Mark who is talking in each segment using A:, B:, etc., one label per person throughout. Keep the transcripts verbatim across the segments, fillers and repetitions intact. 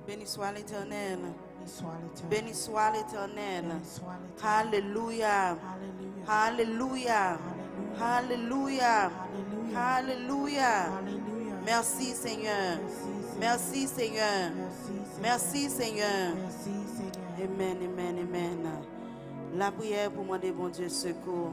A: Béni soit l'Éternel.
B: Béni soit l'Éternel.
A: Béni soit l'Éternel.
B: Béni soit l'Éternel.
A: Alléluia.
B: Alléluia.
A: Alléluia. Alléluia.
B: Alléluia.
A: Alléluia.
B: Alléluia.
A: Merci Seigneur.
B: Merci
A: Merci Seigneur.
B: Merci
A: Merci Seigneur.
B: Merci Seigneur.
A: Amen, amen, amen. La prière pour demander bon Dieu secours.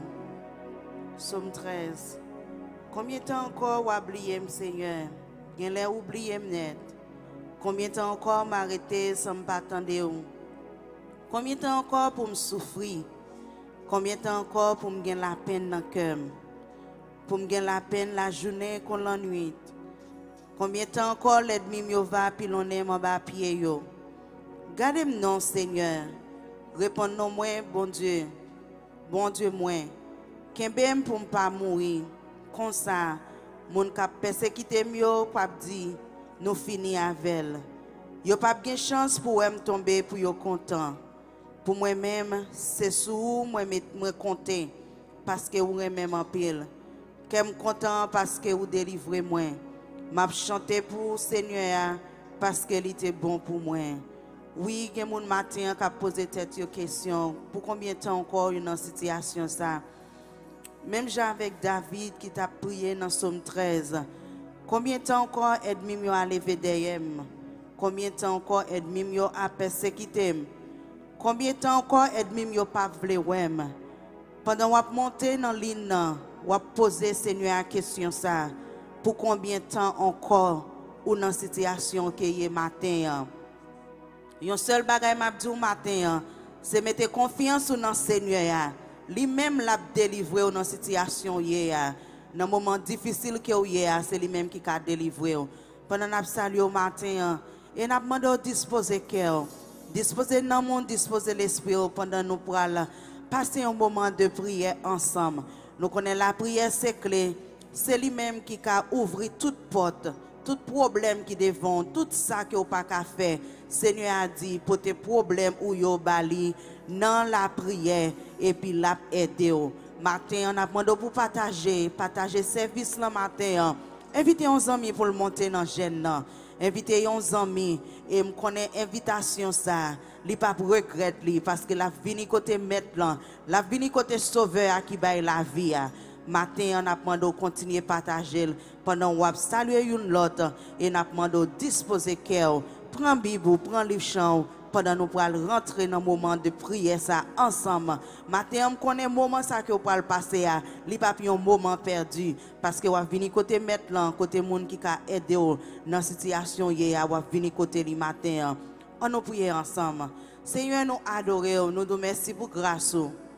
A: Psaume treize. Combien de temps encore ou oublier Seigneur? Gen lè oublié net. Combien de temps encore m'arrêter sans me pas attendre? Combien de temps encore pour me souffrir? Combien de temps encore pour me gagner la peine dans le cœur? Pour me gagner la peine la journée qu'on la nuit? Combien de temps encore l'ennemi me va pilonner mon bas pied yo? Gardez-moi non Seigneur. Répondez-nous moi bon Dieu. Bon Dieu moi. Kembem pour me pas mourir. Comme ça, mon cap persécuter mieux pas dit nous fini avec. Yo pas de chance pour me tomber pour yo content. Pour moi-même, c'est sous moi me compter parce que vous même en pile. Que me content parce que vous délivrez moi. M'a chanter pour Seigneur parce qu'il était bon pour moi. Oui, il y a mon matin qui a posé cette question. Pour combien de temps encore une situation ça? Même j'ai avec David qui t'a prié dans Psaume treize. Combien de temps encore ennemi a levé derrière? Combien de temps encore ennemi a persécuté? Combien de temps encore ennemi a pas voulu ouais? Pendant qu'on monté dans l'île, on a posé Seigneur la question ça. Pour combien de temps encore ou dans situation que y matin? Un seul bagage m'a dit au matin, c'est mettre confiance dans le Seigneur. Lui-même l'a délivré dans la situation hier. Dans le moment difficile que hier, c'est lui-même qui a délivré. Pendant que nous salué au matin, et nous demandé de disposer cœur, disposer dans le monde, disposer l'esprit pendant nous pour passer un moment de prière ensemble. Nous connaissons la prière, c'est clé. C'est lui-même qui a ouvert toute porte, tout problème qui devant, tout ça que vous pas qu'à faire. Seigneur a dit pour tes problèmes ou yo bali dans la prière et puis l'a aider. Matin on a demandé pour partager, partager service le matin. Invitez uns amis pour le monter dans gêne. Invitez uns amis et me connaît invitation ça. Li pas regret li parce que la vini côté maître là, la vini côté sauveur qui baille la vie. Matin, on a demandé de continuer à partager pendant qu'on salue une l'autre et on a demandé de disposer cœur. Prends Bible, prends livre chant pendant nous pour rentrer dans le moment de prière ça ensemble. Matin, on connaît le moment ça que vous pouvez passer à, li pas un moment perdu parce que vous venir côté mettre là, côté monde qui a aidé dans la situation hier, vous venir côté li matin. On nous prier ensemble. Seigneur, nous adorons, nous nous merci pour grâce.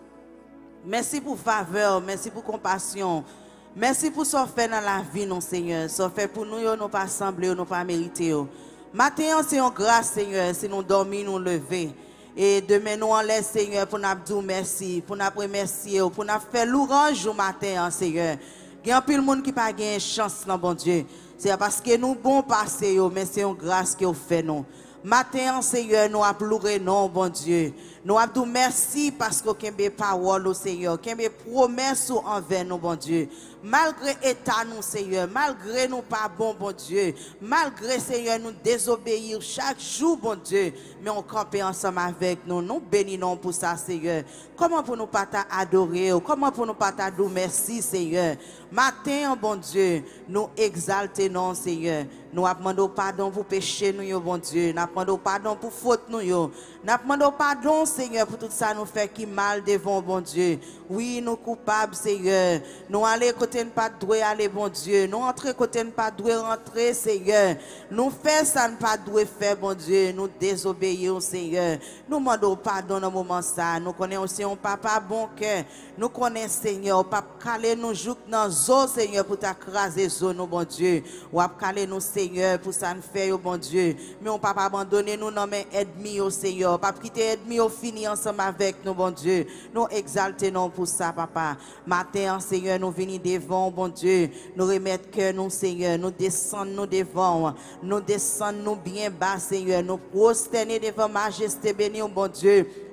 A: Merci pour faveur, merci pour compassion. Merci pour ce fait dans la vie, non Seigneur. Ce fait pour nous, nous pas sembler, nous pas mériter. Matin, c'est une grâce, Seigneur, si nous dormons, nous lever. Et demain, nous en laisse, Seigneur, pour nous dire merci, pour nous remercier, pour nous faire l'orange au matin, Seigneur. Il y a un peu de monde qui n'a pas de chance, non, bon Dieu. C'est parce que nous bon passer, mais c'est une grâce que vous faites, nous. Matin, Seigneur, nous appelons non, bon Dieu. Nous appelons merci parce que vous avez parole, au Seigneur, vous avez promesse envers nous, bon Dieu. Malgré l'état, nous, Seigneur, malgré nous pas bon, bon Dieu, malgré, Seigneur, nous désobéir chaque jour, bon Dieu, mais on campe ensemble avec nous. Nous bénissons pour ça, Seigneur. Comment pour nous pas t'adorer? Comment pour nous pas t'adorer? Merci, Seigneur. Matin, bon Dieu, nous exaltons, Seigneur. Nous demandons pardon pour péché, nous, bon Dieu. Nous demandons pardon pour faute, nous. Nous demandons pardon, Seigneur, pour tout ça nous fait qui mal devant, bon Dieu. Oui, nous coupables, Seigneur. Nous allons côté ne pas doué aller, bon Dieu. Nous entrer côté ne pas doué rentrer, Seigneur. Nous faisons ça ne pas doué faire, bon Dieu. Nous désobéissons, Seigneur. Nous demandons pardon dans le moment ça. Nous connaissons aussi un papa bon cœur. Nous connaissons, Seigneur, papa caler nous jouk dans zo, Seigneur, pour t'accraser zo, nous, bon Dieu. Ou caler nous, Seigneur, pour ça nous faire, bon Dieu. Mais on ne peut pas abandonner nous dans mes ennemis, au Seigneur. Pas quitter ennemis, au fini ensemble avec nous, bon Dieu. Nous exaltons pour ça, papa. Matin, Seigneur, nous venons devant, bon Dieu. Nous remettre que nous, Seigneur. Nous descendons nous devant. Nous descendons nous bien bas, Seigneur. Nous prosterner devant majesté bénie, bon Dieu.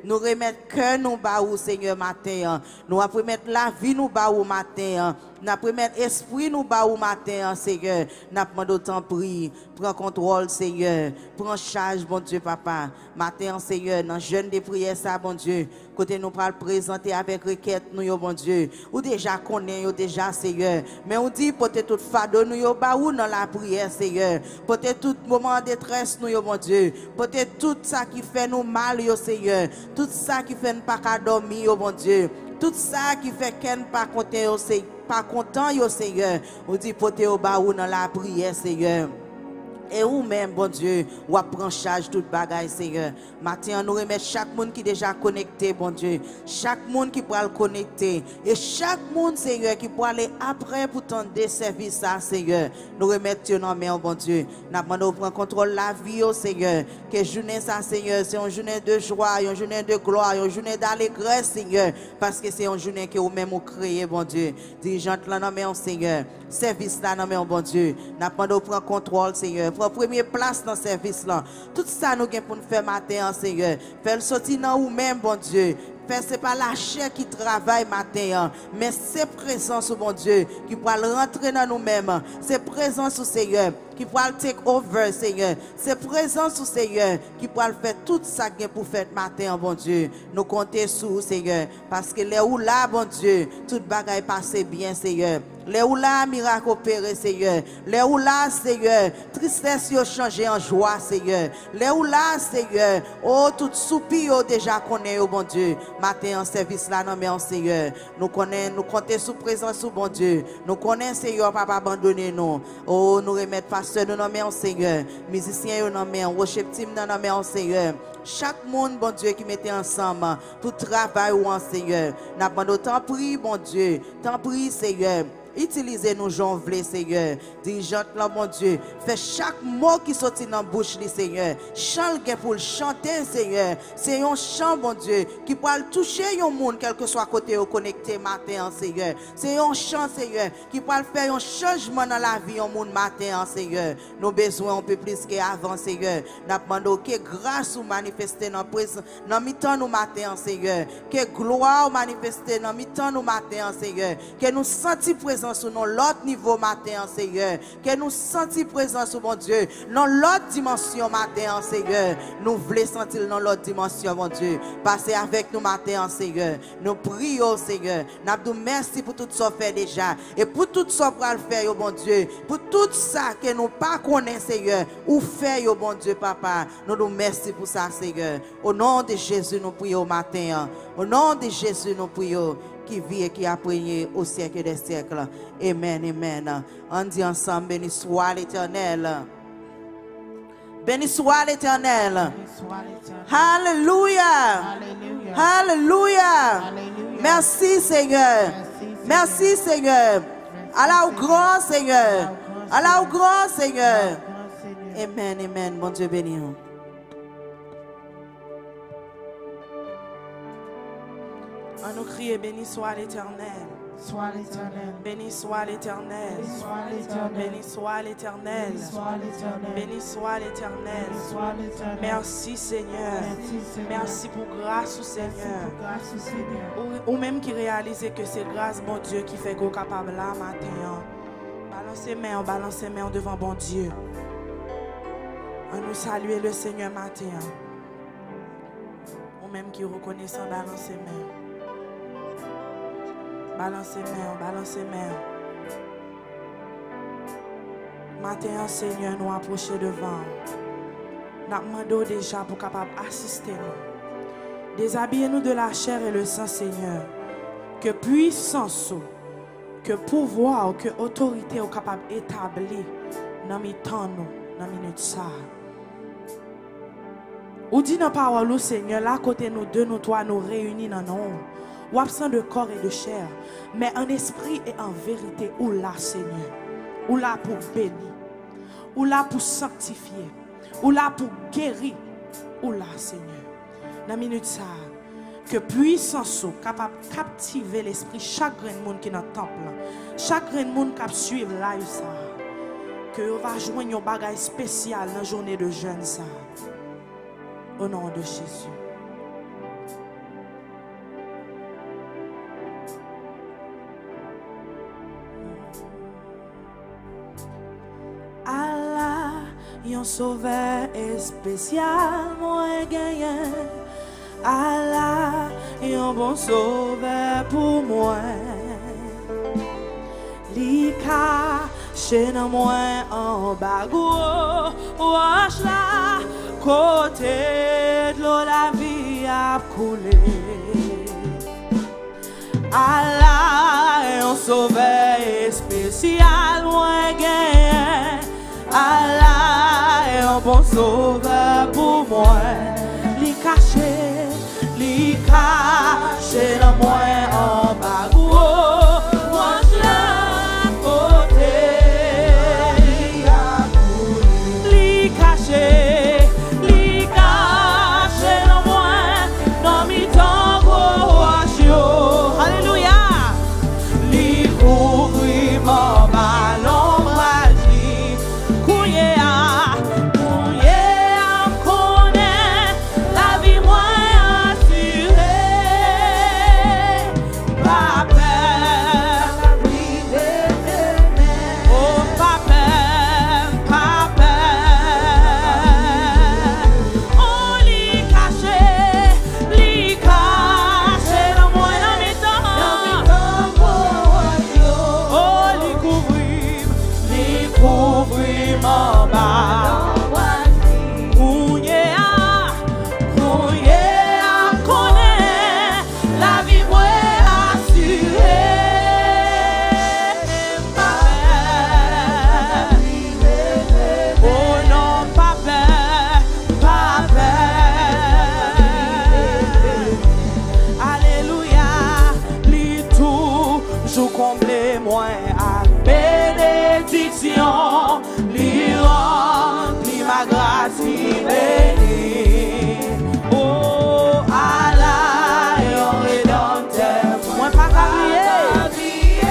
A: nous remettre cœur nous bas ou Seigneur matin. Nous remettre la vie nous bas ou matin. Nous remettre esprit nous bas ou matin, Seigneur. Nous demandons autant prier. Prends contrôle, Seigneur. Prends charge, bon Dieu, papa. Matin, Seigneur, dans jeûne de prière, ça, bon Dieu. Côté nous parle présenter avec requête, nous, yo, bon Dieu. Ou déjà connaît, yo, déjà, Seigneur. Mais on dit, peut-être tout fado, nous, yo, bah, ou dans la prière, Seigneur. Peut-être tout moment de détresse, nous, yo, bon Dieu. Peut-être tout ça qui fait nous mal, yo, Seigneur. Tout ça qui fait nous pas qu'à dormir, yo, bon Dieu. Tout ça qui fait qu'elle pas content, yo, Seigneur. Pas content, yo, Seigneur. On dit, peut-être au bah, ou dans la prière, Seigneur. Et ou même, bon Dieu, ou prend charge toute bagaille, Seigneur. Maintenant, nous remettons chaque monde qui est déjà connecté, bon Dieu. Chaque monde qui pourra le connecter. Et chaque monde, Seigneur, qui pourra aller après pour tendre des services, ça, Seigneur. Nous remettons dans main, bon Dieu. Nous demandons prendre contrôle de la vie, oh, Seigneur. Que journée, ça, Seigneur, c'est une journée de joie, une journée de gloire, une journée d'allégresse, Seigneur. Parce que c'est une journée que vous-même vous créez, bon Dieu. Dirigeante là, dans main, Seigneur. Service là, dans main, bon Dieu. Nous demandons prendre contrôle, Seigneur. Première place dans le service là. Tout ça nous avons pour nous faire matin, Seigneur. Faire le sortir dans nous-mêmes, bon Dieu. Ce n'est pas la chair qui travaille matin, mais c'est présence, bon Dieu, qui pourra rentrer dans nous-mêmes. C'est présence, Seigneur, qui pourra take over, Seigneur. C'est présence, Seigneur, qui pourra faire tout ça pour faire matin, bon Dieu. Nous comptons sur, Seigneur, parce que les où là, bon Dieu, toute bagaille passe bien, Seigneur. Les où là, miracle opéré, Seigneur. Les où là, Seigneur, tristesse yo changé en joie, Seigneur. Les où là, Seigneur, oh, tout soupir déjà connaît, oh, bon Dieu. Matin en service là, non, mais en Seigneur. Nous connaissons, nous comptons sous présence, oh, bon Dieu. Nous connaissons, Seigneur, papa abandonner nous. Oh, nous remettre pasteur, nous, non, mais en Seigneur. Musiciens, non, mais en worship team, non, mais en Seigneur. Chaque monde, bon Dieu, qui mettait ensemble pour travailler ou en Seigneur. Nous demandons tant prie, bon Dieu. Tant prie, Seigneur. Utilisez-nous, j'en voulais, Seigneur. Dirigeante là, mon Dieu. Fais chaque mot qui sortit dans la bouche, Seigneur. Chante pour le chanter, Seigneur. C'est un chant, mon Dieu, qui peut toucher un monde, quel que soit côté au connecté matin, Seigneur. C'est un chant, Seigneur, qui peut faire un changement dans la vie, un monde matin, Seigneur. Nos besoins un peu plus qu'avant, Seigneur. Nous demandons que grâce ou manifester dans le mi-temps nous matin, Seigneur. Que gloire ou manifester dans le mi-temps nous matin, Seigneur. Que nous sentions présents sur l'autre niveau matin, Seigneur. Que nous sentions présence, mon Dieu, dans l'autre dimension matin, Seigneur. Nous voulons sentir dans l'autre dimension, mon Dieu. Passez avec nous matin, Seigneur. Nous prions, Seigneur. Nous vous merci pour tout ce qu'on fait déjà. Et pour tout ce qu'on va faire, mon Dieu. Pour tout ça que nous pas connaissons, Seigneur. Ou faire, mon Dieu, papa. Nous nous merci pour ça, Seigneur. Au nom de Jésus, nous prions matin. Au nom de Jésus, nous prions. Qui vit et qui a prié au siècle des siècles. Amen, amen. On dit ensemble, béni soit l'Éternel. Béni soit l'Éternel. Alléluia. Alléluia. Merci, Seigneur. Merci, Seigneur. Allah au grand Seigneur. Allah au grand Seigneur. Amen, amen. Bon Dieu béni. On nous crie, béni soit l'Éternel.
B: Soit l'Éternel.
A: Béni soit l'Éternel. Béni soit l'Éternel. Béni soit l'Éternel. Merci Seigneur. Merci pour grâce au Seigneur. Ou, ou même qui réalise que c'est grâce, bon Dieu, qui fait qu'on est capable là matin. Balancez main, balancez main devant bon Dieu. On nous salue le Seigneur matin. Ou même qui reconnaissant, balancez main. Balancez main, balancez main. Matin, Seigneur, nous approcher devant. Nous demandons déjà pour capable assister nous. Déshabillez-nous de la chair et le sang, Seigneur. Que puissance, que pouvoir, que autorité est capable d'établir dans mes temps, dans mes minutes ça. Ou dit dans la parole, Seigneur, là, côté nous deux, nous trois, nous réunis dans nous. Ou absent de corps et de chair, mais en esprit et en vérité, ou là, Seigneur, ou là pour bénir, ou là pour sanctifier, ou là pour guérir, ou là, Seigneur. Dans la minute ça, que puissance capable de captiver l'esprit, chaque grain de monde qui est dans le temple, chaque grain de monde qui suit là, ça, que vous va joindre un bagage spécial dans la journée de jeûne, ça, au nom de Jésus.
C: un sauveur spécial, moi gagné. Allah est un bon sauveur pour moi. Li caché dans moi en bagou, wash la côté de l'eau la vie a coulé. Allah est un sauveur spécial, moi gagné. Allah est un bon sauveur pour moi. Li caché, li caché dans moi en bagou, wash la côté. Li caché, li caché dans moi, dans mi tango wash yo. Alléluia. Li couvri mon ballon bragi, couillé à, couillé à connaître la vie moi assurée. Pas peur, oh pas peur, pas peur. Oh li caché, li caché dans moi dans mes temps. Oh li couvri, li couvri mon bas. Couillé à, couillé à connaître la vie moi assurée. Pas peur, oh non pas peur, pas peur. Alléluia, li toujours comblé moi à bénédiction, li rempli ma grâce, li béni. Oh Allah est un rédempteur, moi pas qu'à crier,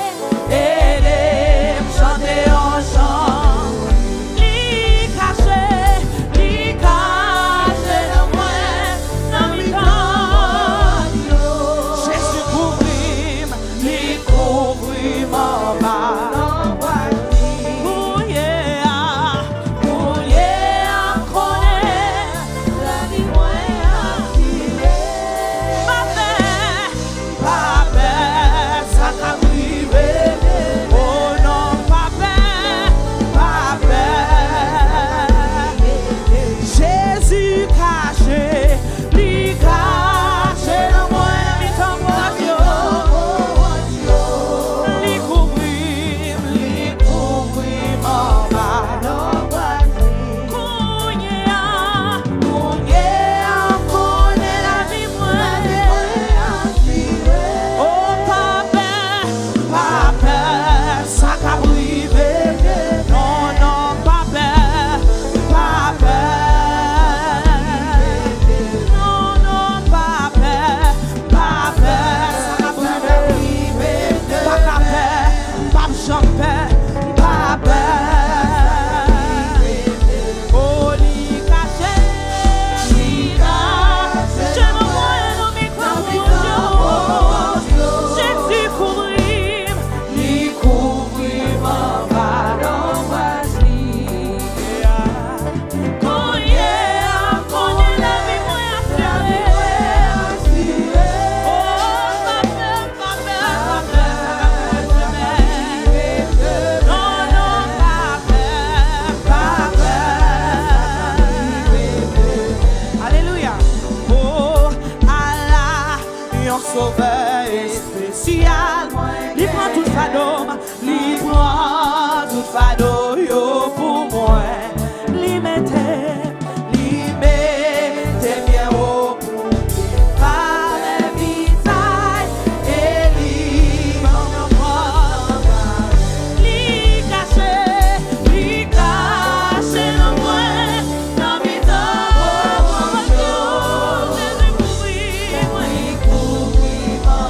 C: aidez me chanter en chant. Li caché, li caché dans moi, dans mes temps. Jésus couvrit, li couvrit mon bas. Couillé à, couillé à connaître la vie moi assurée. Pas peur, pas peur, ça t'a privé. Oh non, pas peur, pas peur. Jésus caché, li caché dans moi, mi tango li couvrit, li couvrit mon bas. Couillé à, couillé à connaître la vie moi. Oh pas peur, pas peur, ça qu'a privé. Non, non, pas peur, pas peur. Non, non, pas peur, pas peur, ça qu'a privé. Pas qu'à peur, pas j'en peur, pas peur. Oh li caché, li caché dans moi, dans mes corps. Jésus couvrit, li couvrit mon ballon voici. Couillé à connaître la vie moi assurée. Oh pas peur, pas peur, pas peur, jamais. Non, non, pas peur, pas peur. Alléluia. Oh Allah, un sauveur spécial. Il prend tout fado, il prend tout fado yo pour moi. Li mette, li mette bien haut pour par le visage et li m'en prend. Li caché, li caché dans moi, dans mes temps. Jésus couvrit moi, il couvrit mon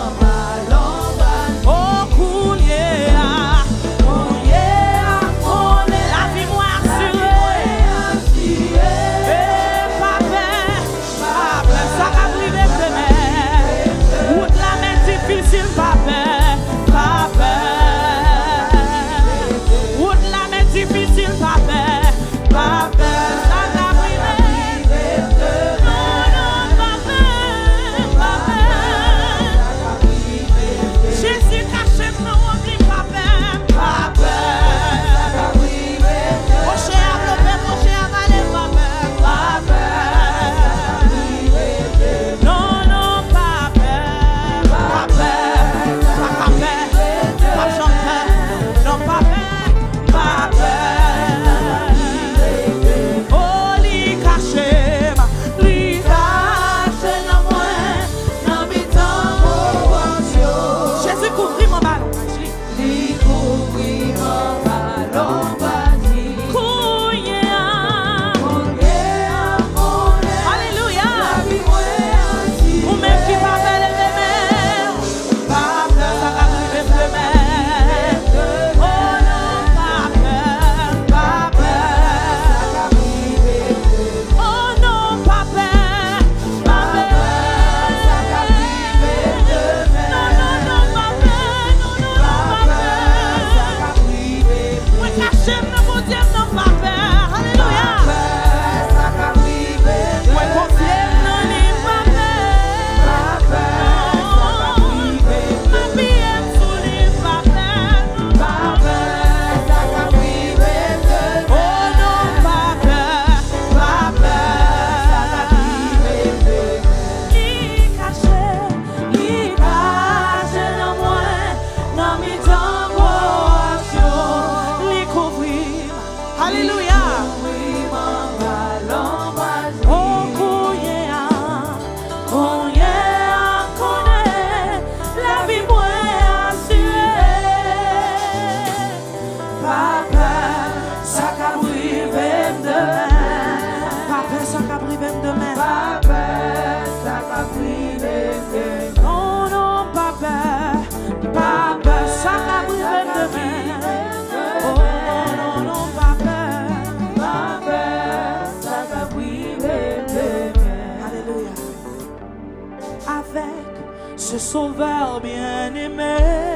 C: ce sauveur bien-aimé,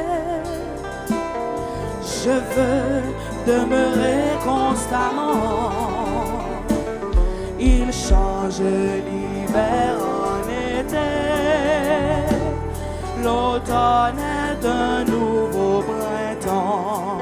C: je veux demeurer constamment. Il change l'hiver en été, l'automne est un nouveau printemps.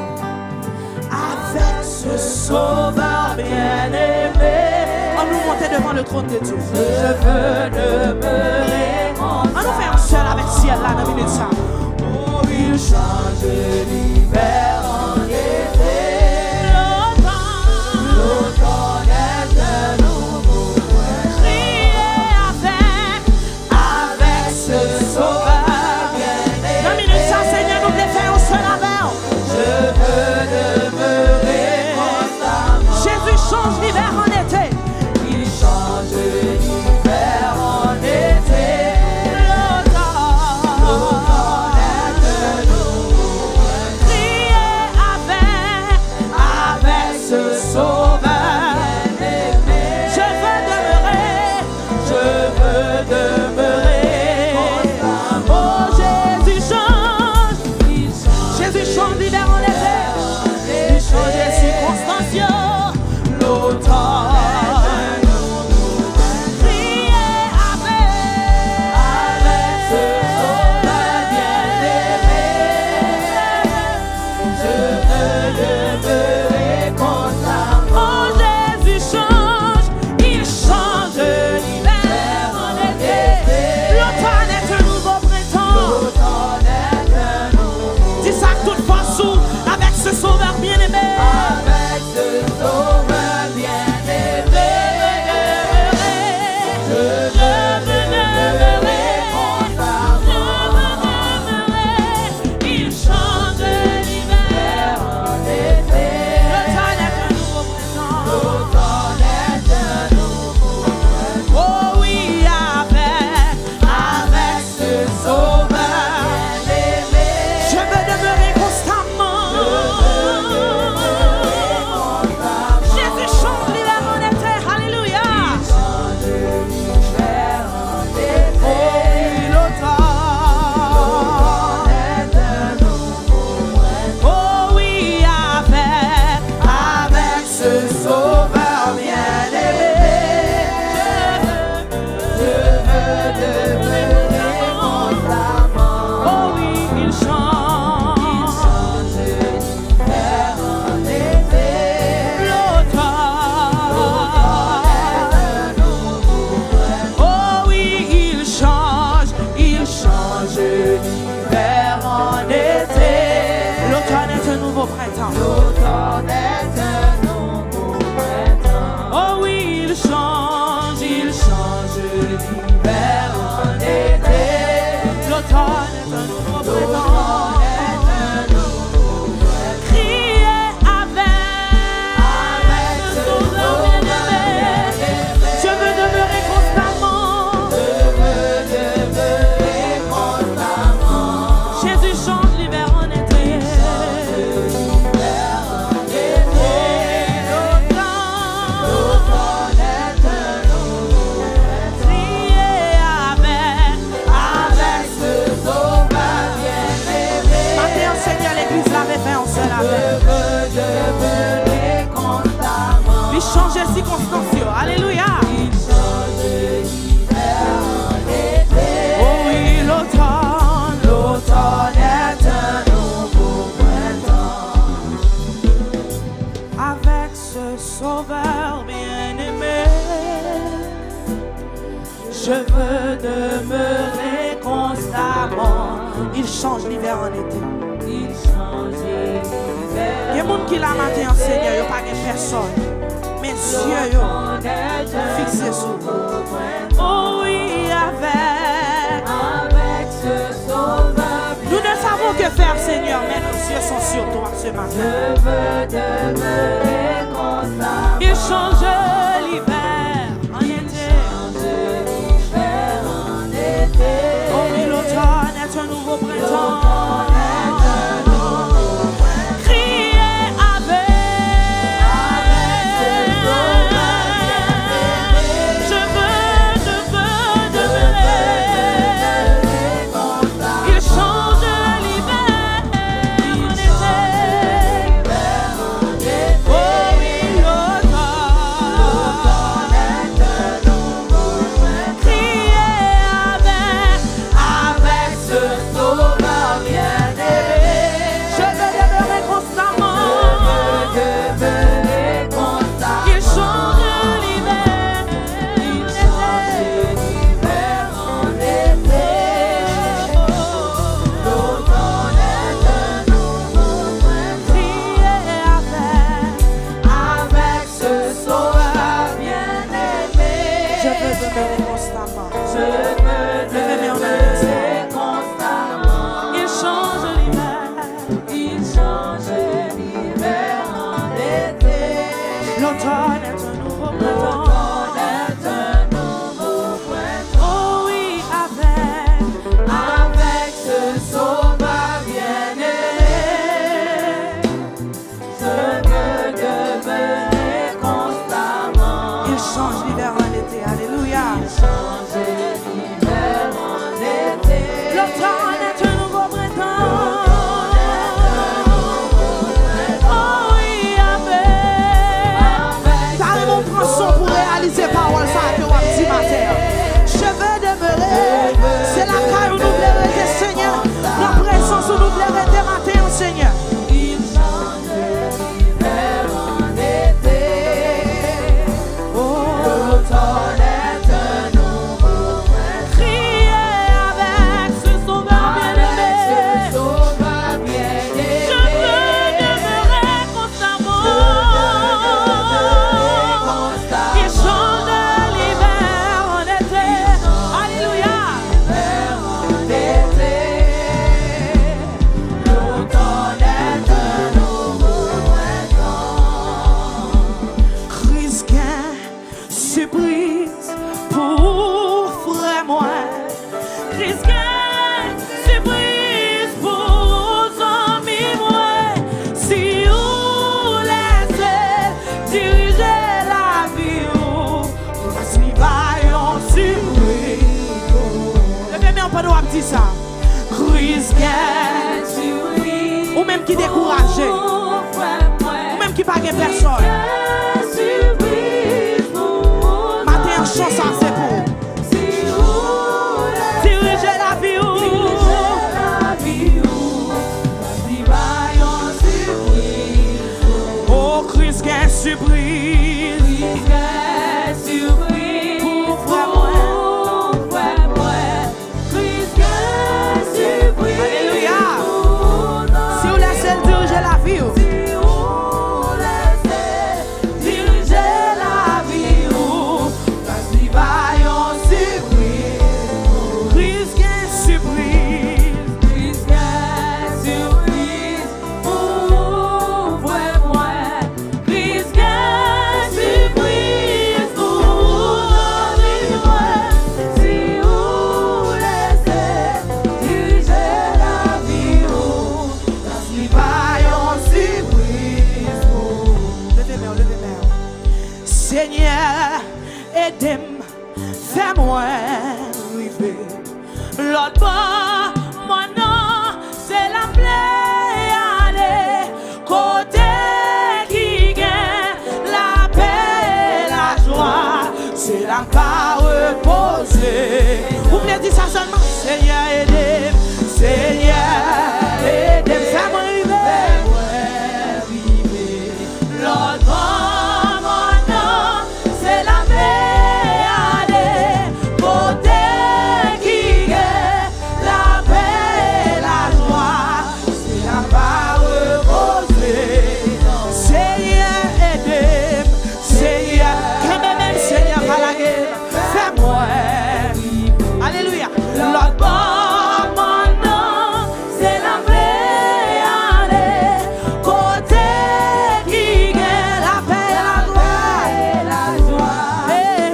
C: Avec ce sauveur bien-aimé, on nous monter devant le trône de Dieu. Je veux demeurer constamment. On nous fait un seul avec ciel là dans minute ça. Oh, il change l'hiver en été, l'automne, l'automne est un nouveau printemps. Criez avec, avec ce sauveur bien-aimé. Dans minute ça, Seigneur, nous voulons faire un seul avec. Je veux demeurer constamment. Jésus change l'hiver en été. Il change l'hiver en été. L'automne, l'automne est un nouveau printemps. Criez avec, avec ce sauveur bien-aimé. Je veux demeurer, je veux demeurer constamment. Oh, Jésus change, Jésus change l'hiver en été. Il change les circonstances, l'automne. Criez avec, avec ce sauveur bien-aimé. Je veux demeurer constamment. Oh, Jésus change, il change l'hiver en été. L'automne est un nouveau printemps. L'automne est un nouveau. Dis ça que toute fois sous, avec ce sauveur bien-aimé. Avec ce sauveur bien-aimé. Je veux demeurer constamment. Je veux demeurer. Il change l'hiver en été. L'automne est un nouveau printemps. L'automne est un nouveau printemps. Oh oui, avec, avec ce sauveur bien-aimé. Je veux demeurer constamment. Je veux demeurer constamment. Jésus change l'hiver en été. Alléluia. Il change l'hiver en été. Oh oui, l'automne est un nouveau printemps. Oh oui, avec, avec ce sauveur bien-aimé. Je veux demeurer constamment. Oh oui, il change. Il change l'hiver en été. L'automne, l'automne est un nouveau printemps. Oh oui, il change. Il change l'hiver en été. L'automne est un nouveau printemps. L'automne est un nouveau printemps. Oh oui, il change. Il change l'hiver en été. L'automne est un nouveau printemps. Criez avec, avec ce sauveur bien-aimé. Je veux demeurer constamment. Je veux demeurer constamment. Jésus change l'hiver en été. L'automne est un nouveau printemps. Criez avec, avec ce sauveur bien-aimé. Matin, Seigneur, l'église l'avait fait en seul avec. Je veux demeurer constamment. Il change les circonstances. Alléluia. Il change l'hiver en été. Oh oui, l'automne, l'automne est un nouveau printemps. Avec ce sauveur bien-aimé, je veux demeurer constamment. Il change l'hiver en été. Il change l'hiver. Il y a des gens qui la matin, Seigneur, il n'y a pas de personne. Mais yeux fixés sur vous. Oh oui, avec, avec ce sauveur. Nous ne savons que faire, Seigneur, mais nos yeux sont sur toi ce matin. Je veux demeurer constamment. Il change l'hiver en été. Oh oui, l'automne est un nouveau printemps. Criez avec, je veux, je veux demeurer
B: lever constamment.
C: Je peux demeurer constamment. Il change l'hiver, il change l'hiver en été.
B: L'automne est un nouveau printemps.
C: L'automne est un nouveau printemps.
B: Oh oui, avec,
C: Avec ce sauveur bien-aimé, je peux demeurer constamment.
B: il change l'hiver en été. Alléluia.
C: Change l'hiver en été.
B: L'automne est un nouveau printemps. Oh oui, avec. T'as mon prend son pour réaliser parole ça que on dit matin. Je veux demeurer. C'est la caille où nous voulons être, Seigneur. La présence où nous voulons être matin, Seigneur.
C: Il change l'hiver en été. L'automne est un nouveau printemps.
B: Criez avec ce sauveur bien-aimé.
C: Avec ce sauveur bien-aimé,
B: Je veux demeurer constamment. Il change l'hiver en été. Alléluia.
C: l'hiver en été. L'automne est un nouveau printemps.
B: Chrisqu'un surprise pour frère moi. Chrisqu'un surprise pour amis moi. Si vous laissez diriger la vie, parce qu'il va en surprise. Levez-moi un peu de dire ça. Chrisqu'un
C: Surprise
B: ou même qui découragé,
C: pour frère moi.
B: ou même qui pas de personne.
C: Surprise pour
B: Matin, chant ça c'est pour
C: si vous
B: diriger la vie.
C: la vie ou si va en surprise.
B: Oh Christ, quelle surprise.
C: Quelle surprise
B: Pour
C: pour
B: frère moi.
C: frère moi. Quelle surprise
B: Alléluia.
C: pour
B: Si vous laissez le diriger la vie,
C: si vous laissez diriger la vie ou parce qu'il va en surprise.
B: Christ, quelle surprise.
C: Quelle surprise pour frère moi. Quelle surprise pour vivre si vous laissez diriger la vie ou parce qu'il va en surprise pour
B: Levez-moi, levez-moi. Seigneur, aidez-moi, fais-moi arriver. L'autre bord, mon nom, c'est la Pléiade. Côté qui gagne la paix et la joie, c'est la pas reposer. Vous voulez dire ça seulement? Seigneur, aidez-moi, Seigneur, aidez-moi, fais-moi arriver.
C: l'autre bord, mon nom, c'est la Pléiade. Côté qui gagne la paix et la joie, c'est la part reposée.
B: Seigneur, aidez-moi, Seigneur, quand même, Seigneur, pas la guerre, fais-moi. Alléluia. L'autre bord, mon nom,
C: C'est la Pléiade. Côté qui gagne
B: la paix et la gloire.
C: et la joie.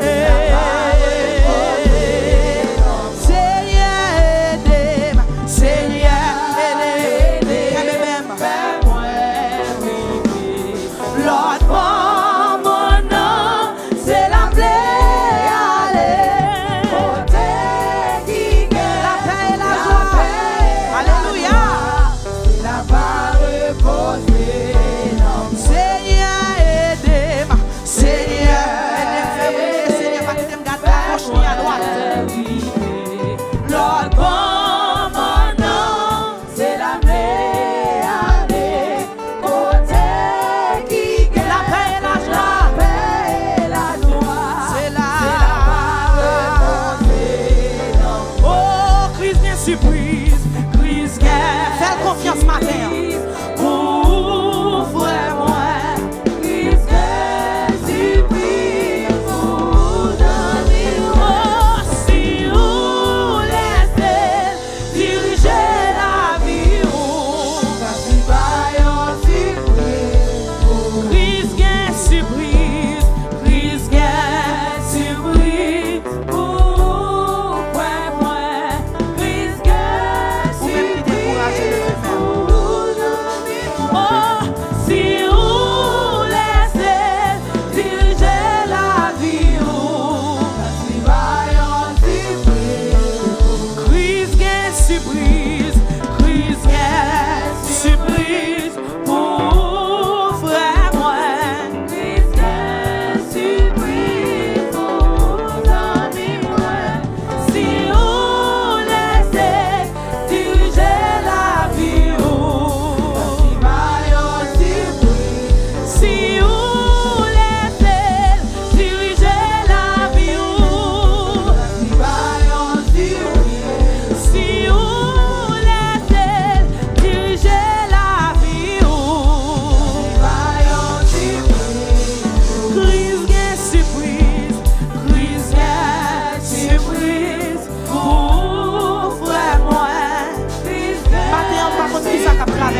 B: Seigneur, aidez-moi, Seigneur, aidez-moi, quand même.
C: Fais-moi vivre.
B: L'autre bord,
C: Mon nom, c'est la Pléiade. Côté qui gagne
B: la paix et la
C: la
B: joie.
C: paix et la
B: Alléluia.
C: joie. C'est la part reposée.
B: Seigneur, aidez-moi, Seigneur, aidez-moi, Seigneur, pas quitter me garder à gauche ni à droite.
C: L'autre bord, mon nom, c'est la Pléiade. Côté qui gagne
B: La paix et la
C: la
B: joie,
C: paix et la joie.
B: c'est là.
C: part reposée.
B: Oh, Christ, bien surprise, Christ, fais confiance matin.
C: Pour frère moi, Christ, surprise pour donner.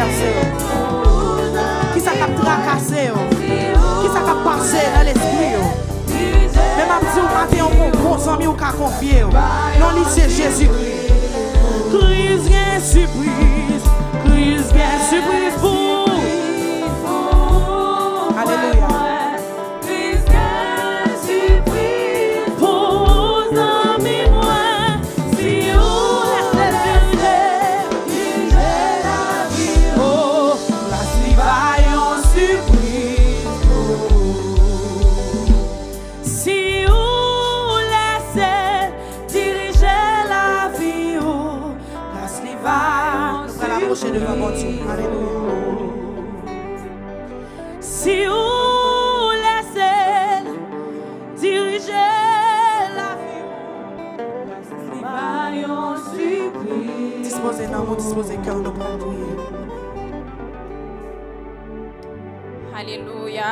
B: traversé? Qui ça a tracassé? Qui ça a passé dans l'esprit? Même à dire matin on bon ami ou qu'a confier. Non, lui c'est Jésus-Christ. Christ gagne surprise. Christ gagne surprise pour. Alléluia.
C: Christ gagne surprise pour amis moi. Si vous laissez diriger la vie,
B: Oh, la slivaille en surprise.
C: si vous laissez diriger la vie,
B: La slivaille. Nous allons approcher devant mon Dieu. Alléluia.
C: si vous laissez diriger la vie, voyons surprise.
B: Disposez dans mon disposez cœur, nous allons prier.
C: Alléluia.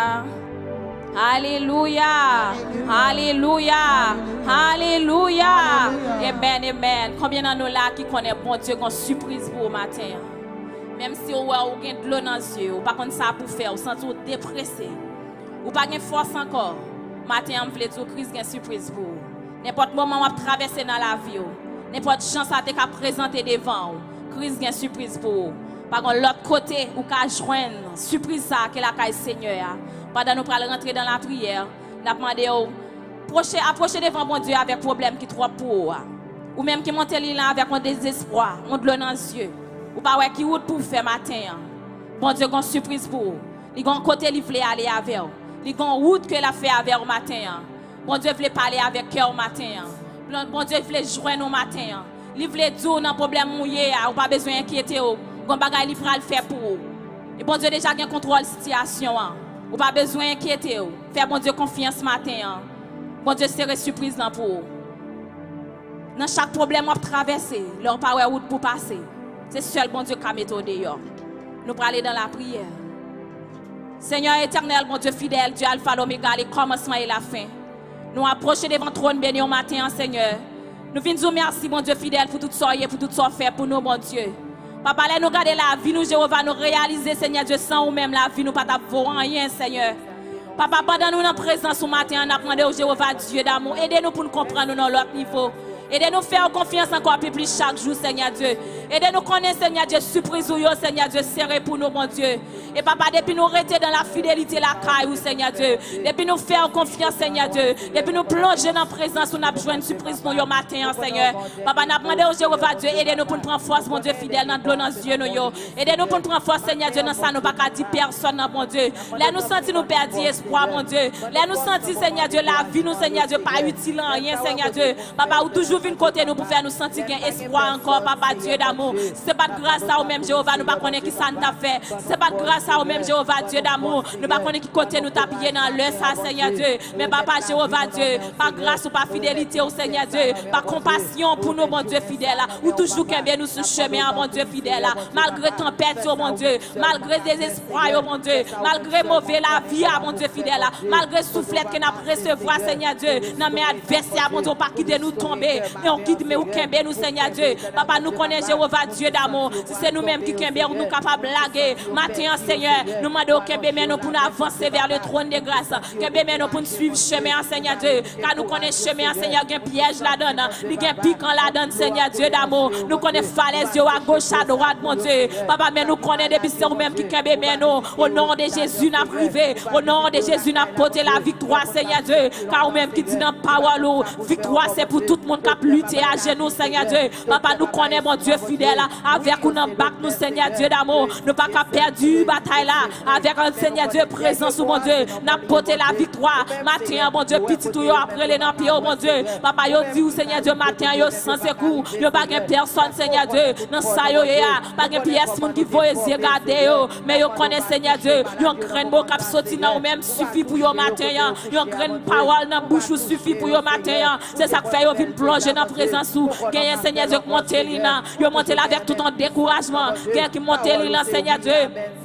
C: Alléluia. Alléluia. Alléluia. Amen, amen. Combien d'entre nous là qui connaissent bon Dieu qu'on surprise pour au matin? Même si vous avez de l'eau dans les yeux, vous n'avez pas ça pour faire, vous sentez vous dépressé, vous n'avez pas de force encore, matin, vous voulez dire Christ a une surprise pour vous. N'importe moment vous traversez dans la vie, n'importe chance à te présenter devant vous, Christ a une surprise pour vous. Par contre, l'autre côté, vous pouvez joindre surprise ça que la caille Seigneur. Pendant nous allons rentrer dans la prière, nous demandons approcher devant mon Dieu avec problème qui est trop pour vous. Ou même qui monte là avec un désespoir, on de l'eau dans les yeux. Ou pas ouais qui route pour faire matin. Bon Dieu a une surprise pour vous. Il y a un côté il veut aller avec vous. Il y a une route que a fait avec vous matin. Bon Dieu veut parler avec cœur matin. Bon Dieu veut joindre au matin. Il veut dire dans problème mouillé, ou pas besoin d'inquiéter vous. Gon bagay il fera le faire pour vous. Et bon Dieu déjà a contrôle la situation. Ou pas besoin d'inquiéter vous. Faire bon Dieu confiance matin. Bon Dieu serait surprise dans pour vous. Dans chaque problème on traverser, leur pas ouais route pour passer. C'est seul bon Dieu qui a mis au dehors. Nous allons aller dans la prière. Seigneur éternel, mon Dieu fidèle, Dieu Alpha, l'Oméga, le commencement et la fin. Nous approchons devant le trône béni au matin, Seigneur. Nous venons dire merci, mon Dieu fidèle, pour tout ce que pour tout ce que fait pour nous, mon Dieu. Papa, laisse nous garder la vie, nous, Jéhovah, nous réaliser, Seigneur Dieu, sans ou même la vie, nous pas t'avoir rien, Seigneur. Papa, pendant nous dans présence au matin, on a demandé au Jéhovah, Dieu d'amour, aidez-nous pour nous comprendre dans l'autre niveau. Aidez-nous à faire confiance encore plus chaque jour, Seigneur Dieu. Aidez-nous à connaître, Seigneur Dieu, surprise ou yo, Seigneur Dieu, serré pour nous, mon Dieu. Et papa, depuis nous rester dans la fidélité, la caille, Seigneur Dieu. Depuis nous faire confiance, Seigneur Dieu. Depuis nous plonger dans la présence, où nous avons besoin de surprise pour yo matin, Seigneur. Papa, nous avons demandé au Jéhovah Dieu, aidez-nous pour nous prendre force, mon Dieu fidèle, dans l'eau dans les yeux, nous. Aidez-nous pour nous prendre force, Seigneur Dieu, dans ça, nous pas qu'à dire personne, mon Dieu. Là, nous sentons nous perdre espoir, mon Dieu. Là, nous sentons, Seigneur Dieu, la vie, nous, Seigneur Dieu, pas utile en rien, Seigneur Dieu. Papa, ou toujours venu côté nous pour faire nous sentir qu'il y a espoir encore, Papa Dieu d'amour. C'est pas grâce à vous même, Jéhovah, nous pas connaître qui ça nous a fait. C'est pas grâce à vous même, Jéhovah, Dieu d'amour. Nous pas connaître qui côté nous t'a pillé dans le ça, Seigneur Dieu. Mais Papa Jéhovah, Dieu, par grâce ou par fidélité au Seigneur Dieu, par compassion pour nous, mon Dieu fidèle, ou toujours qu'un bien nous sur chemin, mon Dieu fidèle, malgré tempête, oh mon Dieu, malgré désespoir, oh mon Dieu, malgré mauvais la vie, mon Dieu fidèle, malgré soufflette que nous recevoir, Seigneur Dieu, dans mes adversaires, mon Dieu, pas quitter nous tomber, mais on quitte, mais ou kembe nous, Seigneur Dieu. Papa, nous connaissons Jéhovah, Dieu d'amour. Si c'est nous-mêmes qui kembe, nous capables de blaguer. Matin, Seigneur, nous demandons kembe, mais nous pour nous avancer vers le trône de grâce. Kembe, mais nous pour nous suivre chemin, Seigneur Dieu. Car nous connaissons chemin, Seigneur, il y a un piège là-dedans. Il y a un piquant là-dedans, Seigneur Dieu d'amour. Nous connaissons falaise à gauche, à droite, mon Dieu. Papa, mais nous connaissons depuis c'est nous-mêmes qui kembe, mais nous, au nom de Jésus, nous privé. Au nom de Jésus, nous porté la victoire, Seigneur Dieu. Car nous-mêmes qui dit dans la parole, victoire, c'est pour tout le monde qui a lutté à genoux, Seigneur Dieu. Papa, nous connaissons, mon Dieu fidèle, avec nous dans bac, nous, Seigneur Dieu d'amour. Nous pas qu'à perdre bataille là, avec un Seigneur Dieu présence, mon Dieu. Nous porté la victoire. Matin, mon Dieu, petit tout, après les pieds, mon Dieu. Papa, yo dit, Seigneur Dieu, matin, yo sans secours. Yo pas de personne, Seigneur Dieu. Dans ça, yo, ya, pas de pièce, mon qui voit les regarder, yo. Mais yo connaît, Seigneur Dieu. Yo un grain de cap sorti dans même suffit pour yo matin. Yo un grain de parole dans bouche suffit pour yo matin. C'est ça que fait yo vinn plonger dans présence ou gagner Seigneur Dieu monter lina. Yo monté là avec tout en découragement. Quelqu'un qui monte là, Seigneur Dieu.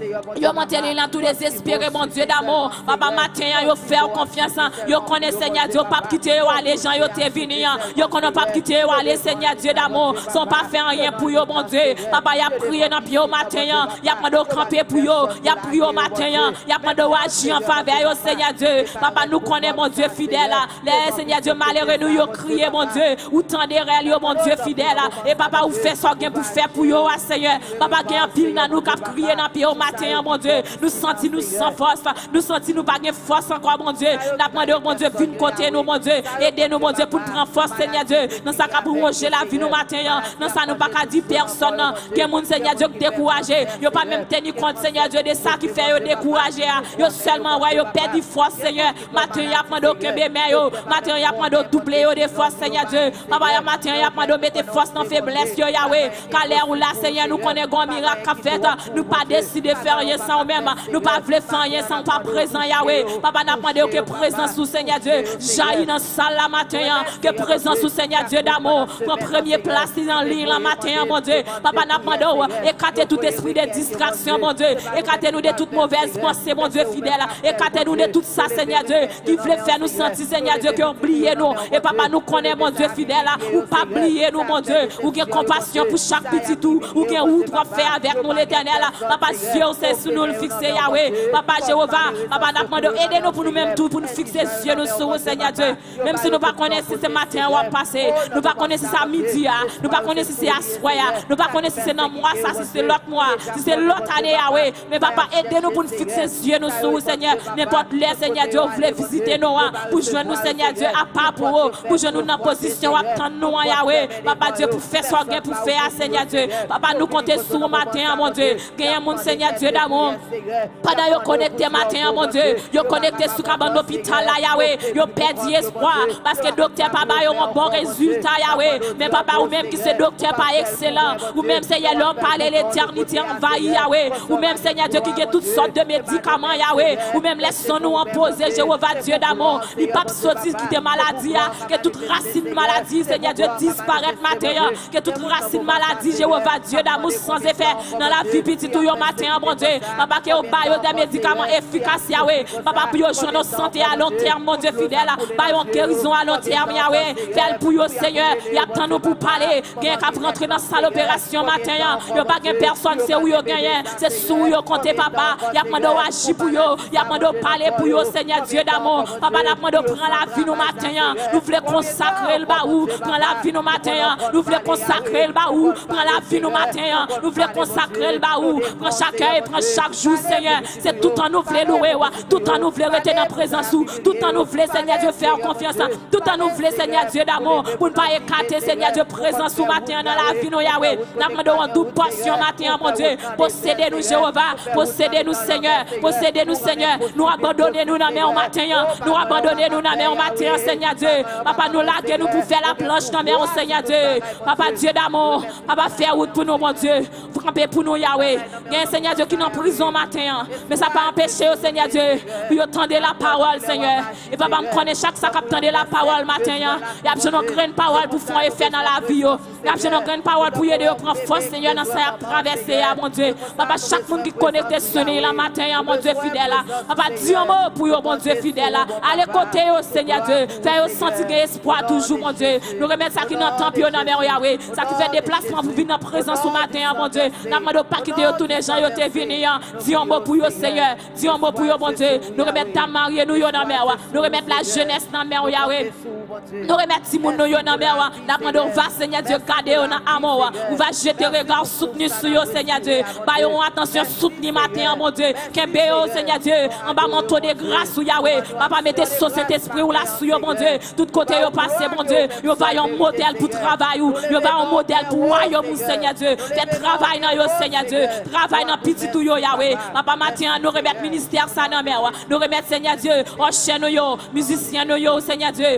C: Yo monté là tout désespéré, mon Dieu d'amour. Papa, matin, yo faire confiance. Yo connaît, Seigneur Dieu, pas quitter yo aller, gens yo te vini. Yo connaît pas quitter yo aller, Seigneur Dieu d'amour. Sont pas faire rien pour yo, mon Dieu. Papa, y a prié dans pied au matin. Y a pas de camper pour yo. Y a prié au matin. Y a pas de agir en faveur yo, Seigneur Dieu. Papa, nous connaît, mon Dieu fidèle. Les Seigneur Dieu, malheureux, nous yo crié, mon Dieu. Ou tendez yo, mon Dieu fidèle. Et papa, ou fait ça pour faire pour yo, Seigneur. Papa, gagne pile dans nous qui crié dans pied au matin, mon Dieu. Nous senti nous sans force. Nous senti nous pas de force encore, mon Dieu. Nous demandons, mon Dieu, viens côté nous, mon Dieu. Aidez-nous, mon Dieu, pour prendre force, Seigneur Dieu. Dans ça, pour manger la vie, nous matin. Dans ça, nous pas qu'à dire personne. Que mon Seigneur Dieu découragé. Yo pas même tenir compte, Seigneur Dieu, de ça qui fait yo décourager. Yo seulement, ouais, yo perdu force, Seigneur. Matin, y a pas d'aucun bébé, yo. Matin, y a pas de doubler yo de force, Seigneur Dieu. Papa, y a matin, y a pas de mettre force dans faiblesse, yo, Yahweh. Car l'air ou là, Seigneur, nous connaissons un miracle qu'a fait. Nous pas décider de faire rien sans nous-mêmes. Nous pas voulons faire rien sans pas présent, Yahweh. Papa, n'a pas demandé que présence sous Seigneur Dieu. Jaillit dans la salle la matin. Que présence sous Seigneur Dieu d'amour. Prends première place dans l'île la matin, mon Dieu. Papa, n'a pas demandé écarter tout esprit de distraction, mon Dieu. Écartez-nous de toute mauvaise pensée, mon Dieu fidèle. Écartez-nous de tout ça, Seigneur Dieu. Qui voulait faire nous sentir, Seigneur Dieu, que oubliez nous. Et papa, nous connaît, mon Dieu fidèle. Ou pas oublier nous, mon Dieu. Ou qu'il y ait compassion pour chaque petit tout. Ou qu'il y ait ou doit faire avec nous, l'éternel. Papa, Dieu, c'est sous nous le fixer, Yahweh. Papa, Jéhovah. Papa, n'a pas demandé aidez-nous pour nous-mêmes tout, pour nous fixer Dieu, nous sur Seigneur Dieu. Même si nous ne connaissons pas si c'est matin ou à passer. Nous ne connaissons pas si c'est à midi. Nous ne connaissons pas si c'est à soir. Nous ne connaissons pas si c'est dans mois, ça, si c'est l'autre mois. Si c'est l'autre année, Yahweh. Mais papa, aidez-nous pour nous fixer Dieu, nous sur Seigneur. N'importe les Seigneur Dieu, vous voulez visiter nous. Pour joindre nous, Seigneur Dieu, à part pour eux. Pour joindre nous dans la position, à attendre nous, Yahweh. Papa Dieu, pour faire ce qu'on pour faire, Seigneur Dieu. Papa, nous comptons sur le matin, mon Dieu. Gagnez mon Seigneur Dieu d'amour. Pendant que vous connectez matin, mon Dieu. Vous connectez sur le hôpital, Yahweh. Vous perdez espoir. Parce que le docteur, papa, a un bon résultat, Yahweh. Mais papa, ou même qui c'est docteur pas excellent. Ou même, Seigneur, l'homme parler l'éternité envahie, Yahweh. Ou même, Seigneur Dieu, qui a toutes sortes de médicaments, Yahweh. Ou même, laissons-nous imposer, Jéhovah Dieu d'amour. Il n'y a pas sortir qui des maladies, que toute racine de maladie, Seigneur Dieu, disparaître matin. Que toute racine de maladie, Jéhovah Dieu d'amour, sans effet dans la vie petite ou matin, mon Dieu. Papa, que au bail des médicaments efficaces, Yahweh. Papa, pour yo joindre nos santé à long terme, mon Dieu fidèle. Bail en guérison à long terme, Yahweh. Fais pour yo, Seigneur. Il y a tant nous pour parler. Gagne qu'à rentrer dans salle opération matin. Il n'y a pas de personne, c'est où yo gagne. C'est sous yo compter, papa. Il y a pas de agir pour yo. Il y a pas de parler pour yo, Seigneur Dieu d'amour. Papa, n'a pas de prendre la vie nous matin. Nous voulons consacrer le baou. Prends la vie nous matin. Nous voulons consacrer le baou. Prends la vie nous matin. Nous voulons consacrer le baou. Prends chaque heure et prends chaque jour, Seigneur. C'est tout en nous voulons louer. Tout en nous voulons rester dans la présence. Tout en nous voulons, Seigneur Dieu, faire confiance. Tout en nous voulons, Seigneur Dieu d'amour. Pour ne pas écarter, Seigneur Dieu, présence au matin dans la vie, nous, Yahweh. Nous demandons en toute portion matin, mon Dieu. Possédez-nous, Jéhovah. Possédez-nous, Seigneur. Possédez-nous, Seigneur. Nous abandonnez-nous dans la main au matin. Nous abandonnez-nous dans la main au matin, Seigneur Dieu. Papa, nous laguez-nous pour faire la planche dans la main au Seigneur Dieu. Papa, Dieu d'amour. Papa, faire route pour nous, mon Dieu. Frappez pour nous, Yahweh. Il y a un Seigneur Dieu qui est en prison matin. Mais ça n'a pas empêché, Seigneur Dieu. Puis attendez la parole, Seigneur. Et papa, me connaît chaque sac attendez la parole matin. Il y a besoin de grande parole pour faire effet dans la vie. Il y a besoin de grande parole pour aider à prendre force, Seigneur, dans sa traversée, mon Dieu. Papa, chaque monde qui connecte sonner la matin, mon Dieu fidèle. Papa, dis un mot pour vous, mon Dieu fidèle. Allez côté, Seigneur Dieu. Fais sentir espoir toujours, mon Dieu. Nous remettre ça qui nous entend, puis dans la Yahweh. Ça qui fait déplacement pour venir en présence au matin, mon Dieu. Nous demandons pas quitter tous les gens qui sont venus. Dis un mot pour vous, Seigneur. Dis un mot pour vous, mon Dieu. Nous remettre ta mariée, nous, dans la mer. Nous remettre la jeunesse dans la mer, Yahweh. Nous remettre Simon, nous, dans la mer. Nous demandons, va, Seigneur Dieu, garder dans amour. On va jeter regard soutenu sur vous, Seigneur Dieu. Baillons attention, soutenu matin, mon Dieu. Qu'un béo, Seigneur Dieu. En bas, manteau de grâce, Yahweh. Papa, mettez sur cet esprit ou là, sur mon Dieu. Tout côté, vous passez, mon Dieu. Vous voyez un modèle pour travail. Vous voyez un modèle pour royaume, Seigneur Dieu. Faites travail dans vous, Seigneur Dieu. Travail dans petit tout, Yahweh. Papa, matin, nous remettre ministère, ça, dans mer. Nous remettre, Seigneur Dieu. Enchaîne, nous, musiciens, nous, Seigneur Dieu. Caméra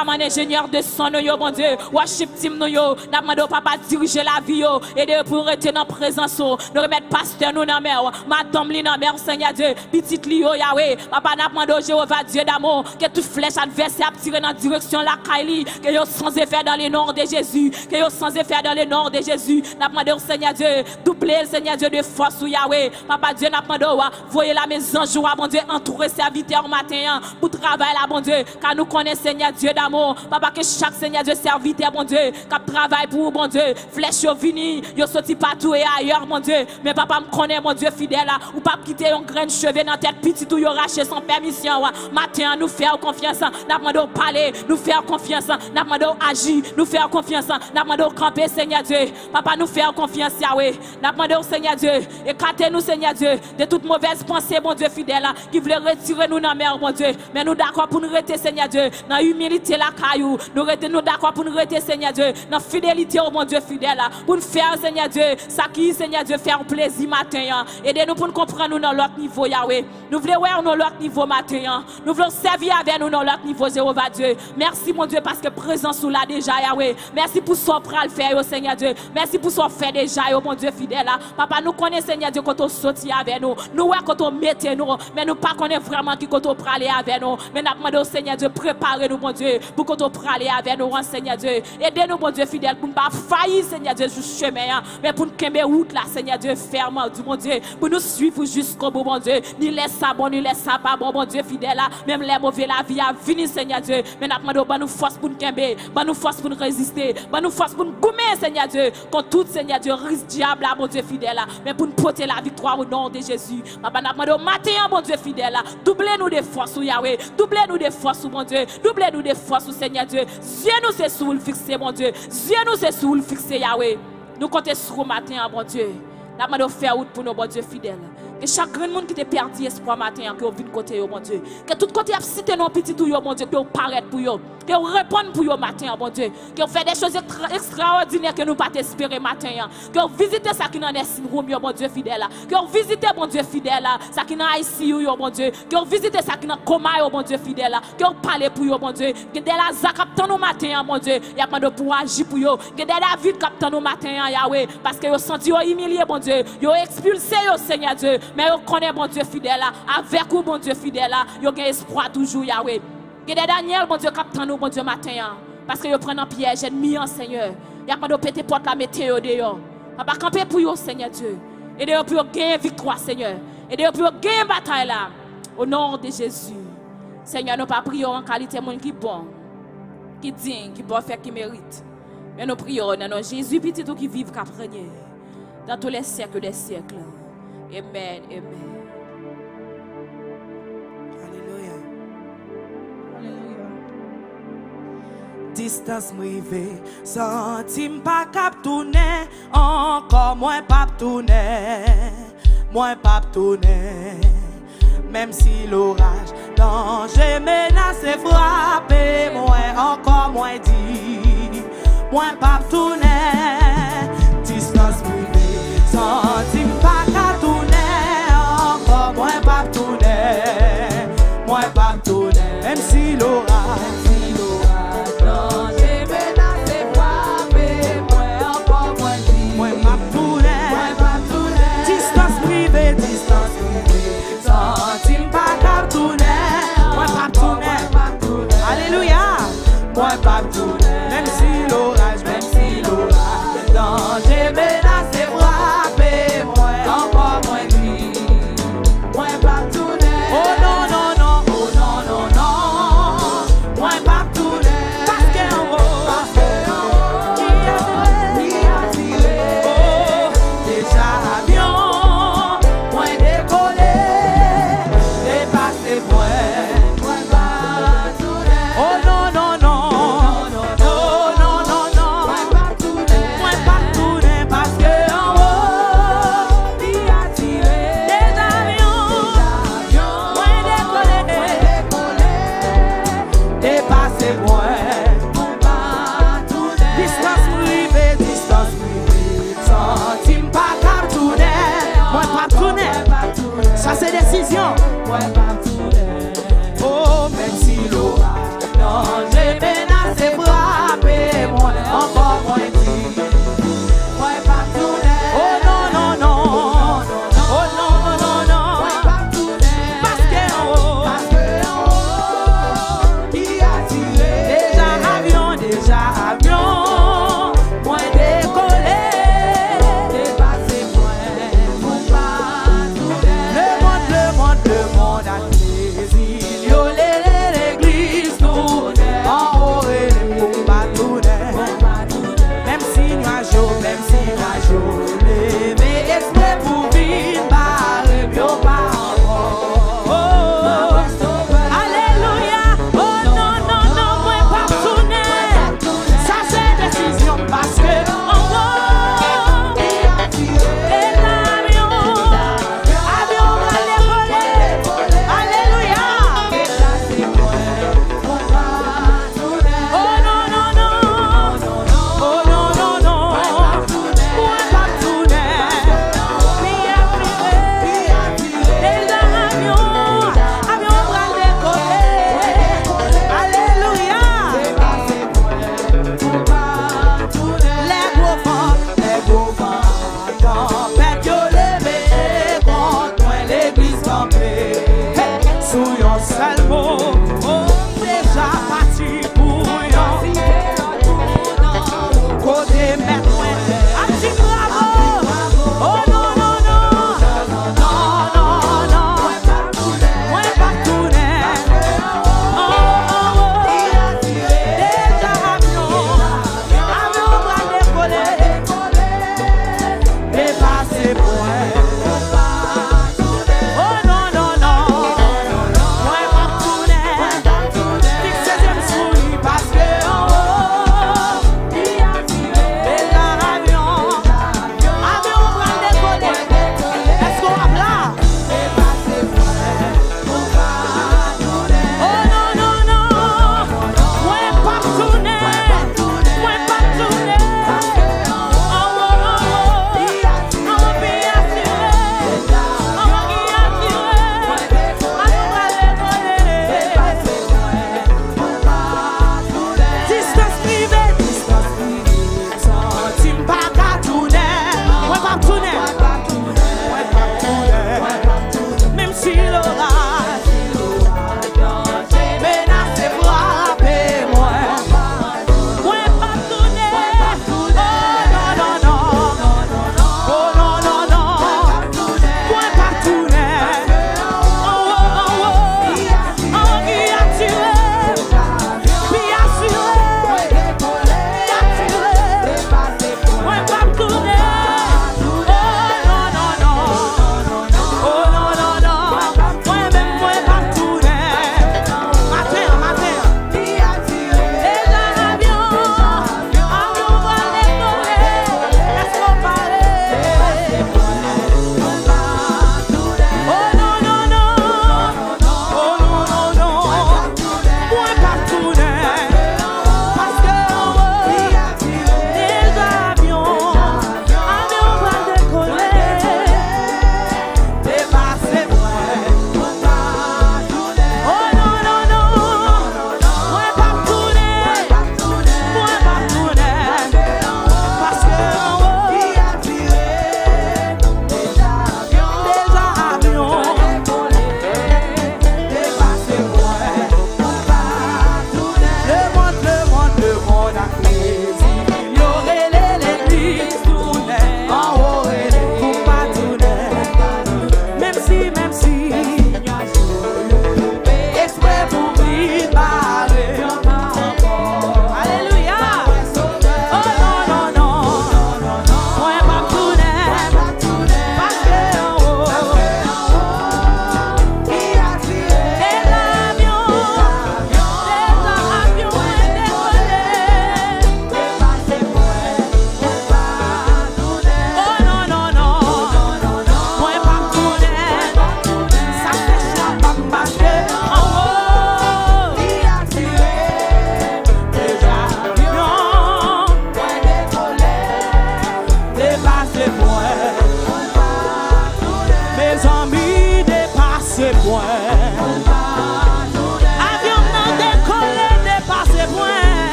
C: caméraman, ingénieur de son, yo, bon Dieu, worship team, nous, yo, n'a demandé au papa diriger la vie, yo, aider pour rester dans la présence, nous remettre pasteur, nous, dans la mer, madame, li, dans la mer, Seigneur Dieu, petite li, yo, Yahweh, papa, n'a demandé au Jéhovah, Dieu d'amour, que toute flèche adversaire a tiré dans la direction la Kaili, que yo sans effet dans le nom de Jésus, que yo sans effet dans le nom de Jésus, n'a demandé au Seigneur Dieu, doubler le Seigneur Dieu de force, ou Yahweh, papa Dieu, n'a demandé, voyez la maison, joie, bon Dieu, entourer serviteur matin, pour travailler là, bon Dieu, car nous connaissons, Seigneur Dieu d'amour, papa, que chaque Seigneur Dieu serviteur, bon Dieu, qui travaille pour, bon Dieu, flèche yo vini, yo sorti partout et ailleurs, mon Dieu, mais papa me connaît, mon Dieu fidèle, ou pas quitter un grain de cheveux dans tête petite ou yo racher sans permission, matin, nous faire confiance, n'a demandé parler, nous faire confiance, n'a demandé agir, nous faire confiance, n'a demandé camper, Seigneur Dieu, papa, nous faire confiance, Yahweh, n'a demandé au Seigneur Dieu, écartez-nous, Seigneur Dieu, de toute mauvaise pensée, mon Dieu fidèle, qui voulait retirer nous dans la mer, mon Dieu, mais nous d'accord pour nous rester, Seigneur Dieu, dans l'humilité, la caillou, nous rester, nous d'accord pour nous rester, Seigneur Dieu, dans la fidélité, oh mon Dieu fidèle, pour nous faire, Seigneur Dieu, ça qui, Seigneur Dieu, faire plaisir matin, aidez-nous pour nous comprendre nous dans l'autre niveau, Yahweh, nous voulons voir nous l'autre niveau matin, nous voulons servir avec nous dans l'autre niveau, Jéhovah Dieu, merci mon Dieu, parce que présence là déjà, Yahweh, merci pour ce qu'on faire, oh Seigneur Dieu, merci pour ce qu'on fait déjà, oh mon Dieu fidèle, papa, nous connaissons, Seigneur Dieu, quand on sortit avec nous, nous voyons quand on mettait nous, mais nous pas connaissons vraiment qui quand on pralait avec nous, mais nous demandons au Seigneur Dieu, préparez-nous, mon Dieu, pour quand on pralait avec nous, Seigneur Dieu, aidez-nous, mon Dieu fidèle, pour ne pas faillir, Seigneur Dieu, sur le chemin, mais pour nous camper route là, Seigneur Dieu, ferme, du mon Dieu, pour nous suivre jusqu'au bout, mon Dieu, ni laisse ça bon, ni laisse ça pas bon, mon Dieu fidèle, même les mauvais la vie a fini, Seigneur Dieu, mais nous demandons, bah nous force pour nous camper, bah nous force pour nous résister, bah nous force pour nous gommer, Seigneur Dieu, quand tout, Seigneur Dieu, risque diable, là, mon Dieu fidèle, mais pour nous porter la victoire au nom de Jésus, papa, nous demandons, matin, mon Dieu fidèle, doublez-nous des forces, Yahweh, doublez-nous des forces, mon Dieu, doublez-nous des forces, Seigneur Dieu, Dieu nous c'est sous le fixé, mon Dieu, Dieu nous c'est sous le fixé, Yahweh, nous comptons sur le matin, mon Dieu, nous demandons faire route pour nos, bon Dieu fidèles. Que chaque monde qui te perdu espoir matin, que vous venez côté, mon Dieu. Que tout côté a cité nos petits tout, mon Dieu, que vous paraît pour vous. Que vous répondez pour vous matin, mon Dieu. Que vous faites des choses extra extraordinaires que nous ne pas espérer matin. Que vous visitez ça qui dans les room, mon Dieu fidèle. Que vous visitez, mon Dieu fidèle, ça qui dans I C U, mon Dieu. Que vous visitez ça qui dans coma, mon Dieu fidèle. Que vous parlez pour vous, mon Dieu. Que dès la zac captant nos matin, mon Dieu. Il y a pas de pour agir pour vous. Que dès la vie captant nos matin, Yahweh. Parce que vous sentez humilié, mon Dieu. Vous expulsé, Seigneur Dieu. Mais vous connaissez, mon Dieu fidèle. Avec vous, mon Dieu fidèle. Vous avez espoir toujours, Yahweh. Que des Daniel, mon Dieu, captant nous, mon Dieu, matin. Parce que vous prenez un piège ennemi, Seigneur. Il y a pas de péter porte la météo dehors. Papa, camper pour vous, Seigneur Dieu. Et de pour gagner victoire, Seigneur. Et de pour gagner bataille là. Au nom de Jésus. Seigneur, nous pas prions en qualité de monde qui bon, qui digne, qui bon faire, qui mérite. Mais nous prions dans nos Jésus petit tout qui vive, qui régner dans tous les siècles des siècles. Amen, amen.
B: Distance m'rivé, sentim pas cap tourner, encore moins pas tourner, moins pas tourner. Même si l'orage, danger menace frapper, moins encore moins dit, moins pas tourner. Distance m'rivé, sentim pas cap tourner, encore moins pas tourner, moins pas tourner. Même si l'orage. Même si l'orage, même si l'orage, danger menace frapper, moins encore moins gris, moins pas tourner. Oh non non non, oh non non non, moins pas tourner. Parce que en haut, parce que en haut, qui a tiré, qui a tiré. Oh, déjà avion, moins décollé, dépassé point, moins pas tourner. Oh non non non. Ça c'est décision. Oh, même si l'orage, non, j'ai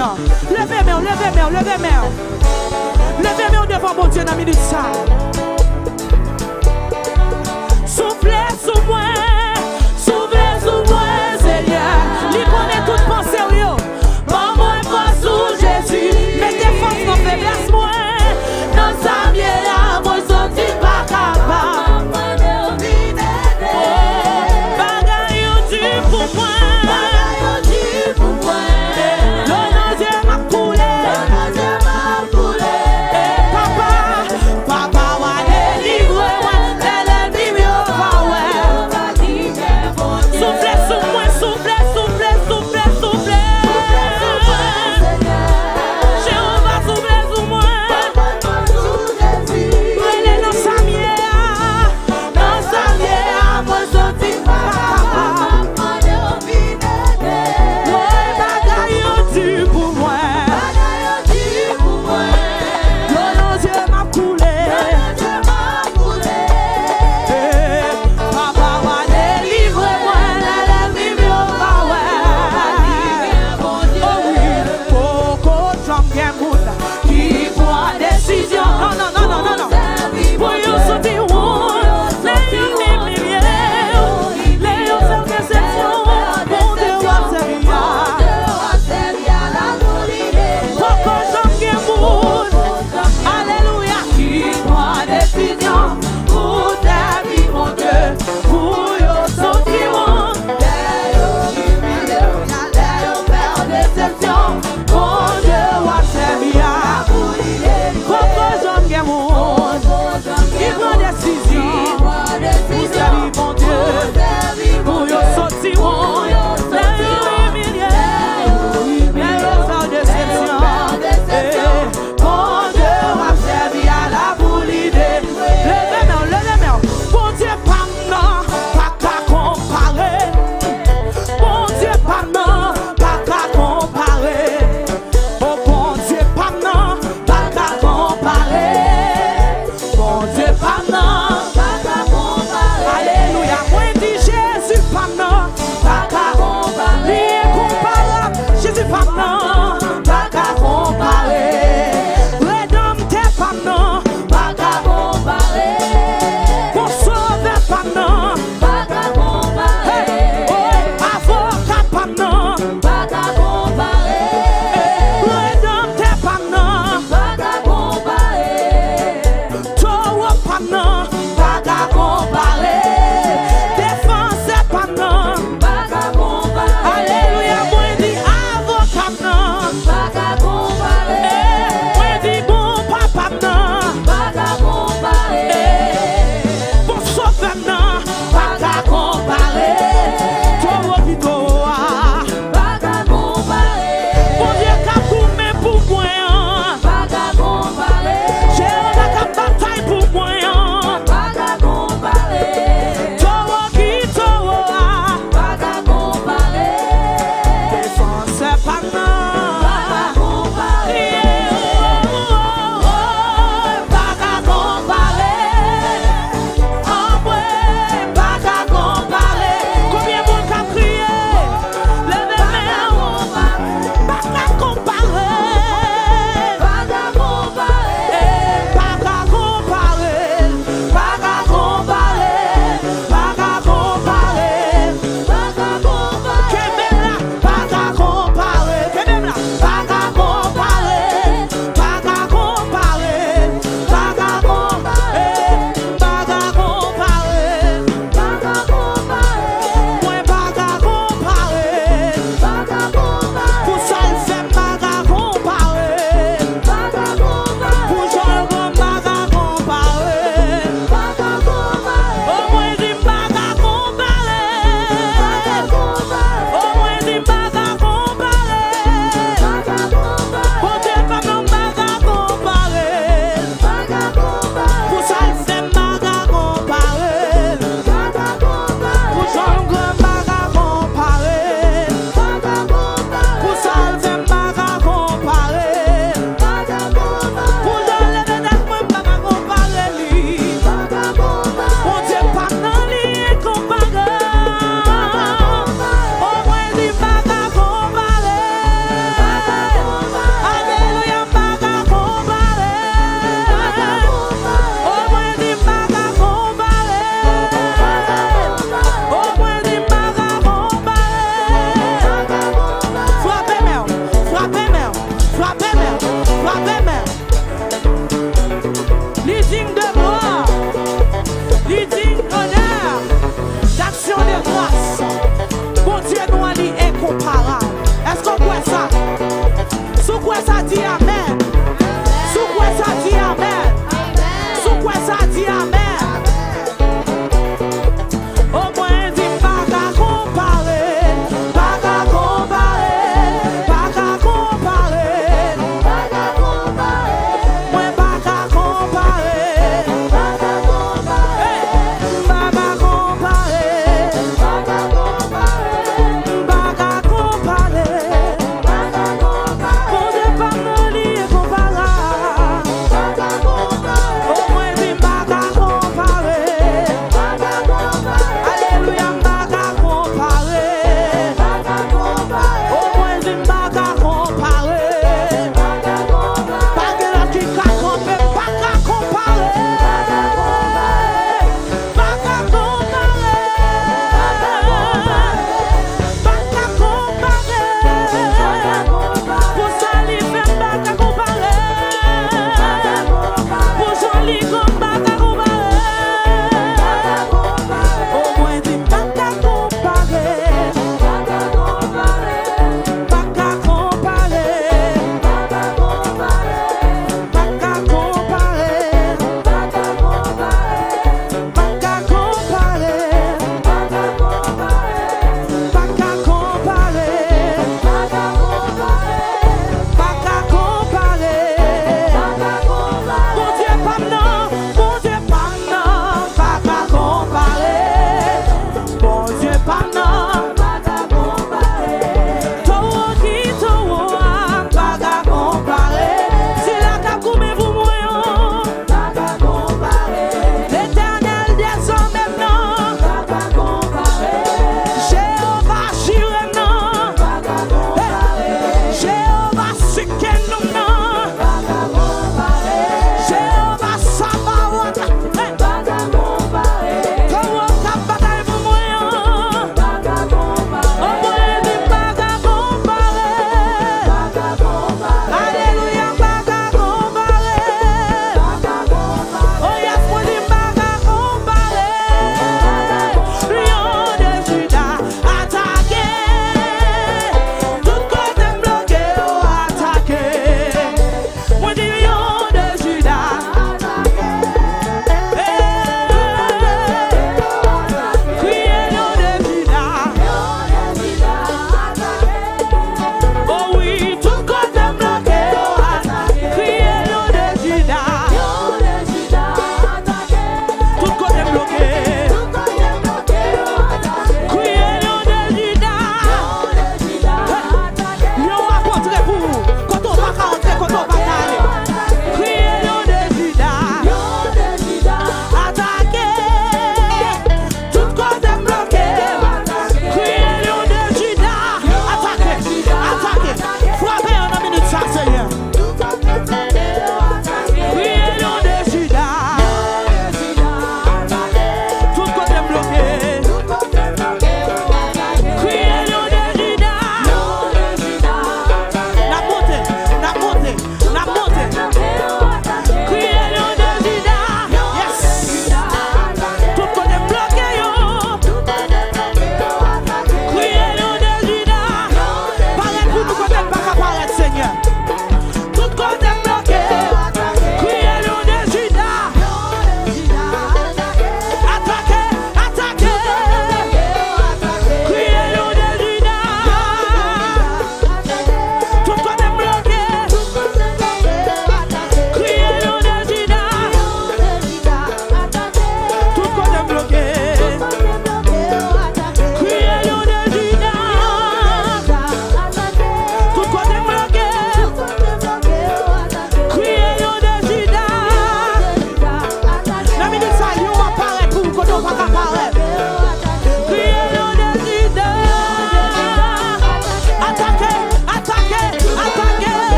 B: main. Levez main, levez main, levez main. Levez main devant mon Dieu dans la minute ça. Soufflez sous moi, soufflez sous moi, Seigneur. Lui connaît toute pensée, yo. Bon, moi, moi, sous Jésus. Mettez force dans faiblesse, moi. Dans sa bière, moi, sorti pas capable. Bagaille du pour moi. Bagaille du pour moi. Le nom Dieu m'a coulé. Le nom Dieu m'a coulé. Papa, papa, ouais.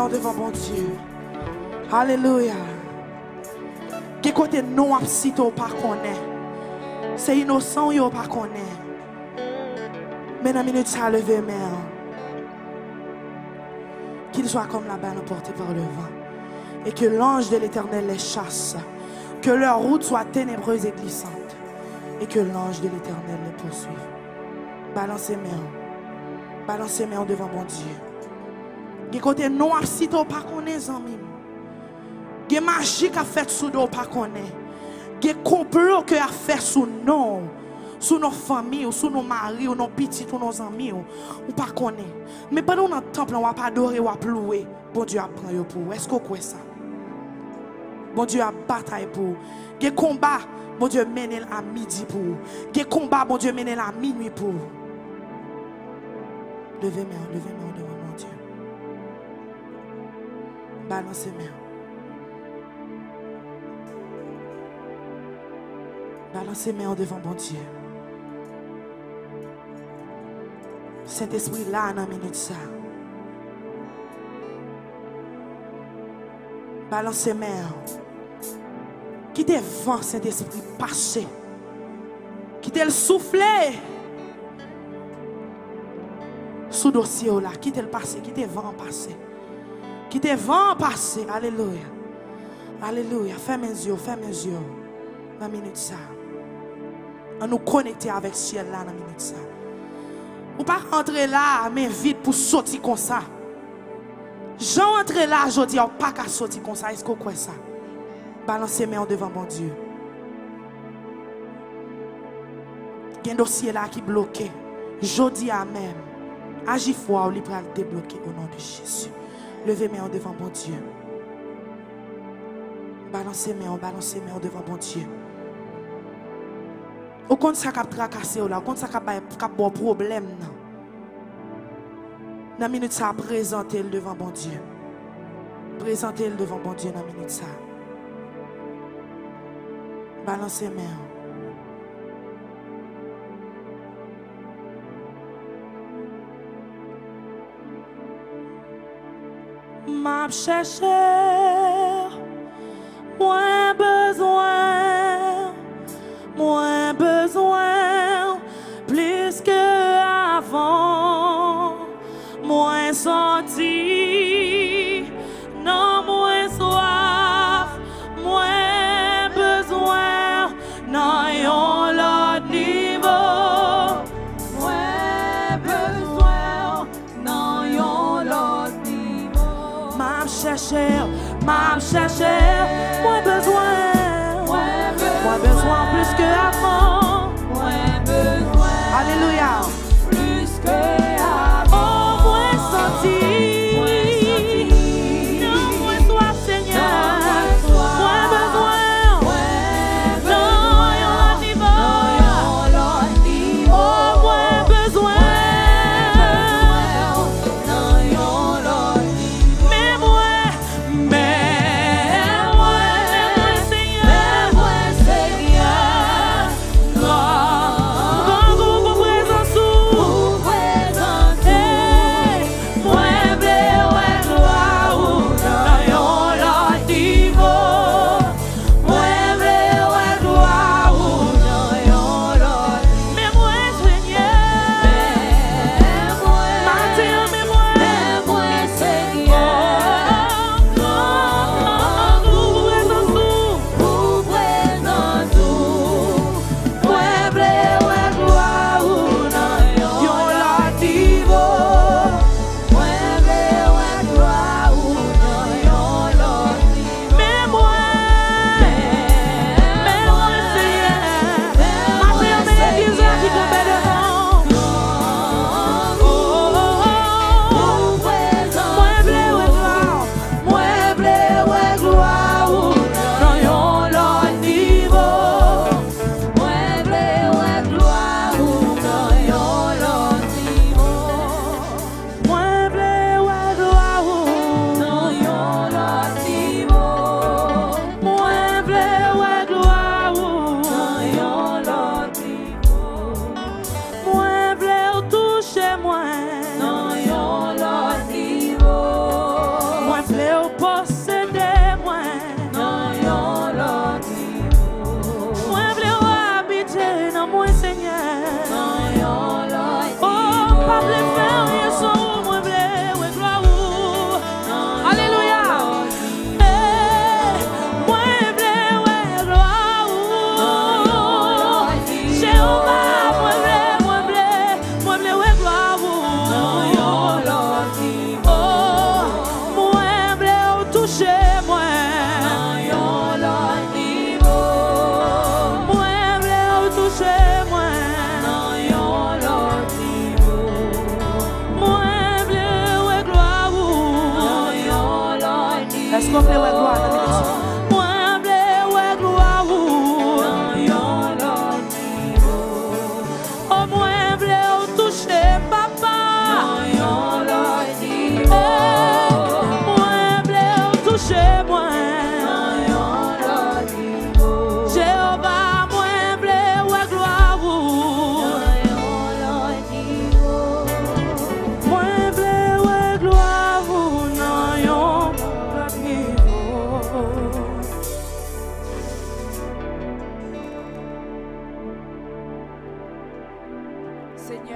B: mains devant mon Dieu. Alléluia. Qui côté non absito pas connaît. C'est innocent yo pas connaît. Mais dans minute ça lever main. Qu'il soit comme la balle emportée par le vent. Et que l'ange de l'Éternel les chasse. Que leur route soit ténébreuse et glissante. Et que l'ange de l'Éternel les poursuive. Balancez mains. Balancez mains devant mon Dieu. Qui côté non absito pas connaît amis. Qui magie qu'a fait sous dos pas connaît. Qui complot que a fait sous nous. Sous nos familles, ou sous nos maris, ou nos petits, ou nos amis, ou, ou pas connaît. Mais pendant notre temple, on va pas adorer, on va louer. Bon Dieu a pris pour vous. Est-ce que vous croyez ça? Bon Dieu a bataille pour vous. Des combats, bon Dieu mène à midi pour vous. Des combats, bon Dieu mène à minuit pour vous. Levez main, levez main devant mon Dieu. Balancez main. Balancez main devant mon Dieu. Saint-Esprit là dans la minute ça. Balancez main. Quittez le vent, Saint-Esprit, passez. Quittez le souffler. Sous le dossier là, quittez le passé, quittez le vent passer. Quittez le vent passer. Alléluia. Alléluia. Fermez mes yeux, fermez mes yeux. Dans la minute ça. On nous connecter avec le ciel là dans la minute ça. Ou pas rentrer là, mais vite pour sortir comme ça. Jean entre là, je dis, pas qu'à sortir comme ça. Est-ce que vous croyez ça? Balancez mains devant mon Dieu. Il y a un dossier là qui est bloqué. Je dis à même. Agis fort, il va le débloquer au nom de Jésus. Levez mains devant mon Dieu. Balancez mains, balancez mains devant mon Dieu. Au compte ça cap tracasser là, au compte ça cap cap bon problème non. Dans minute ça présenter le devant bon Dieu. Présenter le devant bon Dieu dans minute ça. Balancez main. M'a cherché moins besoin. Moins besoin, plus que avant, moins senti, non moins soif, moins besoin, non yon l'autre niveau, moins besoin, non yon l'autre niveau. M'a cherché, m'a cherché, moins besoin.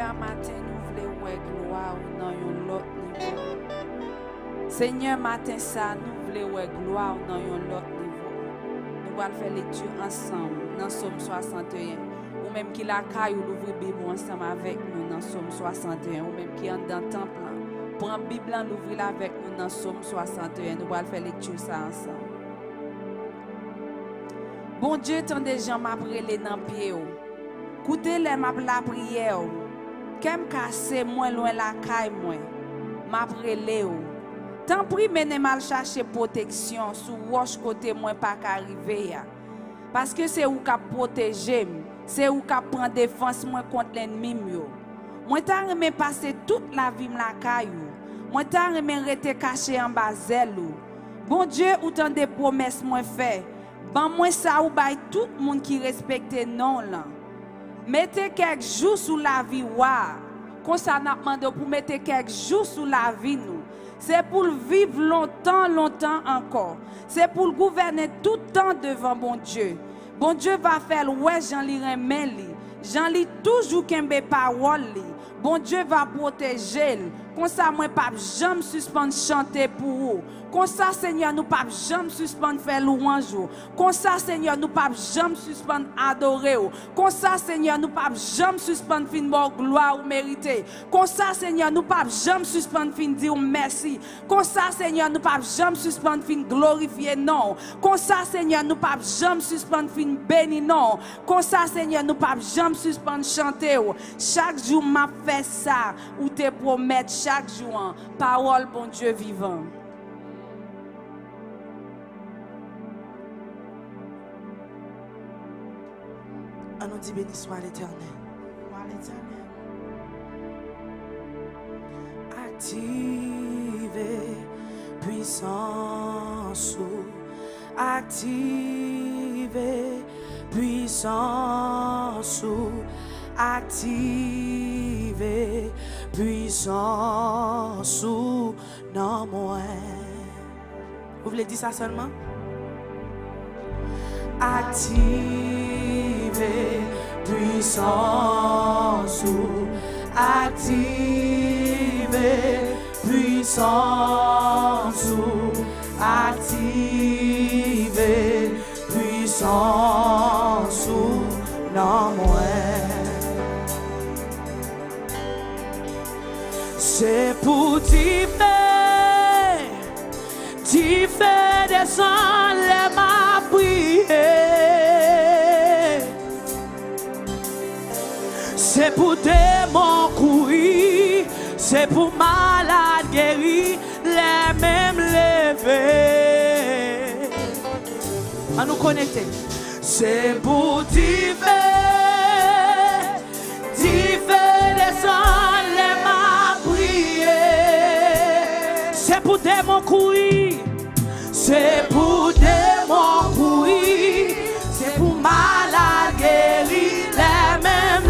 D: Seigneur, matin, nous voulons voir gloire dans un autre niveau. Seigneur, matin, ça, nous voulons voir gloire dans un autre niveau. Nous allons faire lecture ensemble dans Somme soixante et un. Ou même qui la caille ou l'ouvre Bible ensemble avec nous dans Somme soixante et un. Ou même qui entre dans le temple. Prends la Bible, l'ouvrir avec nous dans Somme soixante et un. Nous allons faire lecture ça ensemble. Bon Dieu, tant de gens m'a brûlé dans le pied. Écoutez les m'a la prière. Qu'aime casser moins loin la caille moi. M'a brûlé. Tant pis mener mal chercher protection sous roche côté moins pas qu'arriver. Parce que c'est où qu'a protéger, c'est où qu'a prendre défense moi contre l'ennemi yo. Moi t'a aimé passer toute la vie la caille. Moi t'a aimé rester caché en bas zèle. Bon Dieu, autant de promesses moi fait. Ban moi ça ou bay tout le monde qui respecte non là. Mettez quelques jours sous la vie wa. Comme ça n'a demandé pour mettre quelques jours sous la vie nous. C'est pour vivre longtemps, longtemps encore. C'est pour gouverner tout le temps devant bon Dieu. Bon Dieu va faire ouais Jean li remen li. Jean li toujours kembe parole li. Bon Dieu va protéger. Comme ça moi pas jamais suspendre chanter pour vous. Comme ça Seigneur nous pas jamais suspendre faire louange. Comme ça Seigneur nous pas jamais suspendre adorer. Comme ça Seigneur nous pas jamais suspendre fin bon gloire ou mériter. Comme ça Seigneur nous pas jamais suspendre fin dire merci. Comme ça Seigneur nous pas jamais suspendre fin glorifier non. Comme ça Seigneur nous pas jamais suspendre fin bénir non. Comme ça Seigneur nous pas jamais suspendre chanter. Chaque jour m'a fait ça ou te promettre chaque jour parole bon Dieu vivant.
B: On nous dit béni soit l'Éternel. Activez puissance, activez puissance, activez puissance non moi. Vous voulez dire ça seulement? Activez puissance, activez puissance, activez puissance non moi. C'est pour t'y faire, t'y faire descendre les ma prière. C'est pour démons courir, c'est pour malades guérir, les mêmes levés. À nous connecter. C'est pour t'y faire, t'y faire descendre les ma c'est pour démons courir, c'est pour démons courir, c'est pour malades guérir, les mêmes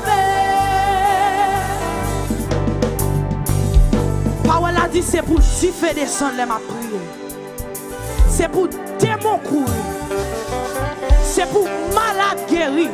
B: levés. Parole a dit c'est pour faire descendre les ma prière, c'est pour démons courir, c'est pour malades guérir.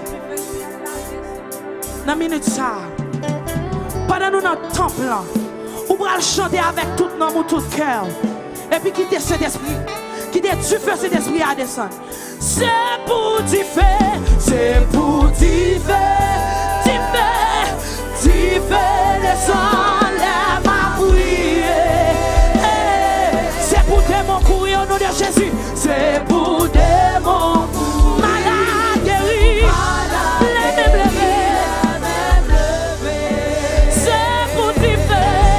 B: Dans la minute ça, pendant nous dans le temple là. Ou pour chanter avec tout nom ou tout cœur. Et puis quitter cet esprit. Quitter du feu cet esprit à descendre. C'est pour t'y faire. C'est pour t'y faire. T'y faire. T'y faire descendre les ma prière. C'est pour démons courir au nom de Jésus. C'est pour démons malades guéris. Les mêmes levés. C'est pour t'y faire.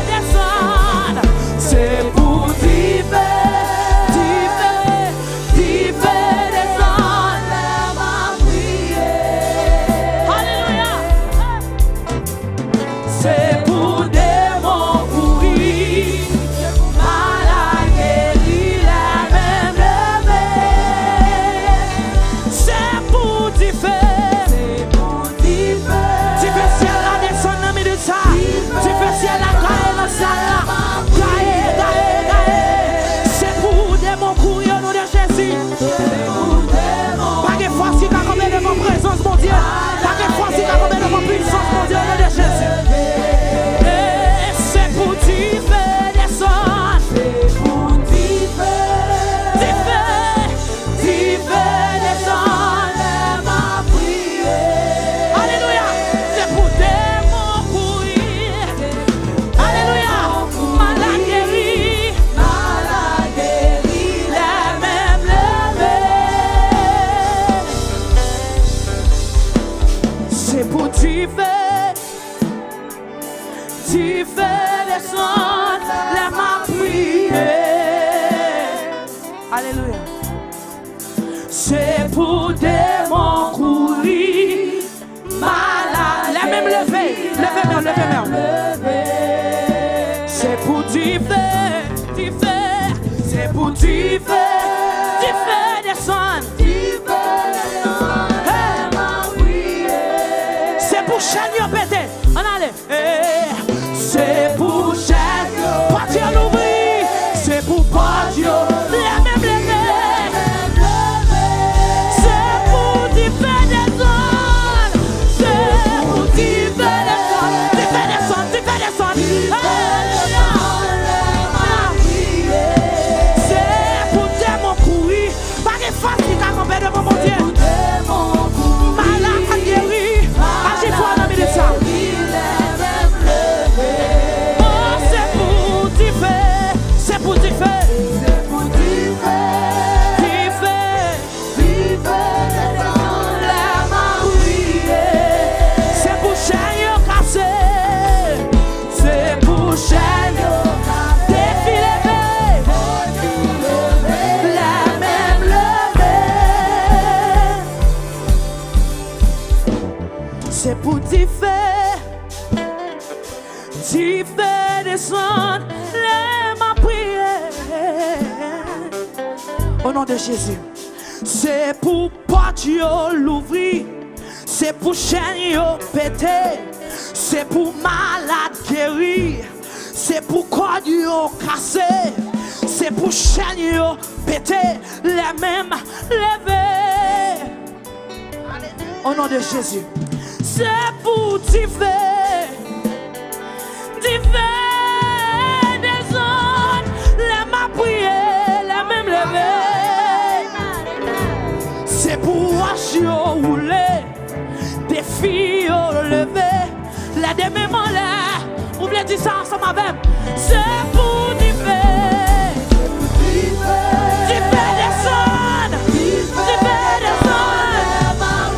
B: C'est pour t'y faire, t'y faire, t'y faire descendre ma prière. tu fais descendre les ma prière. Alléluia. C'est pour démons courir malade. Les mêmes levés, levez moi, levez moi. C'est pour tu fais, tu fais, c'est pour tu fais, tu fais descendre. C'est pour chaîne pété. On allait. C'est pour chaîne. Pas Dieu l'ouvrir. C'est pour pas Dieu. Les mêmes levés. C'est pour tu fais descendre. C'est pour tu fais descendre. Tu fais descendre, tu fais descendre. C'est pour démons courir. Pas de face qui t'accompagne devant mon Dieu. Malade à guérir. Agis toi dans le milieu de ça. Oh, c'est pour tu fais. C'est pour tu fais. C'est pour tu fais. Tu fais. Tu fais. La marie. C'est pour chaîne cassée. C'est pour chaîne défilée. La même levée. C'est pour tu fais. Tu fais descendre les ma prière. Au nom de Jésus. C'est pour pas Dieu l'ouvrir. C'est pour chaîne péter. C'est pour malade guérir. C'est pour corps casser. C'est pour chaîne péter. Les mêmes levés. Au nom de Jésus. C'est pour tu fais. Tu fais des zones. Les ma prière. Les mêmes levés. C'est pour agir rouler. Des filles lever. La démément là. Vous voulez dire ça ensemble avec. C'est pour tu fais. Tu fais des zones. Tu fais des zones.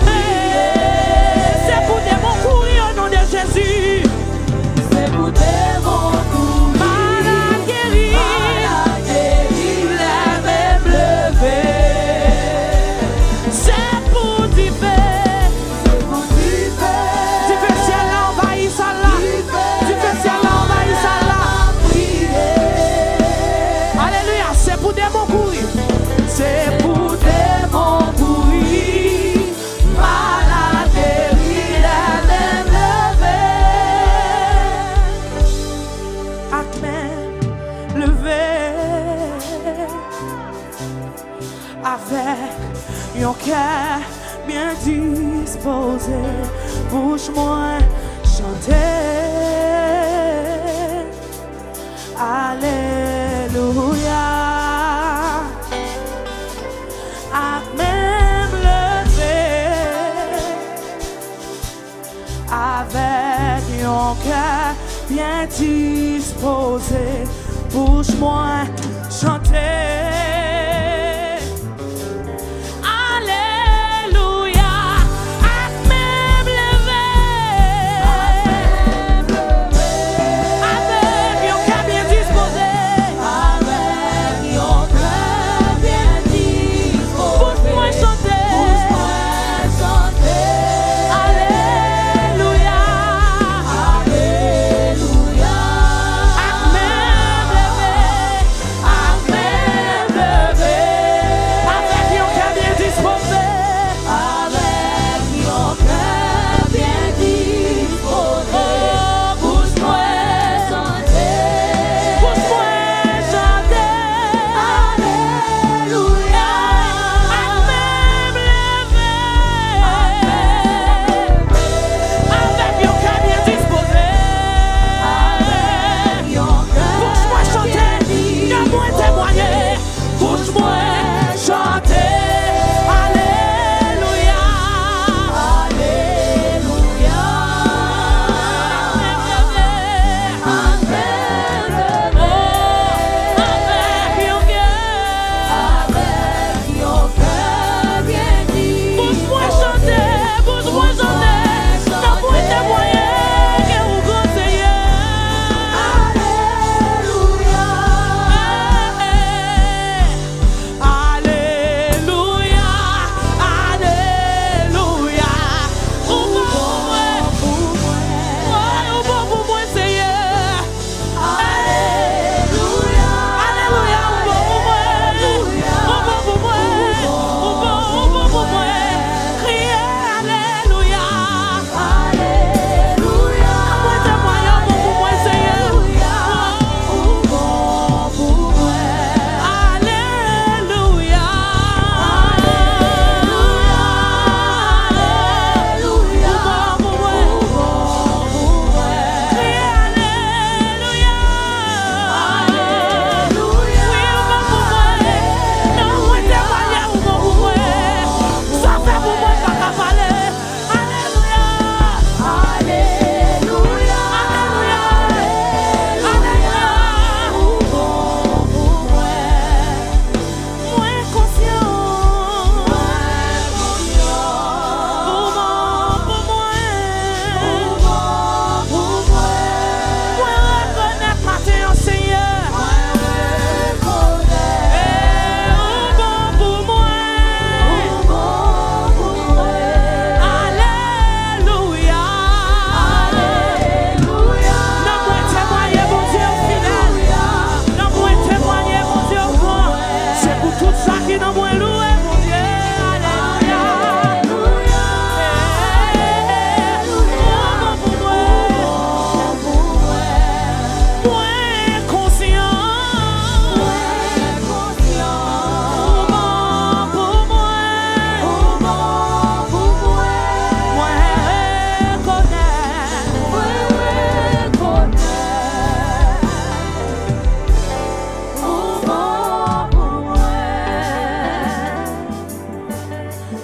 B: C'est pour démons courir au nom de Jésus. C'est pour démons courir. Malade guérir. La même levée. C'est pour tu fais. C'est pour tu fais. Tu fais ciel là, envahis ça là. Tu fais ciel là, envahis ça là. Alléluia, c'est pour démons courir. C'est pour démons courir. Malade guérir. La même levée. Amen. Levé. Avec un cœur bien disposé, bouche moins chanter. Alléluia. Amen levé. Avec un cœur bien disposé, bouche moins chanter.
C: Amen.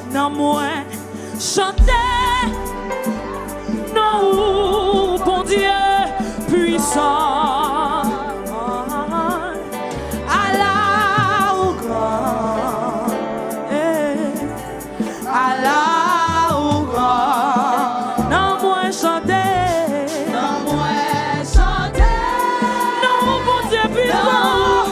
B: non moi chanter, non bon Dieu puissant, Allah ou grand, Allah ou grand, non moi chanter, non moi chanter, non bon Dieu puissant.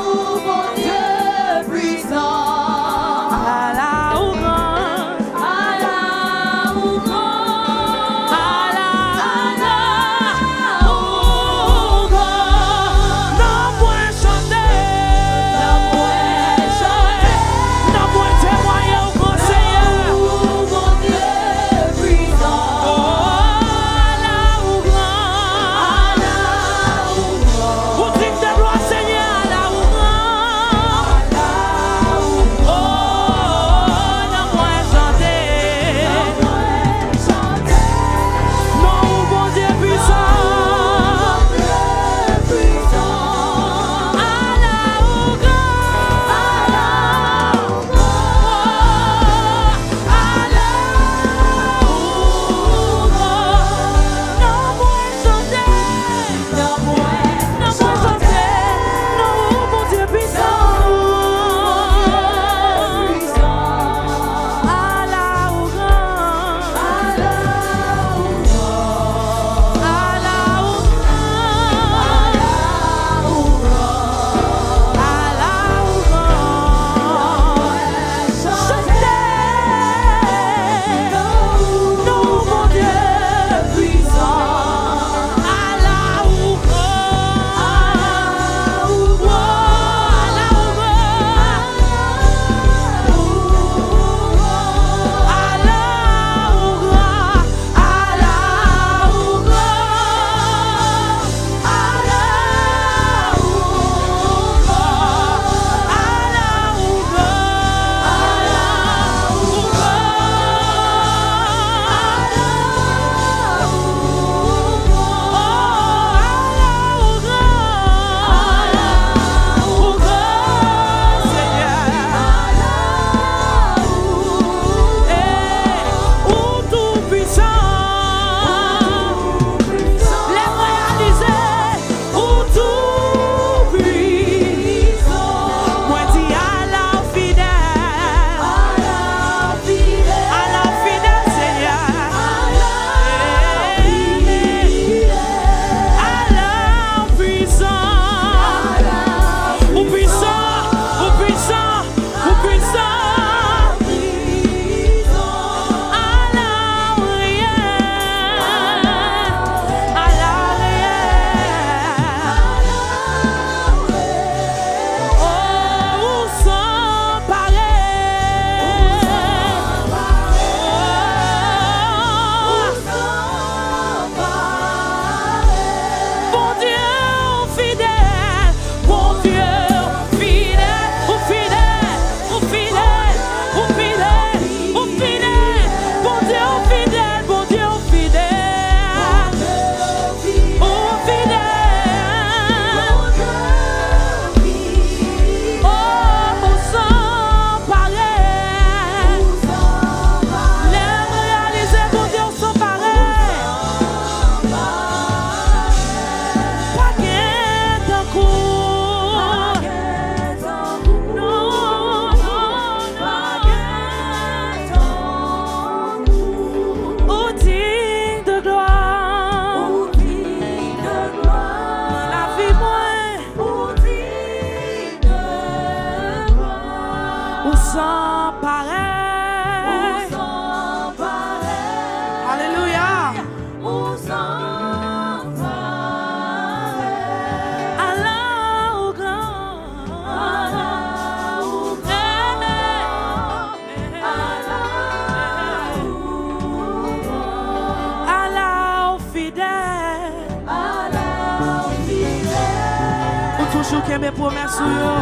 C: toujours que mes promesses sont.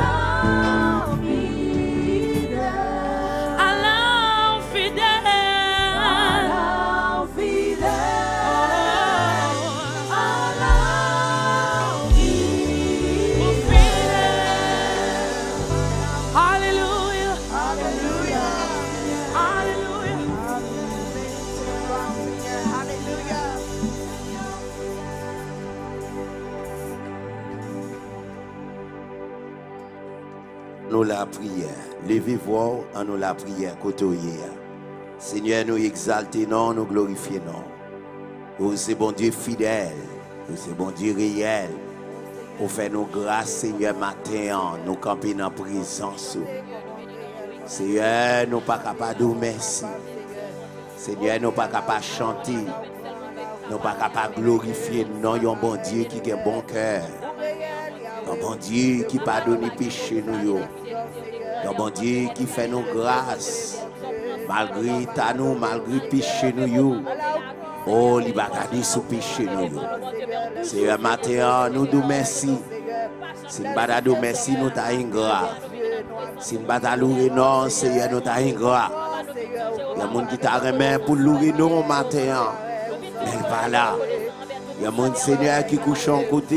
B: Allah fidèle, Allah fidèle, Allah fidèle. Alléluia, Alléluia, Alléluia.
E: nous la prière. Levez-vous en nous la prière. Côtoyer. Seigneur, nous exalter, non, nous glorifier, non. Vous c'est bon Dieu fidèle. Vous c'est bon Dieu réel. Vous fait nous grâce, Seigneur, matin, nous camper dans la présence. Seigneur, nous pas capables de merci. Seigneur, nous pas capables de chanter. Nous pas capables de glorifier. Non, il y a un bon Dieu qui a un bon cœur. Un bon Dieu qui pardonne péché nous. Un bon Dieu qui fait nous grâce. Malgré ta nous, malgré péché nous. Oh, il va garder sous péché nous. C'est un matin, nous nous merci. Si nous nous merci, nous t'as ingrat. Si nous nous louer non, Seigneur, nous t'as ingrat. Il y a des gens qui t'a remis pour louer non matin. Mais pas là. Il y a des gens, Seigneur, qui couchent en côté.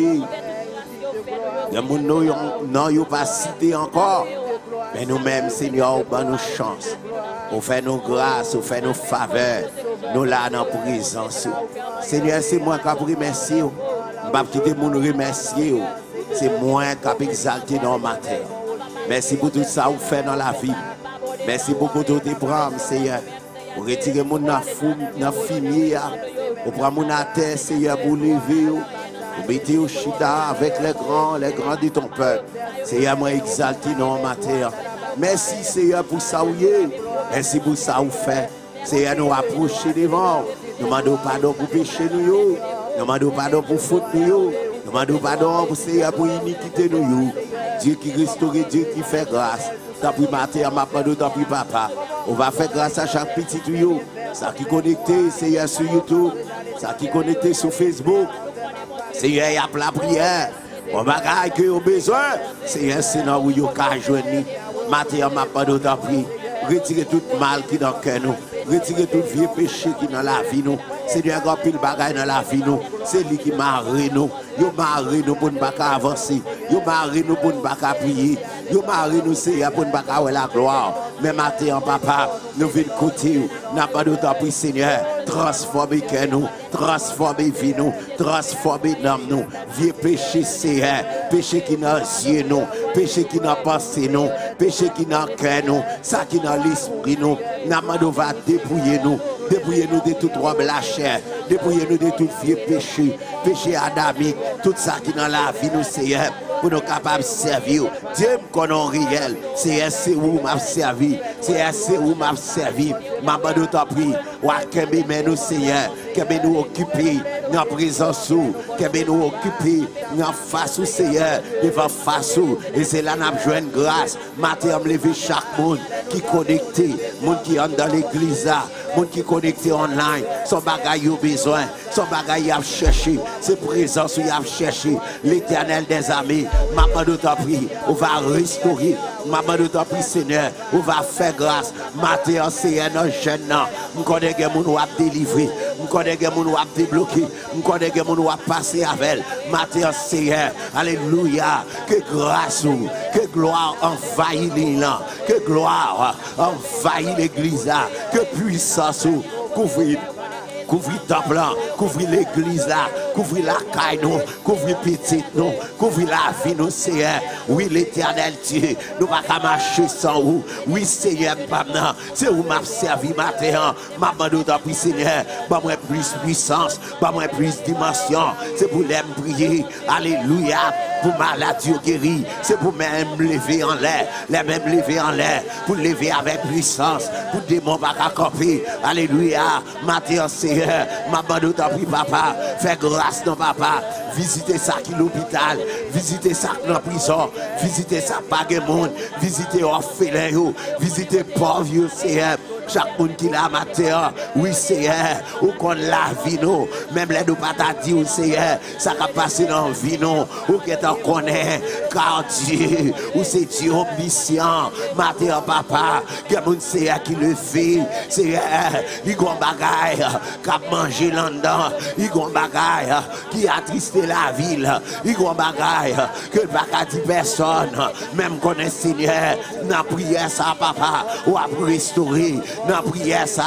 E: Il y a des gens qui n'ont pas cité encore. Mais nous-mêmes, Seigneur, on nous chance. On fait nos grâces, on fait nos faveurs. Nous là dans la présence. Seigneur, c'est moi qui remercie. Je ne vais pas quitter mon remercier. C'est moi qui exalté dans le matin. Merci pour tout ça que vous faites dans la vie. Merci beaucoup de te prendre, Seigneur. Vous retirez mon dans la fumier. Vous prenez mon terre, Seigneur, pour lever. Vous mettez au chita avec les grands, les grands de ton peuple. Seigneur, moi exalté dans le matin. Merci, Seigneur, pour ça où merci pour ça où fait. Seigneur, nous approcher devant. Nous demandons pardon pour péché nous. Nous demandons pardon pour faute nous. Nous demandons pardon pour Seigneur pour iniquité nous. Dieu qui restaure, Dieu qui fait grâce. T'as pris matin, ma pardon, t'as pris papa. On va faire grâce à chaque petit tuyau. Ça qui est connecté, Seigneur, sur YouTube. Ça qui est connecté sur Facebook. Seigneur, il y a la prière. On va gagner que au besoin. Seigneur, c'est là où il y a joindre. Matin, ma pardon, t'as pris. Retirez tout mal qui est dans le cœur nous. Retirez tout vieux péché qui est dans la vie nous. Seigneur, quand pile bagaille dans la vie nous. C'est lui qui m'a nous. Yo marre nous pour ne pas avancer. Yo marre nous pour ne pas prier. Yo marre nous Seigneur pour ne pas avoir la gloire. Mais matin, papa, nous venons côté. N'a pas d'autre prix, Seigneur. Transformez cœur nous. Transformez vie nous. Transformez l'âme nous. Vieux péché, Seigneur. Péché qui n'a yeux nous. Péché qui n'a pensé nous. Péché qui n'a cœur nous. Ça qui n'a l'esprit nous. N'a pas d'autre va dépouiller nous. Dépouillez-nous de toute robe la chair. Dépouillez-nous de tout vieux péché. Péché adamique. Tout ça qui dans la vie nous, Seigneur. Pour nous capables de servir. Dieu me connaît réel. C'est où m'a servi. C'est où m'a servi. Ma bonne t'en prie. Ou à Kembe nous, Seigneur. Kembe nous occuper. Dans la présence. Kembe nous occuper. Dans face au Seigneur. Devant face. Et c'est là que nous jouons grâce. Matin, me lever chaque monde qui est connecté. Monde qui entre dans l'église. Monde qui est connecté online. Son bagage a besoin. Son bagage a cherché. C'est présence où il a cherché. L'Éternel des amis. Maman de t'en prie, on va restaurer. Maman de t'en prie, Seigneur, on va faire grâce. Matin, Seigneur, nos jeunes, nous connaissons que nous avons délivré. Nous connaissons que nous avons débloqué. Nous connaissons que nous avons passé avec. Matin, Seigneur, alléluia. Que grâce, que gloire envahit l'île. Que gloire envahit l'église. Que puissance couvrir. Couvrir le temple, couvrir l'église là, couvrir la caille nous, couvrir petite nous, couvrir la vie nous, Seigneur. Oui, l'Éternel Dieu, nous ne pouvons pas marcher sans vous. Oui, Seigneur, c'est où m'a servi matin. Ma demande de prier, Seigneur, pas moins plus puissance, pas moins plus dimension. C'est pour l'aime prier. Alléluia. Pour maladie guérie, c'est pour même lever en l'air, les mêmes lever en l'air, pour lever avec puissance, pour démon pas camper. Alléluia. Matin, Seigneur, ma bande t'en prie, papa, fais grâce dans papa, visitez ça qui l'hôpital, visitez ça dans la prison, visitez ça pas de monde, visitez orphelin, visitez pauvres, Seigneur. Chaque monde qui l'a matin, oui, Seigneur, ou qu'on la vie, nous, même les deux patates, dit, Seigneur, ça va passer dans la vie, nous, ou qui t'en connaît, car Dieu, ou c'est Dieu omniscient, matin, papa, que mon Seigneur qui le fait, Seigneur, il y a un bagaille qui a mangé là-dedans, il y a un bagaille qui a tristé la ville, il y a un bagaille que le bagaille dit personne, même connaît Seigneur, dans la prière, ça, papa, ou à restaurer. Dans la prière, ça,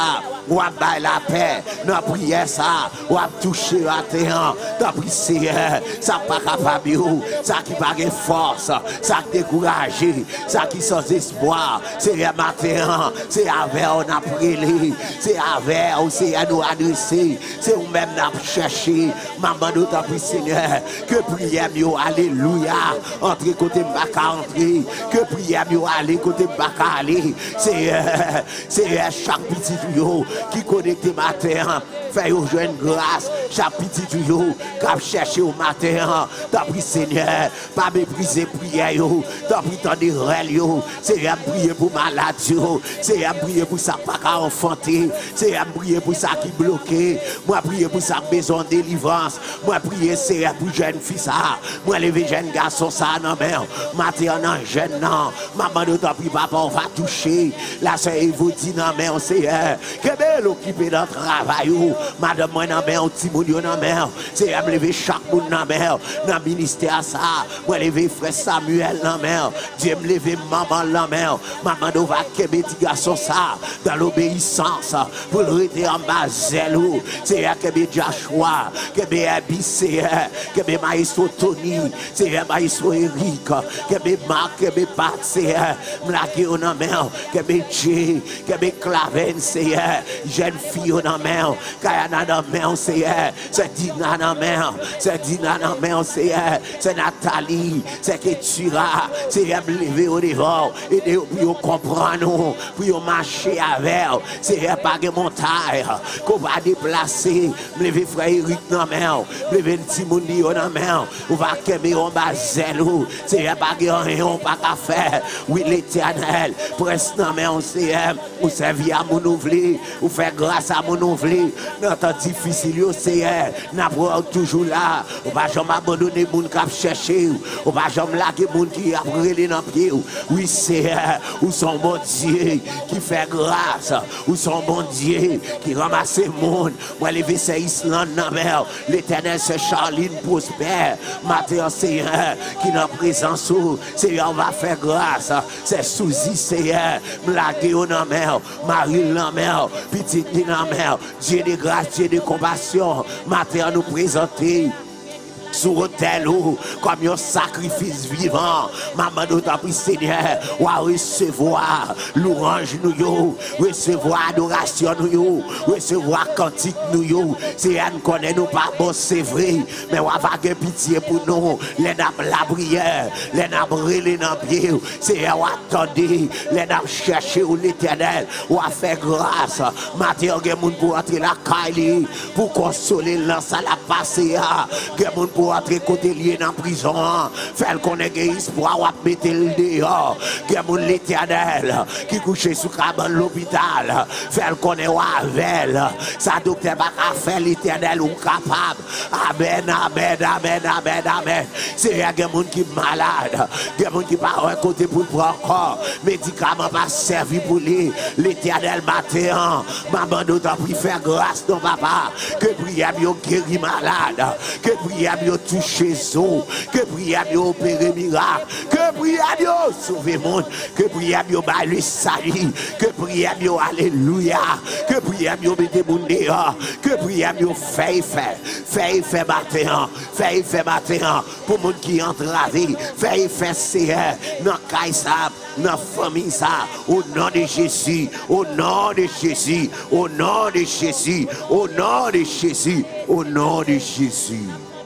E: ou à bailler la paix, dans prière ça, ou à toucher à terre, dans prière, ça pas capable, ça qui pas de force, ça qui découragé, ça qui sans espoir, c'est un matin, c'est avec on a prié, c'est avec on c'est à nous adresser, c'est nous même n'a cherché, maman nous t'a pris Seigneur, que prière mieux, alléluia, entre côté baka entrer, que prière mieux aller côté baka aller, c'est c'est chaque petit tuyau qui connecte matin, fait au jeune grâce, chaque petit tuyau qui a cherché au matin, t'as pris Seigneur, pas mépriser prière yo, t'as pris ton irrel yo, c'est à prier pour malade yo, c'est à prier pour ça pas qu'à enfanter, c'est à prier pour ça qui bloqué, moi prier pour ça besoin de délivrance, moi prier c'est pour jeune fille ça, moi lever jeune garçon ça non mais matin non jeune non, maman nous t'as pris papa on va toucher, la sœur vous dit non mais on sait que belle occupé dans travail ou madame moi non mais on petit moun yo non mais c'est à lever chaque moun non mais dans ministère ça, moi lever frère Samuel non mais Dieu me lever maman non mais maman nous va que petit garçon ça dans l'obéissance pour le rester en bas zèle, c'est à que Joshua, que Abissé, que Maïso Tony, c'est à Maïso Eric, que Marc, que Pat, c'est à Mlaké on a mer, que Jay, que Claven, c'est à jeune fille on a mer, Kayana na mer, c'est à c'est Dina na mer, c'est Dina na mer, c'est à c'est Nathalie, c'est Ketura, c'est à me lever au devant, et pour comprendre, pour marcher avec, c'est à pas de montagne, qu'on va déplacer, me lever frère Eric na mer, me lever Timouni on a mer, on va qu'aimer on va zèle, c'est à pas de rien, on pas qu'à faire, oui l'éternel, presse na mer, on sait, on servir à mon ouvrier, on fait grâce à mon ouvrier, notre difficile, c'est, n'a pas toujours là, on va jamais abandonner moun qui a cherché, on va jamais laguer moun qui a brûlé dans le pied, oui c'est, ou son bon Dieu qui fait grâce, ou son bon Dieu qui ramasse le monde, moi lever c'est Islande dans mer, l'éternel c'est Charline prospère, Matin c'est qui dans présence, c'est on va faire grâce, c'est Souzy c'est Mlagué dans mer, Marie dans mer, petite dans mer, Dieu de grâce, Dieu de compassion, matin nous présenter sur l'autel comme un sacrifice vivant. Maman nous t'a pris Seigneur, ou à recevoir l'orange nous, recevoir adoration nous, recevoir cantique nous. C'est à nous connaître nous pas bon, c'est vrai, mais on va avoir pitié pour nous. Les nappes la prière, les nappes relais dans le pied, c'est à attendre, les nappes chercher l'éternel, ou à faire grâce. Matin, il y a des gens pour entrer la caille, pour consoler l'anse à la passée, il y a des gens pour entrer côté lié dans la prison, faire qu'on ait espoir ou mettre le dehors, il y a des gens l'éternel qui couche sous cabane l'hôpital, faire qu'on ait avec, ça docteur va faire l'éternel ou capable. Amen, amen, amen, amen, amen. C'est il y a des gens qui sont malades, des gens qui partent à côté pour prendre encore, médicaments pas servi pour lui, l'éternel matin, maman nous t'a pris faire grâce non papa, que prière mieux guéri malade, que prière mieux toucher zo, que prière mieux opérer miracle, que prière mieux sauver monde, que prière mieux bailler le salut, que prière mieux alléluia, que prière mieux mettre monde dehors, que prière mieux faire faire, faire faire matin, faire faire matin pour monde qui entre la vie, faire faire c'est dans caille ça, dans famille ça, au nom de Jésus, au nom de Jésus, au nom de Jésus, au nom de Jésus, au nom de Jésus.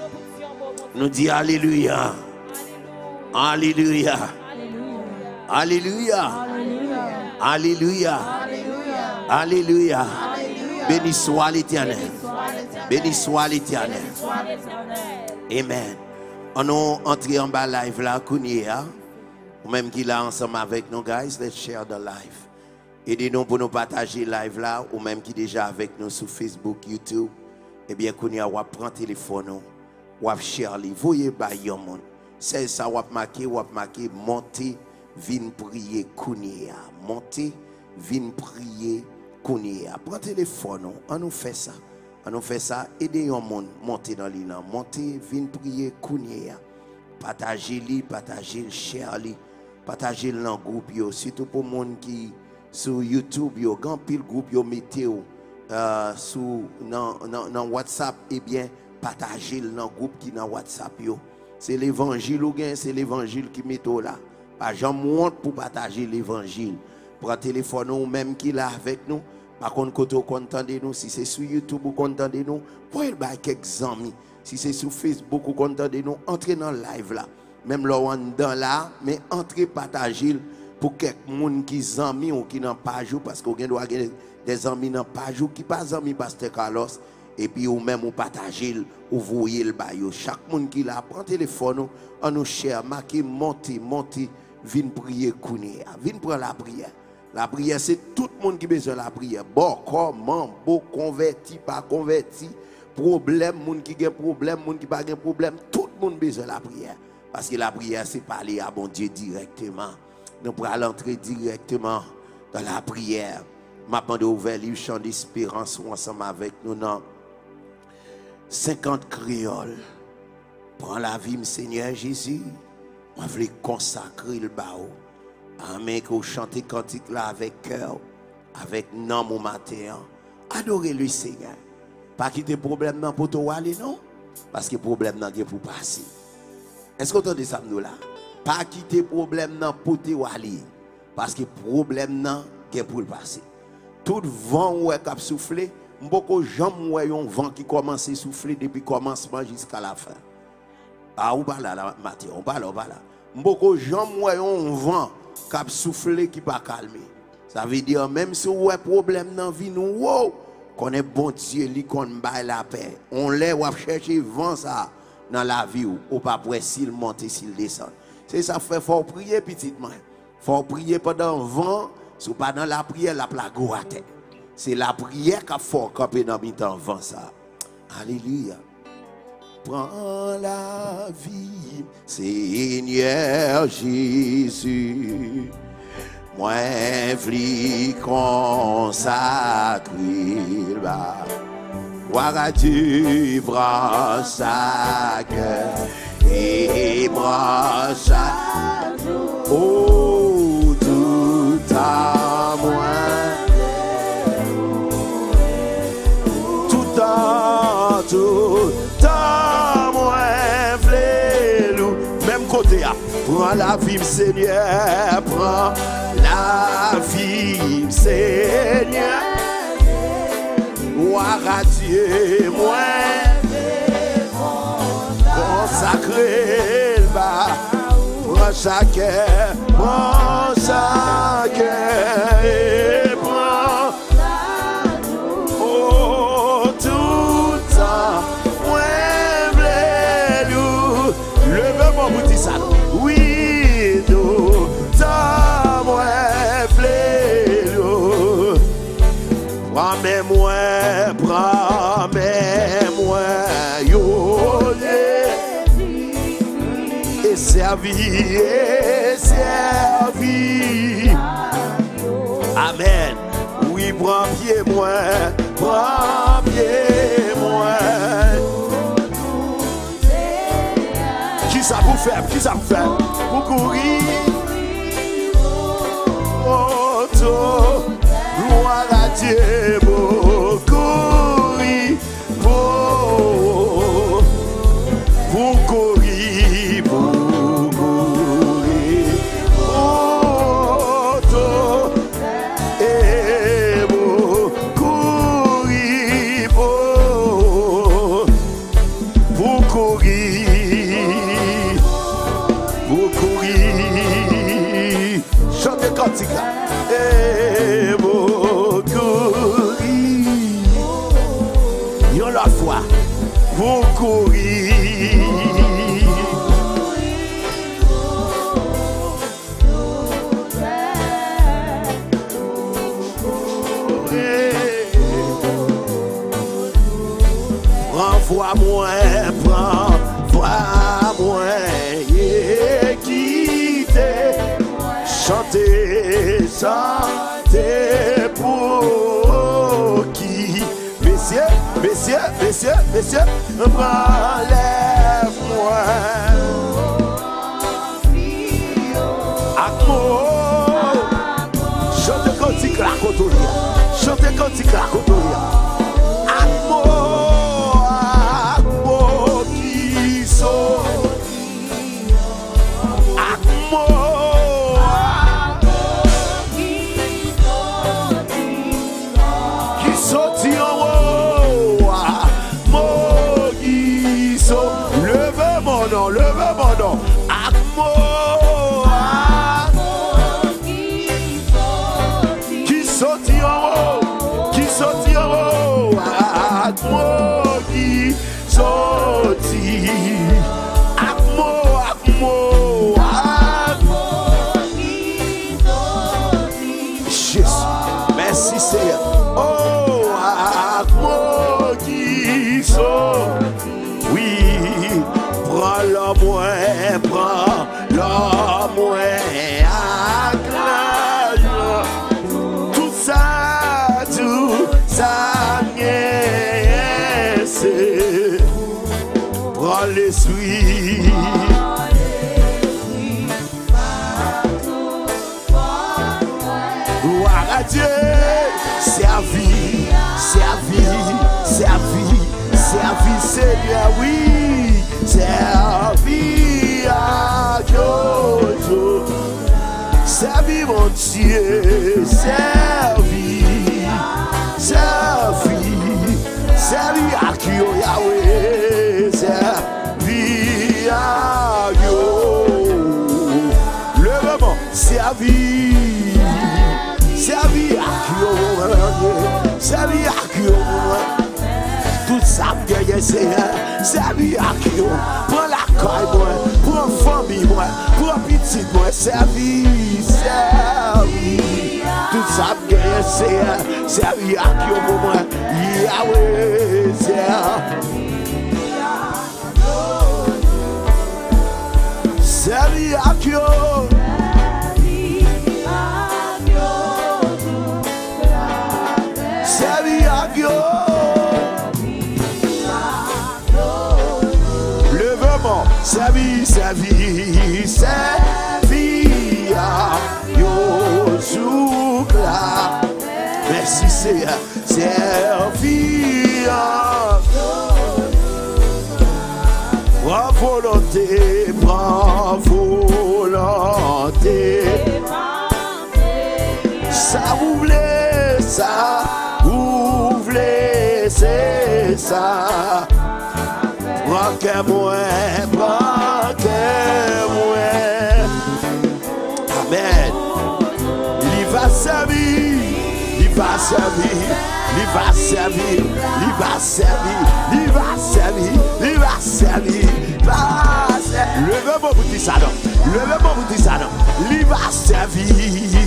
E: Nous dit alléluia. Alléluia. Alléluia. Alléluia. Alléluia. Béni soit l'Éternel. Béni soit l'Éternel. Amen. On a entré en bas live là, Kounia. Ou même qui là ensemble avec nous, guys, let's share the live. Aidez-nous pour nous partager live là, ou même qui déjà avec nous sur Facebook, YouTube. Eh bien, Kounia, on va prendre le téléphone, on va share, voyez par yon monde. C'est ça, on va marquer, on va marquer, montez, viens prier, Kounia. Montez, viens prier, Kounia. Prends le téléphone, on nous fait ça. On nous fait ça, aidez yon monde, montez dans l'île, montez, viens prier, Kounia. Partagez-le, partagez-le, share-le, partagez-le dans le groupe, yo. Surtout pour les gens qui sur YouTube, yo, grand pile groupe, yo, mettez euh, sur dans, dans, dans WhatsApp, eh bien, partagez dans le groupe qui est dans WhatsApp. C'est l'évangile ou bien c'est l'évangile qui met là. Pas j'en monte pour partager l'évangile. Pour téléphone ou même qui est là avec nous. Par contre, quand vous entendez nous, si c'est sur YouTube ou entendez nous, pour le bail quelques amis. Si c'est sur Facebook ou entendez nous, entrez dans le live là. Même là, on dans là, mais entrez partager pour quelques monde qui sont amis ou qui n'ont pas joué parce qu'on doit avoir des amis n'ont pas joué qui pas amis Pasteur Carlos et puis ou même ou partager ou voyez le bail. Chaque monde qui là prend téléphone, on nous cher, marquez montez, montez, viens prier kounia, viens prendre la prière. La prière, c'est tout le monde qui a besoin de la prière. Bon, comment, bon, converti, pas converti, problème, monde qui a problème, monde qui n'a pas problème, tout le monde a besoin de la prière. Parce que la prière, c'est parler à bon Dieu directement. Nous pourrons entrer directement dans la prière. Maintenant, de ouvrir le chant d'espérance ensemble avec nous dans cinquante créoles. Prends la vie, Seigneur Jésus. Je veux consacrer le bao. Amen, que vous chantez cantique là avec cœur, avec nom au matin. Adorez le Seigneur. Pas quitter problème dans pour toi aller non, parce que problème dans pour passer. Est-ce que vous entendez ça nous là? Pas quitter problème dans pour toi aller, parce que problème dans pour passer. Tout vent ouais qui soufflé, beaucoup jamais ouais un vent qui commence à souffler depuis le commencement jusqu'à la fin. Ah ou pas là matin, on parle on parle là. Beaucoup jamais ouais un vent qui soufflé qui pas calmer. Ça veut dire même si on a un problème dans la vie nous, wow, qu'on est bon Dieu lui qu'on baille la paix. On l'est ou chercher vent ça dans la vie ou pas pour s'il monte s'il descend. C'est ça fait faut prier petitement. Faut prier pendant le vent, si pas dans la prière la plaque à terre. C'est la prière qu'il faut camper dans le vent ça. Alléluia. Prends la vie, Seigneur Jésus. Moi, v'li consacrer là. Voir à Dieu, bras sa cœur et bras sa jour. Oh, tout à moi. Tout à tout. Prends la vie, Seigneur, prends la vie, Seigneur. Moi, radier, moi, consacrer le bas. Prends chacun, prends chacun et prends oh, tout temps. Levez-moi pour dire ça. Oui, nous, t'as moi, fléau. Prends-moi, prends-moi, yo, et servi, et servi. Amen. Oui, prends pied, moi, prends pied, moi. Qui ça pour faire? Qui ça pour faire? Pour courir. Oh, toi, gloire à Dieu, pour courir. Pour, pour courir, pour courir. Oh, toi, et pour courir. Pour, pour courir. Chantez cantique là. Et beaucoup yon la foi pour courir. Renvoie-moi, prends-moi, et quittez. Chantez, chantez pour qui? Messieurs, messieurs, messieurs, messieurs, relève-moi. Akmo, chantez cantique la cotolia. Chantez chante cantique là, Kotoria. Akmo, akmo qui sorti. Akmo, qui sorti en haut. Akmo qui sorti. Levez mon nom, levez mon nom. Akmo. Akmo qui sorti, Akmo, Akmo, Akmo qui sorti. Jésus, merci Seigneur. Oh, Akmo qui sorti. Oui, prends le moins, prends le moins, acclame tout ça, tout ça. Prends l'esprit, gloire à Dieu, servi, servi, servi, servi, Seigneur, oui, servi à Dieu, servi mon Dieu, servi, servi. Servi à Dieu, Yahweh, servi à Dieu. Levez-moi, servi, servi à Dieu, servi à Dieu. Tout ça, bien, Seigneur, servi à Dieu. Pour la caille, moi, pour la famille, moi, pour la petite, moi, servi, servi. Tout ça, bien, Seigneur, servi à Dieu, moi. Yahweh, servi à Dieu, servi à Dieu, levez-moi, servi, servi, servi à Dieu, soukla. Merci Seigneur, servi à prends volonté, prends volonté. Ça vous voulez, ça vous voulez, c'est ça. Prends que moi, prends que moi. Amen. Il va servir. Il va servir, il va servir, il va servir, il va servir, il va servir, il va servir. Levez-moi pour dire ça, non. Levez-moi pour dire ça, non. Il va servir.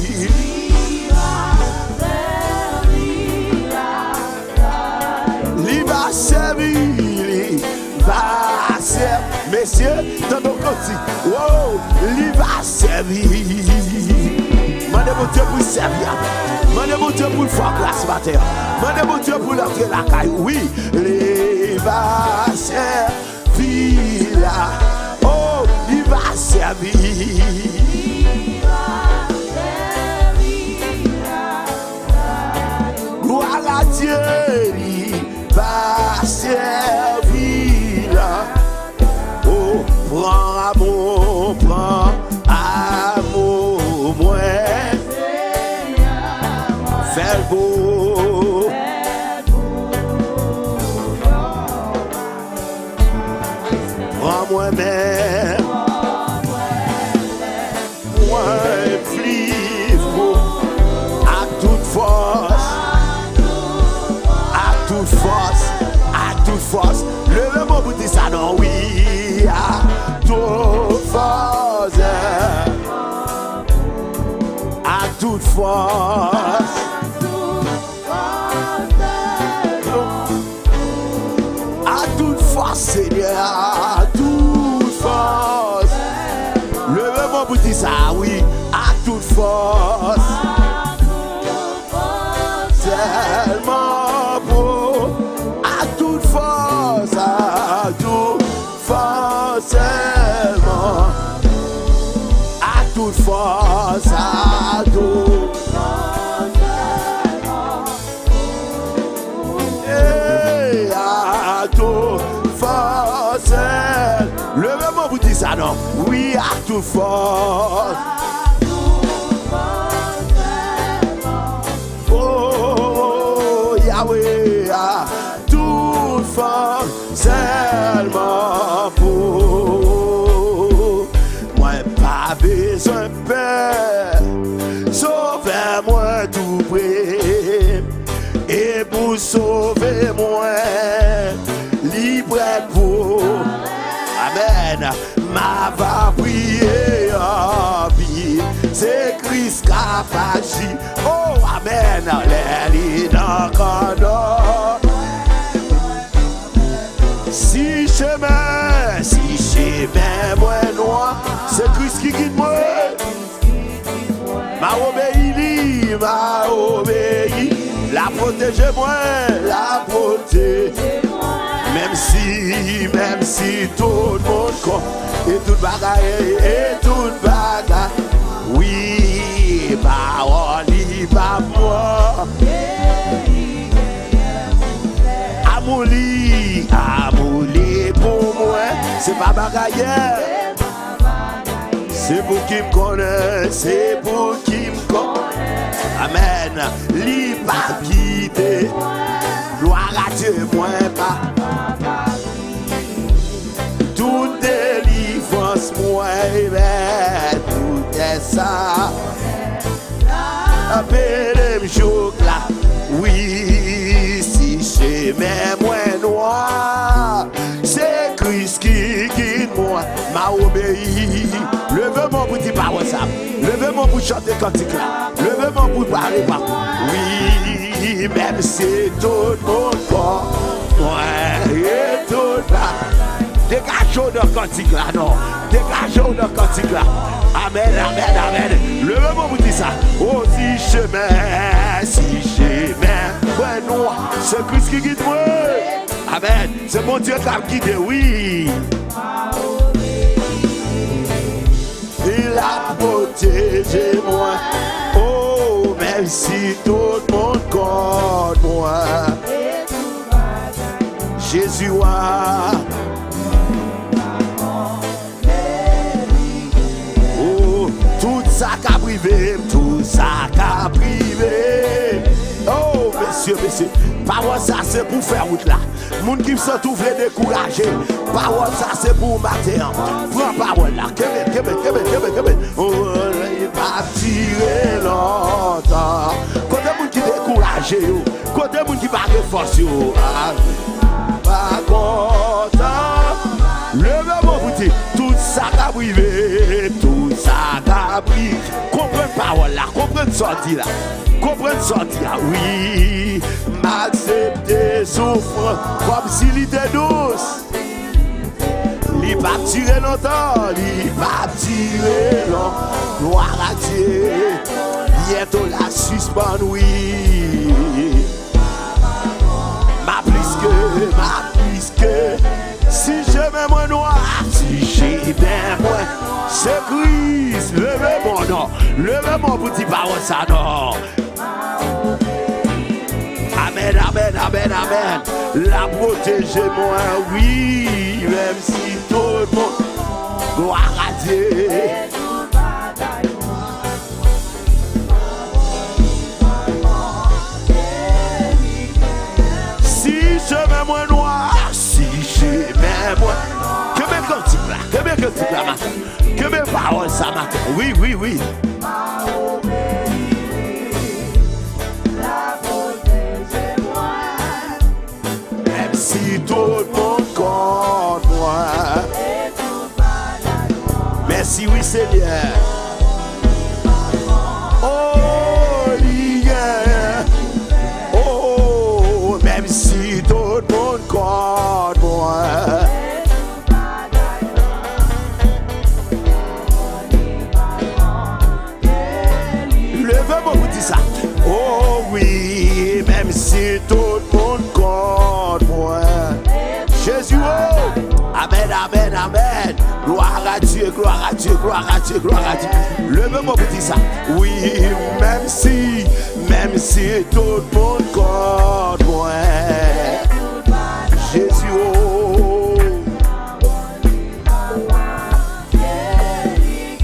E: Il va servir, il va servir. Messieurs, dans ton côté, wow, il va servir. Mandez mon Dieu pour servir. Mandez mon Dieu pour le faire classe matin. Mandez mon Dieu pour l'entrer la caille. Oui, il va servir là. Oh, il va servir. Gloire à Dieu, il va servir là. Oh, prends amour, prends amour, moi. Fais beau, prends moi-même, moi vivre à toute force, à toute force, à toute force. Le mot vous dit ça, non, oui, à toute force, à toute force. Seigneur, à toute force. Levez-moi pour dire ça, oui, à toute force. Tellement beau, à toute force, à toute force, tellement. À toute force, à toute force. toute force. Oh, Yahweh, à toute force, seulement pour moi, pas besoin de peur, sauvez-moi tout près, et pour sauver moi, libre pour, amen, ma va prier, oh, c'est Christ qui a agi, oh, amen, les dans si chemin, si chemin, moi noir, c'est Christ qui guide moi. M'a obéi, m'a obéi, la protège moi, la protège. Même si, même si tout le monde compte, et tout bagaille, et tout bagaille, oui, parole, il va moi. Amouli, amouli pour moi, c'est pas bagaille. C'est pour qui me connaît, c'est pour qui me connaît. Amen. Li pas quitter, gloire à Dieu, moi pas. Toute délivrance, moi, ben, tout est ça. Appelez me jour là, oui, si j'ai même moins noir, c'est Christ qui guide moi, m'a obéi. Levez-moi pour dire parole ça, levez-moi pour chanter cantique là, levez-moi pour parler pas. Oui, même si tout le monde croit, moi et tout là. Dégageons de cantique là, non. Dégageons de cantique là. Amen, amen, amen. Levez-moi pour dire ça. Oh, si chemin, si chemin, ouais, non, c'est Christ qui guide moi. Amen. C'est mon Dieu qui a guidé, oui. Il a protégé moi. Oh, même si tout le monde compte moi. Jésus a. Oh, tout ça qu'a privé, tout ça qu'a privé. Oh, messieurs, messieurs, parole ça c'est pour faire route là. Moun qui se trouve découragé, parole ça c'est pour matin. Prends parole là, kebe, kebe, kebe, kebe, kebe. Oh, il va tirer longtemps. Côté moun qui découragé, côté moun qui va force yo. Pas content. Levez-moi pour dire, tout ça qu'a privé, tout ça qu'a privé. Comprenez parole là, comprenez sortie là. Comprenez sortie là, oui. M'accepter souffre comme s'il était douce. Il va tirer longtemps, il va tirer longtemps. Gloire à Dieu, bientôt la suspend, oui. Ma plus que, ma plus que. Si je mets moi noir, si j'ai bien moi, c'est Christ, levez-moi non, levez-moi pour dire parole ça non. Amen, amen, amen, amen. La protéger moi, oui, même si tout le monde, gloire à Dieu. Si je mets moi noir, si j'ai bien moi, que mes cantiques là, que mes cantiques là, que mes paroles ça matin, oui, oui, oui. Même si tout le monde compte moi, merci, oui, Seigneur. Oh, yeah. Oh, même si tout le monde compte moi. Levez-moi vous dire ça. Oh oui, même si tout le monde compte moi. Jésus, oh, amen, amen, amen. Gloire à Dieu, gloire à Dieu, gloire à Dieu, gloire à Dieu. Levez-moi pour dire ça. Oui, même si, même si tout le monde compte moi. Jésus, oh.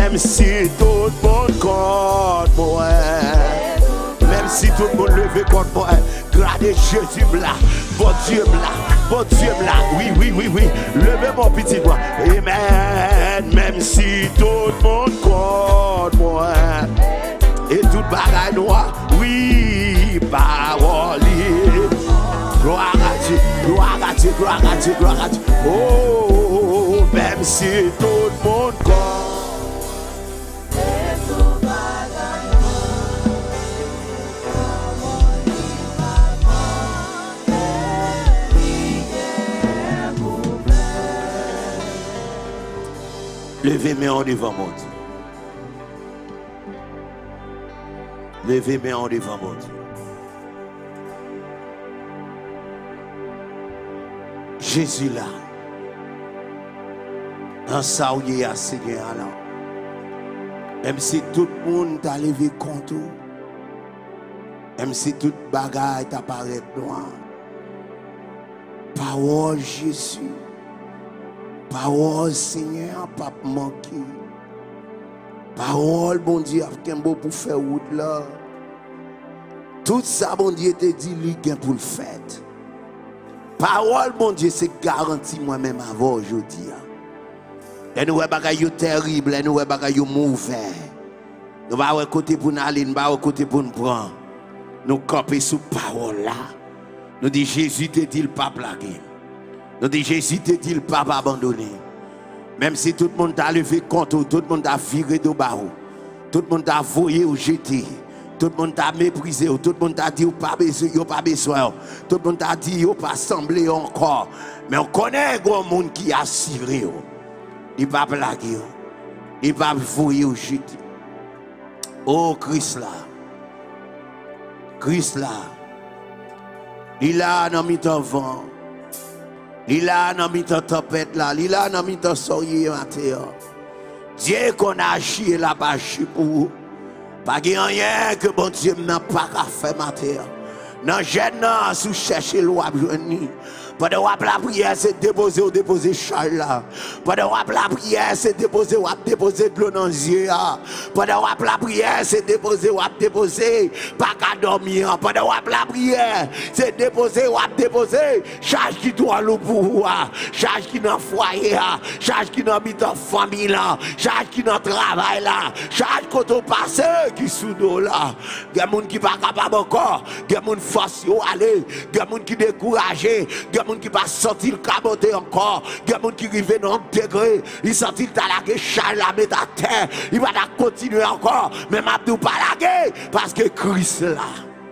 E: Même si tout le monde contre moi, même si tout le monde levé contre moi, regardez Jésus là, bon Dieu là, bon Dieu là, oui, oui, oui, oui, levez mon petit doigt. Amen. Même si tout le monde contre moi, et toute bagaille noire, oui, parole. Gloire à Dieu, gloire à Dieu, gloire à Dieu, gloire à Dieu. Oh, même si tout le monde compte. Levez mes mains devant mon Dieu. Levez mes mains devant mon Dieu. Jésus là, dans ça où il y a Seigneur là, même si tout le monde t'a levé contre, même si toute bagaille t'apparaît noir, parole Jésus, parole Seigneur, pas manquer, parole bon Dieu, qu'un beau pour faire route là, tout ça bon Dieu te dit, lui gain pour le faire. Parole, mon Dieu, c'est garanti moi-même avant aujourd'hui. Et nous avons des choses terribles, nous avons des choses mauvaises. Nous avons côté pour nous aller, nous avons côté pour nous prendre. Nous camper sous parole là. Nous disons Jésus te dit le pas blaguer. Nous disons Jésus te dit le pas abandonner. Même si tout le monde t'a levé contre, tout le monde t'a viré de barreau, tout le monde t'a voyé ou jeté. Tout le monde t'a méprisé, tout le monde t'a dit, pas besoin, pas besoin. Tout le monde t'a dit, pas semblé encore. Mais on connaît un grand monde qui a ciré. Il ne va pas blaguer. Il ne va pas fouiller ou jeter. Oh, Christ là. Christ là. Il a dans mi-temps vent. Il a dans mi-temps tempête là. Il a dans mi-temps soleil matin. Dieu qu'on a chié là-bas, chié pour vous. Pas rien que bon Dieu n'a pas qu'à faire matin. Non, jeune, sous chercher l'eau à venir. Pendant que la prière, c'est déposer ou déposer Charles là. Pendant que la prière, c'est déposer ou déposer de l'eau dans les yeux. Pendant que la prière, c'est déposer ou déposer, pas qu'à dormir. Pendant que la prière, c'est déposer ou déposer, charge qui doit l'eau pour vous, charge qui dans le foyer, charge qui dans la famille là, charge qui dans le travail là, charge quand on passe qui sous l'eau là. Il y a des gens qui ne sont pas capables encore, il y a des gens qui forcent à aller, il y a des gens qui sont découragés, il y a des gens qui va sortir le caboté encore, il y a des gens qui arrivent dans un degré, ils sortent la gueule, Charles la met à terre, il va continuer encore, mais m'a pas la gueule, parce que Christ là,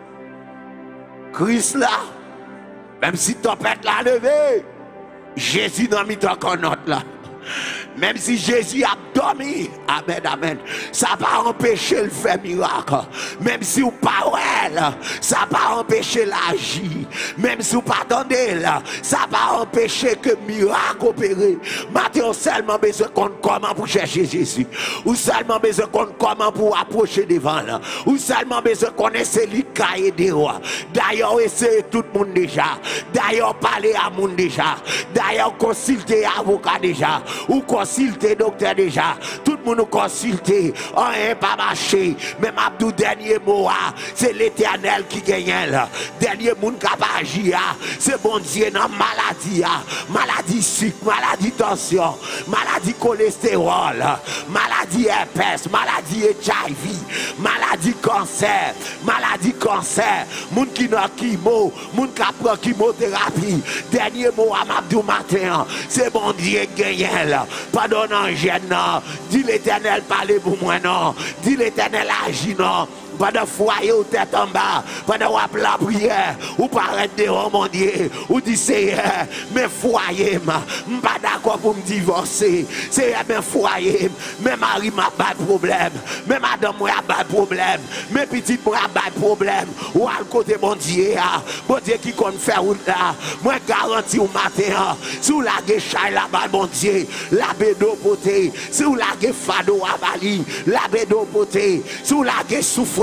E: Christ là, même si tempête l'a levé, Jésus n'a mis encore notre là. Même si Jésus a dormi, amen, amen, ça va empêcher le faire miracle. Même si vous parlez, ça va empêcher l'agir. Même si vous pardonnez, ça va empêcher que miracle opéré. Maintenant, seulement besoin de comment pour chercher Jésus. Ou seulement besoin de comment pour approcher devant là. Ou seulement besoin de connaître les cahiers des rois. D'ailleurs, essayez tout le monde déjà. D'ailleurs, parler à monde déjà. D'ailleurs, consulter avocat déjà. Ou consulter docteur déjà. Tout le monde consulter. On n'est pas marché. Même Abdou, dernier mot, c'est l'Éternel qui gagne là. Dernier monde qui a agi, c'est bon Dieu dans maladie. Maladie sucre, maladie tension, maladie cholestérol, maladie herpès, maladie H I V, maladie cancer, maladie cancer. Monde qui n'a chimo, monde qui prend chimiothérapie. Dernier mot à Abdou matin, c'est bon Dieu qui gagne là. Pardonnant, jeune, dis l'Éternel, parlez pour moi, non. Dis l'Éternel, agis, non. Pendant foyer ou tête en bas, pendant la prière, ou paraître devant mon Dieu, ou dit Seigneur, mes foyers, je ne suis pas d'accord pour me divorcer. Seigneur, mes foyers, mes maris m'a pas de problème, mes madame m'a pas de problème, mes petites m'a pas de problème. Ou à côté mon Dieu, mon Dieu qui compte faire route là, moi garantis au matin, si vous l'avez chai là-bas, mon Dieu, la bédo poté, si vous l'avez fado à Bali, la bédo poté, si vous l'avez souffrance.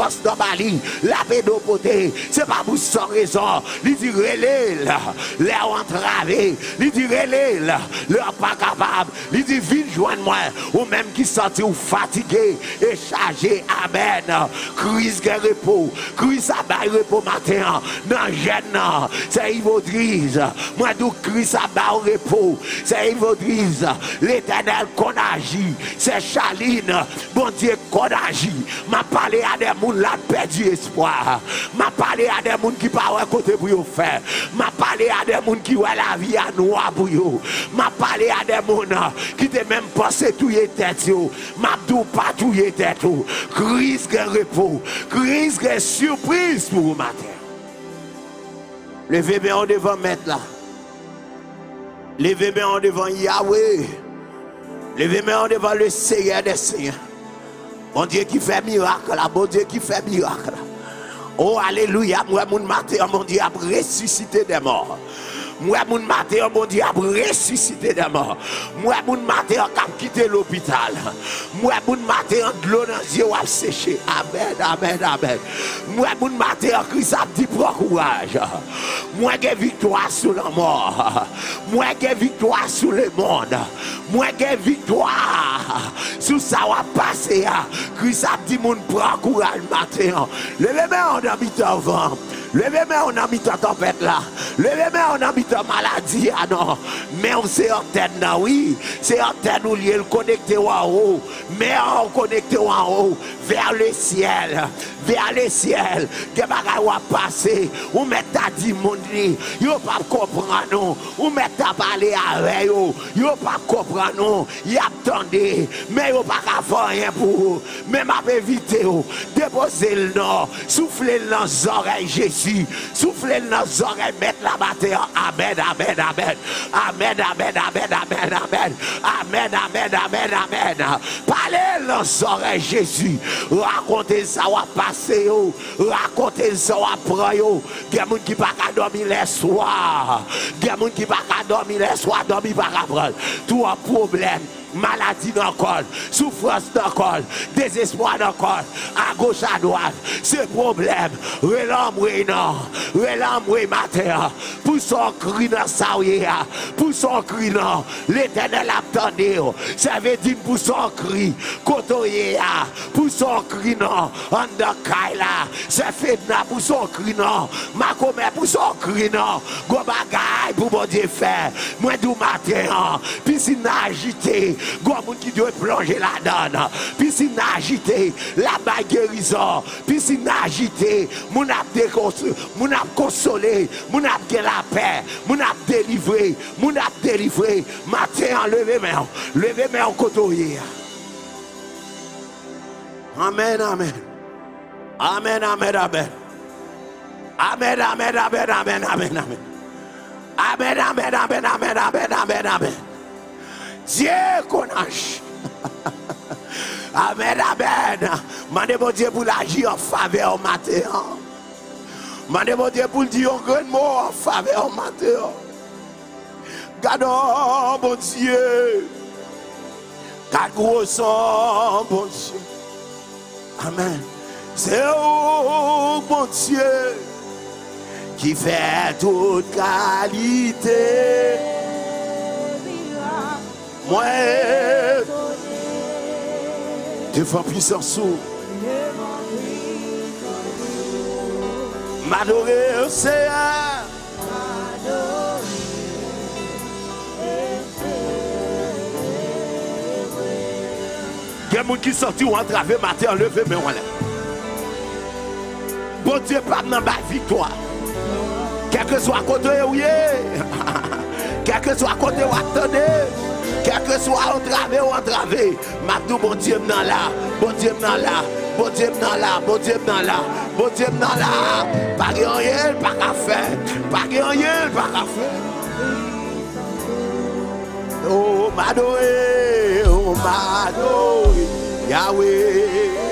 E: force dans Bali, la pédopoté, c'est pas pour sans raison. Il dit relais, l'air entravé, il dit relais, l'air pas capable, il dit vite joindre-moi, ou même qui sentit ou fatigué et chargé, amen. Crise de repos, crise à bail repos matin, dans jeune, c'est Ivodrise, moi d'où crise à bail repos, c'est Ivodrise, l'éternel qu'on agit, c'est Chaline, bon Dieu qu'on agit, m'a parlé à des gens là perdu espoir, m'a parlé à des gens qui pas à côté pour faire, m'a parlé à des gens qui voient la vie à noir pour eux, m'a parlé à des gens qui te même pensé tout y tête yo, m'a dou pas tout y tête yo, crise de repos, crise de surprise pour vous matin. Levez-moi devant mettre là. Levez-moi devant Yahweh. Levez-moi devant le Seigneur des Seigneurs. Bon Dieu qui fait miracle là, bon Dieu qui fait miracle là. Oh alléluia, moi mon matin, mon Dieu a ressuscité des morts. Moi mon matin, mon Dieu a ressuscité des morts. Moi mon matin a quitté l'hôpital. Moi mon matin de l'eau dans les yeux a séché. Amen, amen, amen. Moi mon matin Christ a dit prends courage. Moi j'ai victoire sur la mort. Moi j'ai victoire sur le monde. Moi j'ai victoire sur ça va passer. Christ a dit mon prends courage matin. Levez-moi en habitant vent. Levez-moi en habitant tempête là. Levez-moi en habitant maladie. Ah non. Mais on s'est antenne là, oui. C'est antenne où il est connecté en haut. Mais on connecté en haut vers le ciel. Vers le ciel. Que bagaille va passer. Ou met ta dit mon dit. Yo pas comprendre non. Ou met ta parler avec yo. Yo pas comprendre non. Y attendez. Mais yo pas faire rien pour. Mais m'a éviter yo. Déposer le nom. Souffler dans les oreilles Jésus. Souffler dans les oreilles. Mettre la bataille. Amen, amen, amen. Amen, amen, amen, amen, amen. Amen, amen, amen, amen. Parlez dans les oreilles Jésus. Racontez ça va passer. Racontez ça va prendre. Il y a des gens qui ne peuvent pas dormir les soirs. Il y a des gens qui ne peuvent pas dormir les soirs. Dormir pas prendre. Tout un problème. Maladie dans le corps, souffrance dans le corps, désespoir dans le corps, à gauche, à droite, c'est problème. Relam, non, relam, matin, pour son cri dans sa pour son cri non, l'éternel attendait, ça veut dire pour son cri, côtoyer, pour son cri non, en dans Kaila, ça fait pour son cri non, ma commère pour son cri non, go bagaille pour mon Dieu faire, moi du matin, piscine agitée. Gomoun qui doit plonger là-dedans. Piscine agitée, la guérison. Piscine agitée, moun ap déconsolé, moun ap consolé, moun ap gen la paix, moun ap délivré, moun ap délivré. Matin, levez main, levez main en côtoyer. Amen, amen. Amen, amen, amen. Amen, amen, amen, amen, amen, amen. Amen, amen, amen, amen, amen, amen, amen. Dieu qu'on agit. Amen, amen. Mandez mon Dieu pour l'agir en faveur au matin. Mandez mon Dieu pour le dire un grand mot en faveur au matin. Gardons, bon Dieu. Gardons, bon Dieu. Amen. C'est oh, bon Dieu qui fait toute qualité. Moi, devant puissance sous, m'adorer au Seigneur. Il y a des gens qui sont sortis ou entravé matin, enlevé, mais voilà. Bon Dieu, pas dans ma victoire. Quel que soit côté où il est, quel que soit côté où attendez. Quel que soit entravé ou entravé, Mabdou, bon Dieu, m'en là, bon Dieu, m'en là, bon Dieu, m'en là, bon Dieu, m'en là, bon Dieu, m'en là, pas rien, pas qu'à faire, pas rien, pas qu'à faire. Oh, Madoé, oh, Madoé, Yahweh.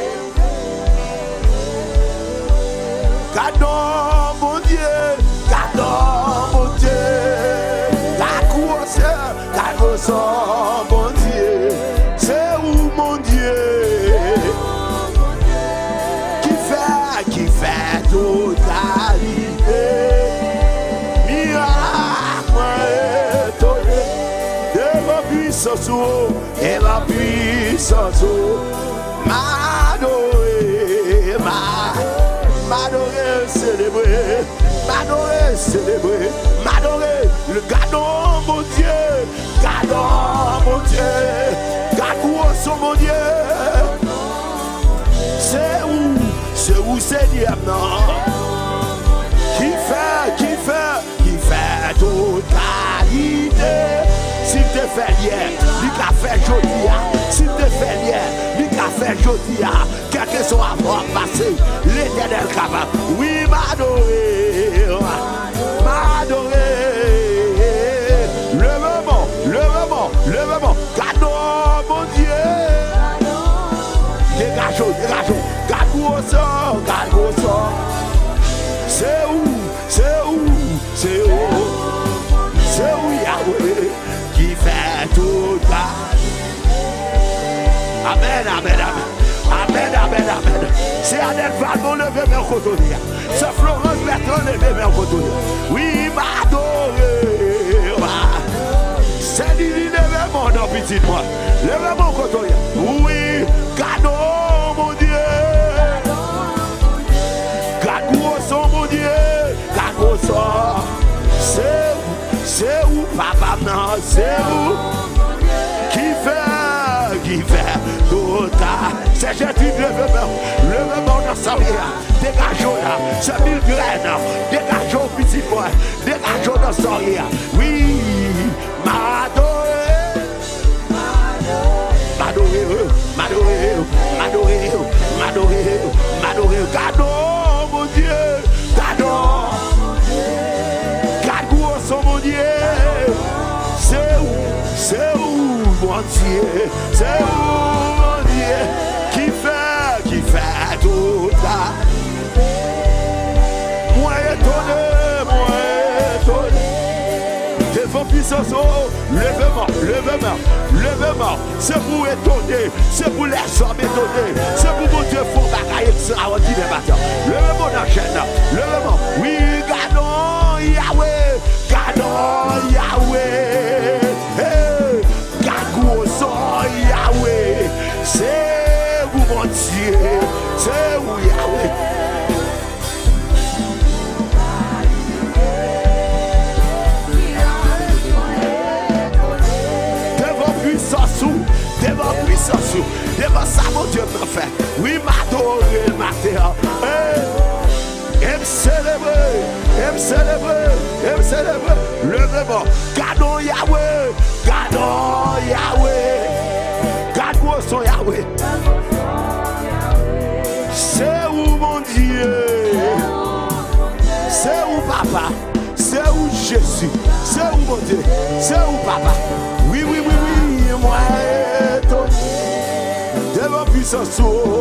E: Cadeau, mon Dieu, cadeau, mon Dieu, la course, la course, mon Dieu, c'est où mon Dieu, qui fait totalité. Miracle étonné de la puissance et la puissance. M'adorer, m'adorer, célébrer, m'adorer, célébrer, m'adorer, le gardons mon Dieu, gardons mon Dieu, gardons mon Dieu. C'est où, c'est où Seigneur, non? Qui fait, qui fait, qui fait toute qualité. S'il te fait hier, il t'a fait jeudi. S'il te fait hier, il t'a fait jeudi. Quel que soit avant passé, l'éternel capable. Oui, m'adorer, m'adorer. Levez-moi, levez-moi, levez-moi. Cadeau, mon Dieu. Dégageons, dégageons. Garde-vous au sort, garde-vous au sort. C'est où, c'est où, c'est où, c'est où Yahweh qui fait tout ça. Amen, amen, amen. Amen, amen, amen. C'est Adèle Valmont levé mes côtés. C'est Florence Bertrand levé mes côtés. Oui, m'adorer. C'est Lili levé mon nom petit moi. Levé mon côté. Oui, cadeau mon Dieu. Cadeau son mon Dieu. Cadeau son. C'est où, c'est où papa non, c'est où qui fait, qui fait tout ça. C'est Jésus, levez-moi, levez-moi dans sa vie, dégageons là, c'est mille graines, dégageons petit boy, dégageons dans sa vie. Oui, m'adorer, m'adorer, m'adorer, m'adorer, m'adorer, m'adorer, cadeau, mon Dieu, cadeau, cadeau, mon Dieu, c'est où, c'est où, mon Dieu, c'est où, mon Dieu, qui fait, qui fait tout ça. Moi étonné, moi étonné. Devant puissance, levez-moi, levez-moi, levez-moi. C'est pour étonner, c'est pour les hommes étonnés, c'est pour mon Dieu font bagaille extraordinaire matin. Levez-moi dans la chaîne, levez-moi. Oui, gardons Yahweh, gardons Yahweh. Hey, gardons Yahweh. C'est où mon Dieu, c'est où Yahweh. Devant puissance, devant puissance, devant ça mon Dieu m'a fait. Oui, m'adorer le matin. Et me célébrer, et me célébrer, et me célébrer. Levez-moi, gardons Yahweh, gardons Yahweh. Garde-moi son Yahweh. C'est où mon Dieu? C'est où papa? C'est où Jésus? C'est où mon Dieu? C'est où papa? Oui, oui, oui, oui, moi et toi. Devant puissance.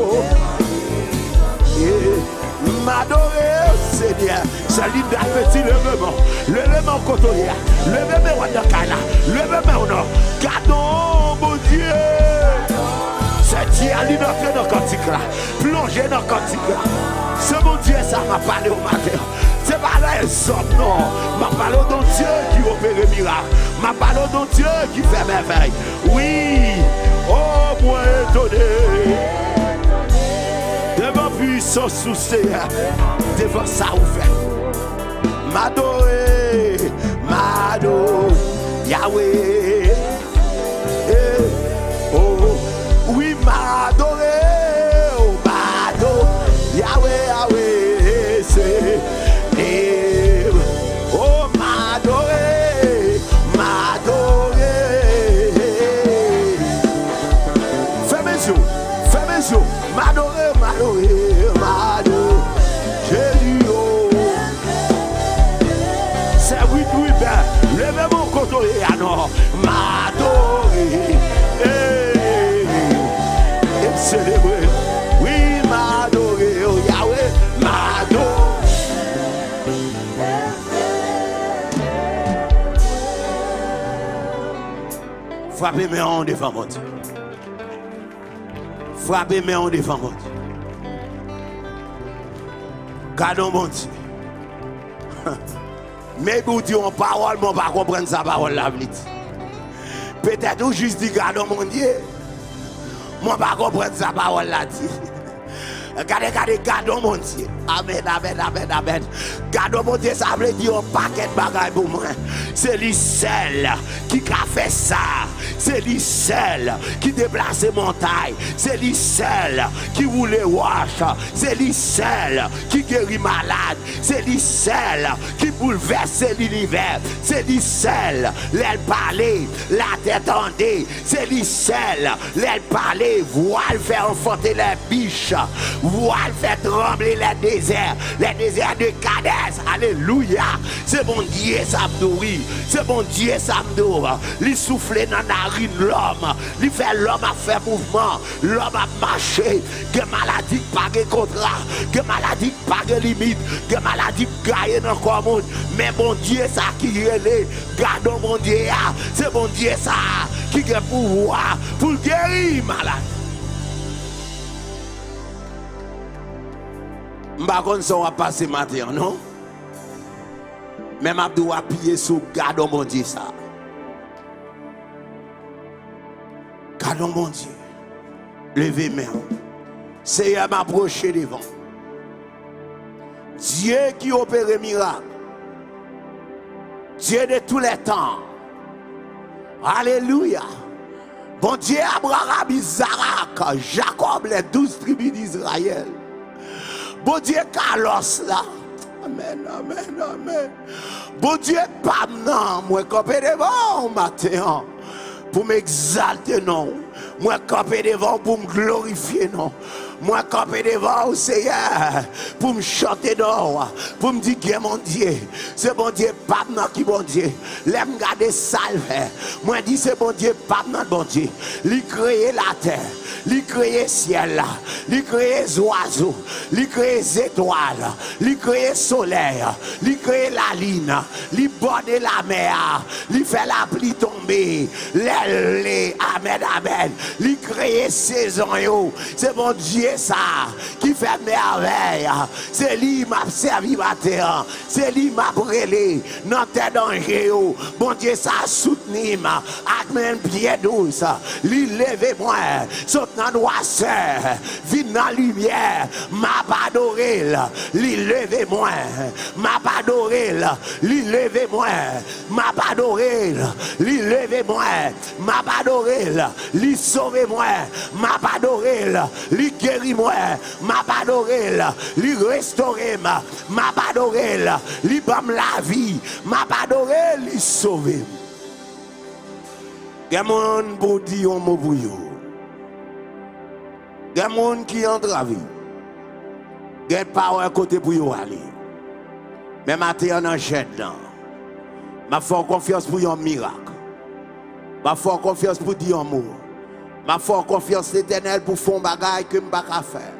E: Et m'adorer, Seigneur. Salut d'appétit, levez-moi. Levez-moi au côté. Levez-moi dans le canard. Levez-moi au nord. Gardons mon Dieu. C'est Dieu qui nous fait dans le cantique là. Plongez dans le cantique là. C'est mon Dieu, ça m'a parlé au matin. C'est pas là un homme, non. M'a parlé d'un Dieu qui opère miracle. M'a parlé d'un Dieu qui fait merveille. Oui. Oh, moi étonné. Devant puissance sous Seigneur. Devant ça vous fait. M'adorer. M'adorer. Yahweh. Eh. Oh. Oui, m'adorer. Oh, m'adorer. Yahweh, Yahweh. C'est. Eh. Oh, m'adorer. M'adorer. Fais mes yeux. Fais mes yeux. M'adorer, m'adorer, m'adorer. Jésus, oh. C'est oui, oui, ben. Levez mon côté, ah non. M'adorer. Eh. Et me célébrer. Oui, m'adorer, oh Yahweh. M'adorer. Frappez mes hanches devant mon Dieu. Frappez mes hanches devant mon Dieu. Gardons mon Dieu. Mais vous dites en parole, mais on ne va pas comprendre sa parole là. Peut-être ou juste dit gardons mon Dieu. Moi, je ne vais pas comprendre sa parole là. Regardez, regardez, gardons mon Dieu. Amen, amen, amen, amen. Gardons mon Dieu, ça veut dire un paquet de bagages pour moi. C'est lui seul qui a fait ça. C'est lui seul qui déplace montagne. C'est lui seul qui roule wash. C'est lui seul qui guérit malade. C'est lui seul qui bouleverse l'univers. C'est lui seul, l'aile parler, la tête tendée. C'est lui seul, l'aile parler, voile faire enfanter les biches. Voile fait trembler les déserts, les déserts de Kadès. Alléluia. C'est bon Dieu, ça me nourrit. C'est bon Dieu, ça me nourrit. Il souffle dans la narine l'homme. Il fait l'homme à faire mouvement. L'homme a marché. Que maladie pas de contrat. Que maladie pas de limite. Que maladie gagne dans le commun. Mais bon Dieu, ça qui est gardons mon Dieu. C'est bon Dieu, ça qui a pouvoir pour guérir malade. Je ne sais pas si on va passer matin, non? Mais je dois appuyer sur gardons mon Dieu ça. Gardons mon Dieu. Levez main. Seigneur m'approcher devant. Dieu qui opère miracle. Dieu de tous les temps. Alléluia. Bon Dieu Abraham, Isaac, Jacob, les douze tribus d'Israël. Bon Dieu Carlos là. Amen, amen, amen. Bon Dieu pas non, moi camper devant matin pour m'exalter non. Moi camper devant pour me glorifier non. Moi camper devant au Seigneur pour me chanter dehors, pour me dire que mon Dieu, c'est bon Dieu pas non qui bon Dieu. L'aime garder salve. Moi dis c'est bon Dieu pas non bon Dieu. Lui créer la terre. Lui créer ciel là, lui créer les oiseaux, lui créer les étoiles, lui créer le soleil, lui créer la ligne, lui border la mer, lui faire la pluie tomber, les amen, amen, lui créer saison yo. C'est mon Dieu ça qui fait merveille. C'est lui qui m'a servi matin, c'est lui qui m'a brûlé dans tes dangers. Bon Dieu ça soutenu avec mes pieds douces, lui lever moi. Dans noirceur, vite dans la lumière, m'a pas adoré, lui lever moi, m'a pas adoré, lui lever moi, m'a pas adoré, lui lever moi, m'a pas adoré, lui sauver moi, m'a pas adoré, lui guérir moi, m'a pas adoré, lui restaurer m'a pas adoré, lui bam la vie, m'a pas adoré, lui sauver. Il y a mon pour dire un mot pour vous. Il y a des gens qui ont travaillé. Il y a des power côté pour y aller. Mais maintenant, on en jette dedans. Je fais confiance pour un miracle. Je fais confiance pour dire un mot. Je fais confiance l'éternel pour faire un bagage que je ne peux pas faire.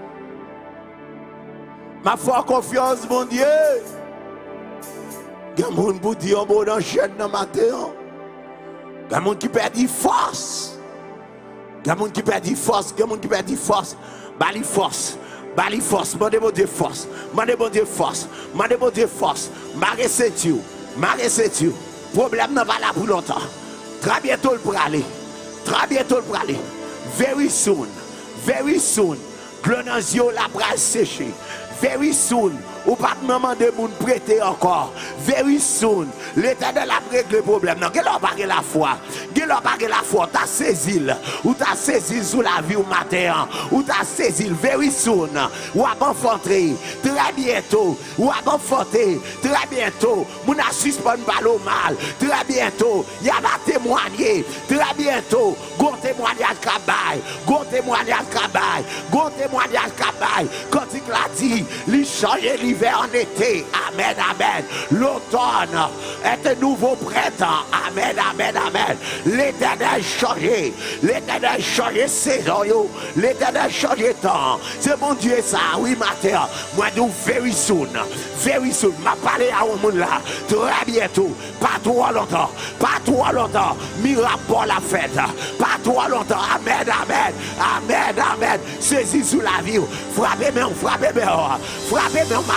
E: Je fais confiance, mon Dieu. Il y a des gens qui dire un mot dans jette dans matin. Il y a des gens qui perdent force. Il y a des gens qui perdent force, il y a des gens qui perdent force. Bali force, bali force, mandez mon Dieu force, mandez mon Dieu force, mandez mon Dieu force. Marre c'est tu, marre c'est tu. Problème n'est pas là pour longtemps. Très bientôt le pour aller, très bientôt le pour aller. Very soon, very soon. Glonazio la bras séché. Very soon. Ou pas demander de moun prêter encore. Very soon. L'éternel a réglé le problème. Non, quel pas la foi. Quel pas la foi. T'as saisi. Ou t'as saisi sous la vie au matin. Ou t'as saisi. Very soon. Ou à enfanter. Très bientôt. Ou à enfanter. Très bientôt. Moun a suspendu balle au mal. Très bientôt. Il y a va témoigner. Très bientôt. Gon témoignage cabay. Gon témoignage cabay. Gon témoignage cabay. Quand il l'a dit, il change l'hiver en été. Amen, amen. L'automne est un nouveau printemps. Amen, amen, amen. L'éternel changé. L'éternel changé saison. L'éternel changé temps. C'est mon Dieu ça. Oui, matin. Moi, nous, very soon. Very soon. M'a parlé à un monde là. Très bientôt. Pas trop longtemps. Pas trop longtemps. Miracle pour la fête. Pas trop longtemps. Amen, amen. Amen, amen. Saisis sous la vie. Frappez-moi, frappez-moi. Frappez-moi.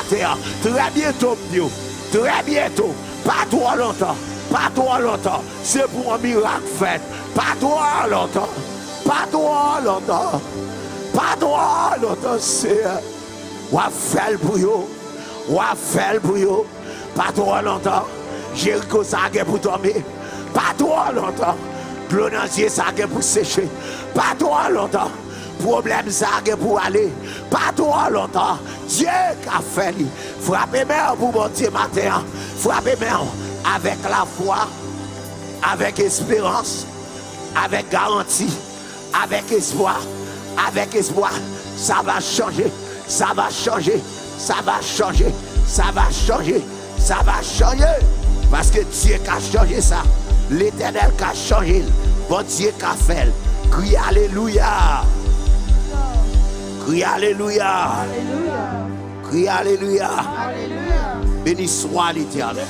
E: matin. Très bientôt, Dieu. Très bientôt. Pas trop longtemps. Pas trop longtemps. C'est pour un miracle fait. Pas trop longtemps. Pas trop longtemps. Pas trop longtemps, Seigneur. On va faire pour vous. On va faire pour vous. Pas trop longtemps. Jéricho, ça a pour tomber. Pas trop longtemps. Glonantier, ça a pour sécher. Pas trop longtemps. Problème, ça a pour aller. Pas trop longtemps. Dieu a fait. Frappez main pour mon Dieu matin. Frappez main avec la foi, avec espérance, avec garantie, avec espoir, avec espoir. Ça va changer. Ça va changer. Ça va changer. Ça va changer. Ça va changer. Parce que Dieu a changé ça. L'Éternel a changé. Bon Dieu a fait. Crie Alléluia. Crie Alléluia. Crie Alléluia. Béni soit l'Éternel.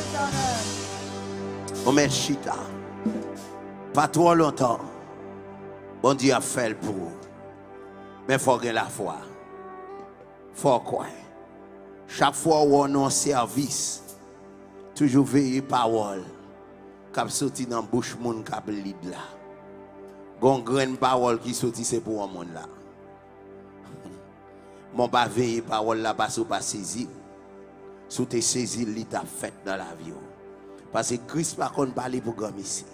E: On met chita. Pas trop longtemps. Bon Dieu a fait pour vous. Mais il faut avoir la foi. Il faut quoi? Chaque fois où on a un service, toujours veiller parole. Qui sorti dans la bouche moun qui lit là. Gon grande parole qui sorti c'est pour un monde là. Mon pas veiller parole là parce que pas saisi. Sous tes saisi l'état fait dans la vie. Parce que Christ par contre parler pour comme ici.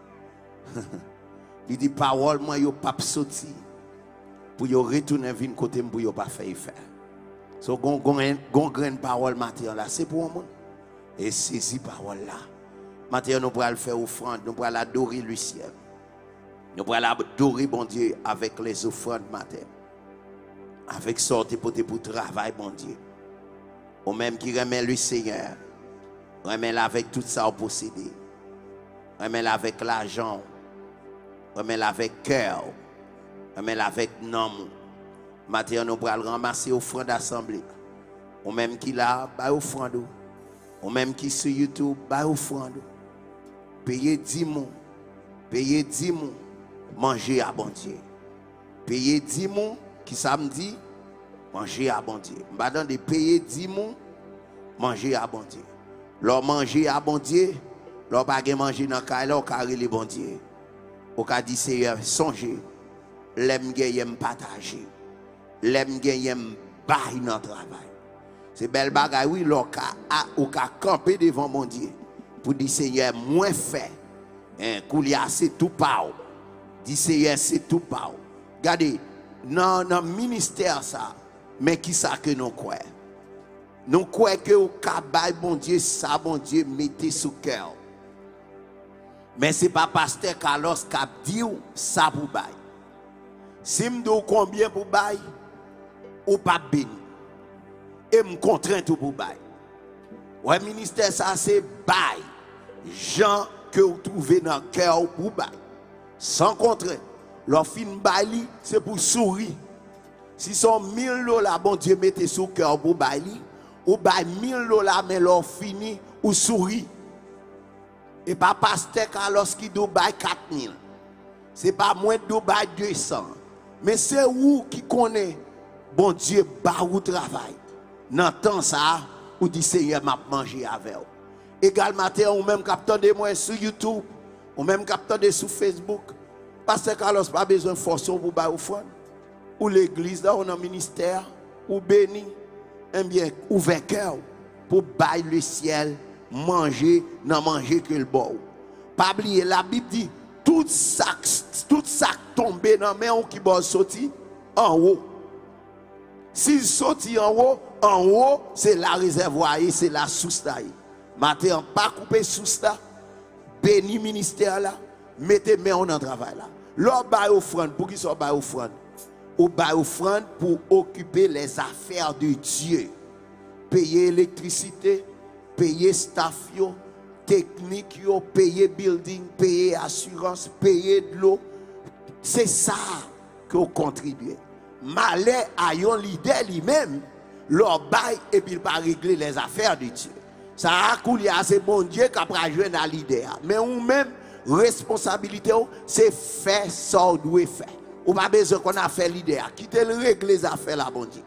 E: Il dit parole moi yo pas sorti pour yo retourner vinn côté pour yo pas faire faire. So gon gon gon grande parole matin là c'est pour un monde. Et saisi parole là. Maintenant, nous pourrons faire offrande, nous pourrons adorer le ciel. Nous pourrons adorer bon Dieu avec les offrandes matin. Avec sortie pour pour travail, bon Dieu. Ou même qui remet le Seigneur, remet avec tout ça au possédé. Remet avec l'argent, remet avec cœur, remet avec nom. Maintenant, nous pourrons ramasser offrande d'assemblée. Ou même qui là, bah offrande. Ou même qui sur YouTube, bah offrande. Payer dix mots, payer dix mots, manger à bon Dieu. Payer dix mots, qui samedi, manger à bon Dieu. Madame de payer dix mots, manger à bon Dieu. Leur manger à bon Dieu, leur pas manger dans le cas, leur carré les bon Dieu. Au cas dit Seigneur, songez, l'aime gagne partager, l'aime gagne bail dans le travail. C'est belle bagaille, oui, leur cas, au cas camper devant mon Dieu. Pour dire Seigneur, moins fait. Hein, Koulia, c'est tout pas. Dit Seigneur, c'est tout pas. Regardez, dans le ministère, ça, mais qui ça que nous croyons? Nous croyons que au cabal, bon Dieu, ça, bon Dieu, mettez sous cœur. Mais ce n'est pas pasteur Carlos qui a dit ça pour bail. Si je dis combien pour bail, ou pas béni. Et me contraint tout pour bail. Ouais, ministère, ça c'est bail. Gens que vous trouvez dans le cœur pour bail. Sans contraire. Leur fin bail, c'est pour sourire. Si son mille dollars, bon Dieu, mettez sous cœur pour bail, ou bail mille dollars, mais leur fini ou sourit. Et pas pasteur Carlos qui doit bail quatre mille. C'est pas moins de bail deux cents. Mais c'est où qui connaît, bon Dieu, bah ou travail. Dans temps ça, ou dit Seigneur m'a mangé avec vous. Également, ou même capteur de moi sur YouTube, ou même capteur de sur Facebook. Pasteur Carlos pas besoin de force pour bailler offrande. Ou l'église là, on a un ministère, ou béni, un bien ouvert cœur pour bailler le ciel, manger, non manger que le bon. Pas oublier, la Bible dit, tout ça, tout ça tombé dans main qui va sortir en haut. S'il sortit en haut, en haut, c'est la réservoir, c'est la source. Maintenant, pas couper source là, béni ministère là, mettez main en travail là. L'on bail offrande, pour qui soit bail offrande? Ou bail offrande pour occuper les affaires de Dieu. Payer électricité, payer staff, yo, technique, yo, payer building, payer assurance, payer de l'eau. C'est ça que vous contribuez. Malheur à un leader lui-même, leur bail et puis il pas régler les affaires de Dieu. Ça a coulé à ce bon Dieu qui a joué dans leader. Mais ou même responsabilité c'est faire ça doit faire. Ou pas besoin qu'on a fait leader, quitter le régler les affaires là bon Dieu.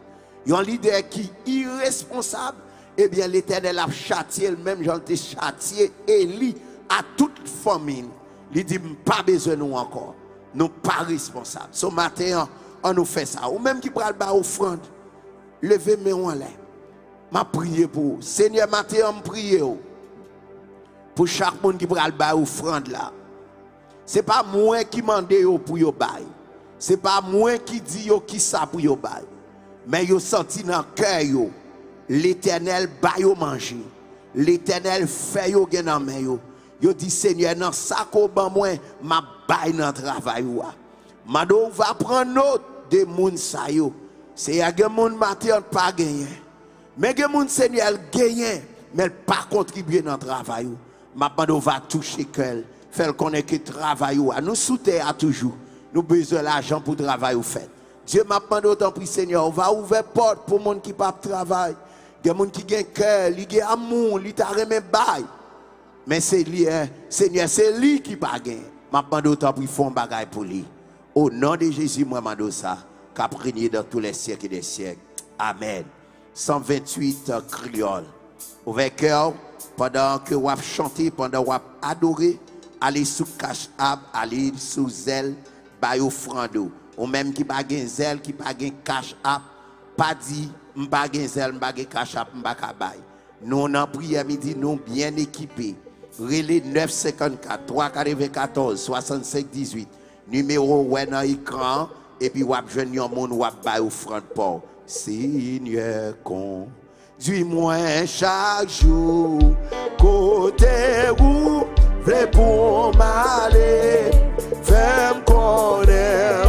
E: Un leader qui est irresponsable, eh bien l'Éternel a châtié, le même Jean a châtié Élie à toute famille. Il dit, pas besoin de nous encore. Nous pas responsables. Ce matin, on nous fait ça. Ou même qui prend le bas offrande, levez mes mains là. Ma prière pour vous. Seigneur, matin, on prie pour chaque monde qui prend le bas offrande là. Ce n'est pas moi qui mande pour yo bail. Ce n'est pas moi qui dis yo qui ça pour yo bail. Mais yo senti dans le cœur yo. L'Éternel ba yo manger. L'Éternel fait yo gen nan men yo. Yo dit Seigneur nan ça ko ban moi ma bail nan travail ou. Mado va prendre note de moun sa yo. C'est y a gen moun matin pas gagné. Mais gen moun Seigneur gagné mais pas contribuer dans travail ou. Ma mado va toucher cœur. Fait qu'on est que travail ou. Nous soutien à toujours. Nous besoin l'argent pour travail ou fait. Dieu m'a demandé autant pri Seigneur, on va ouvrir porte pour monde qui pas travail. Des gens qui ont cœur, qui ont amour, qui ont remis bail. Mais c'est lui, Seigneur, c'est lui qui pas gain. M'a demandé autant pri font bagaille pour lui. Au nom de Jésus, moi m'a ça, qu'a régné dans tous les siècles et des siècles. Amen. cent vingt-huit créole. Ouvrez cœur pendant que vous chantez, pendant que vous adorez, allez sous cache ab, allez sous zèle, bay offrande. Ou même qui pas gen zèle, qui pas gen cache ab, pas dit m'pa gen zèle, m'pa gen cache ab, m'pa ka bay. Nous en prière midi, nous bien équipés. Relais neuf cinquante-quatre, trois quatre-vingt-quatorze, soixante-cinq dix-huit. Numéro ouais dans l'écran et puis wap jeune yon moun wap bay offrande pour. Seigneur conduis-moi chaque jour côté où v'lez pour m'aller, fais-moi connaître.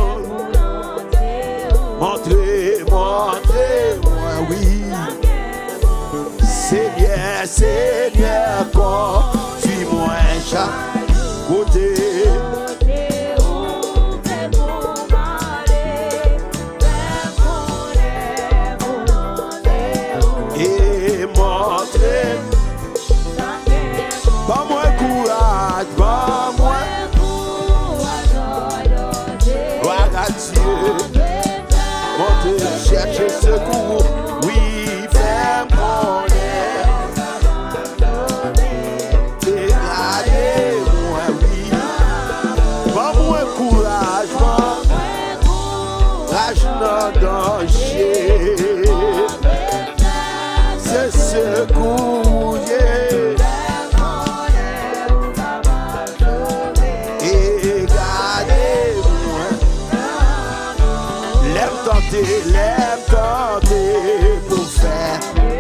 E: Montrez, montrez-moi, oui. Seigneur, Seigneur, conduis-moi chaque côté. Et montrez, pas moi courage, pas moi gloire à Dieu. Montez, cherchez secours, oui, fais connaître. Dégradez-moi, oui. Pas moi courage, pas rage dans danger. C'est secours, yeah. L'aime tenter pour faire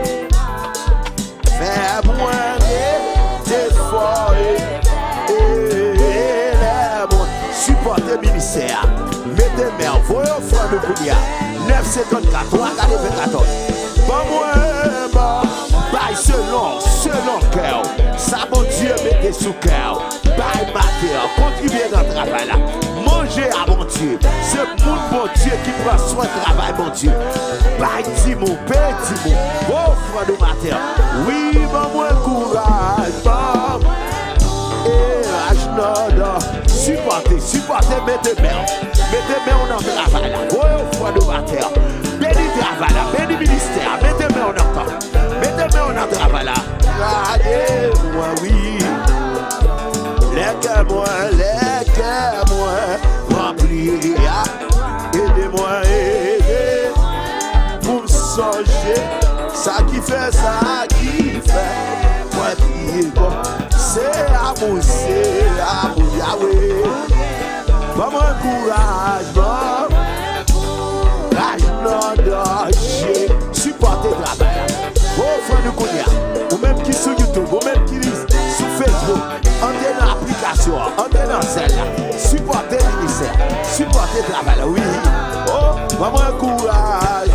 E: faire moins d'efforts et l'aime supporter le ministère. Mettez main, voyez au front de Kounia neuf cinquante-quatre, trois quatre-vingt-quatorze. Pas moins, bah, bah, selon, selon cœur, ça mon Dieu mettez sous cœur. Bye matin, contribuez dans le travail là. Mangez à mon Dieu. C'est mon bon Dieu qui prend soin du travail, mon Dieu. Bye Timo, bye Timo. Offre de matin. Oui, maman, courage, maman. Et rage non, supportez, supportez, mettez main. Mettez main dans le travail là. Offre de matin. Béni travail là, béni ministère. Mettez main en temps. Mettez main dans le travail là. Regardez-moi, oui. Laissez-moi, laissez-moi remplir. Aidez-moi, aidez pour me songer. Ça qui fait, ça qui fait. Moi, qui c'est amour, c'est amour, Yahweh. Maman, courage, maman. Rage, non, danger. Supportez le travail. Vos frères de Kounia, ou même qui sur YouTube, ou même qui lisent sur Facebook. Entrez dans l'application, entrez dans celle-là. Supportez le ministère, supportez le travail, oui. Oh, maman, courage.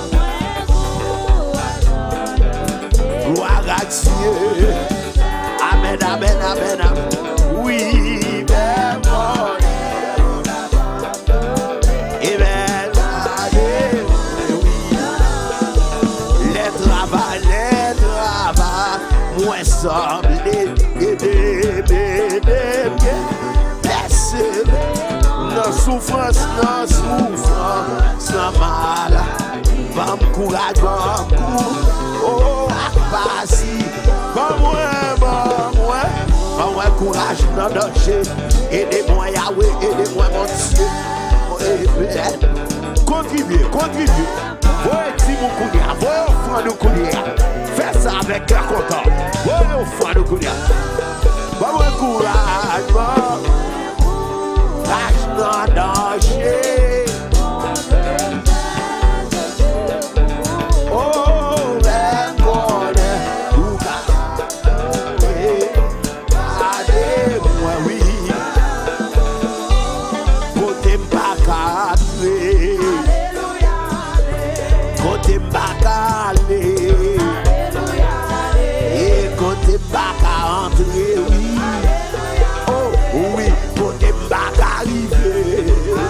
E: Gloire à Dieu. Amen, amen, amen, amen. Oui, ben moi. Et ben, allez, oui. Les travail, les travail, moi semblé. Laisse, non souffrance, non souffrance, non mal. Bon courage, bon courage. Oh, Akbasi. Bon moi, bon moi. Bon moi, courage dans le danger. Aidez-moi, Yahweh, aidez-moi, mon Dieu. Contribuez, contribuez. Voyez si mon counia, voyez au fond de counia. Fais ça avec un content. Voyez au fond de counia. Bon moi, courage, bon. Courage dans le danger. Oh, ben, bonheur. Allez-moi, oui. Côté Mbakale. Côté Mbakale. Et côté Mbaka entrer, oui. Oh, oui. Côté Mbaka arriver.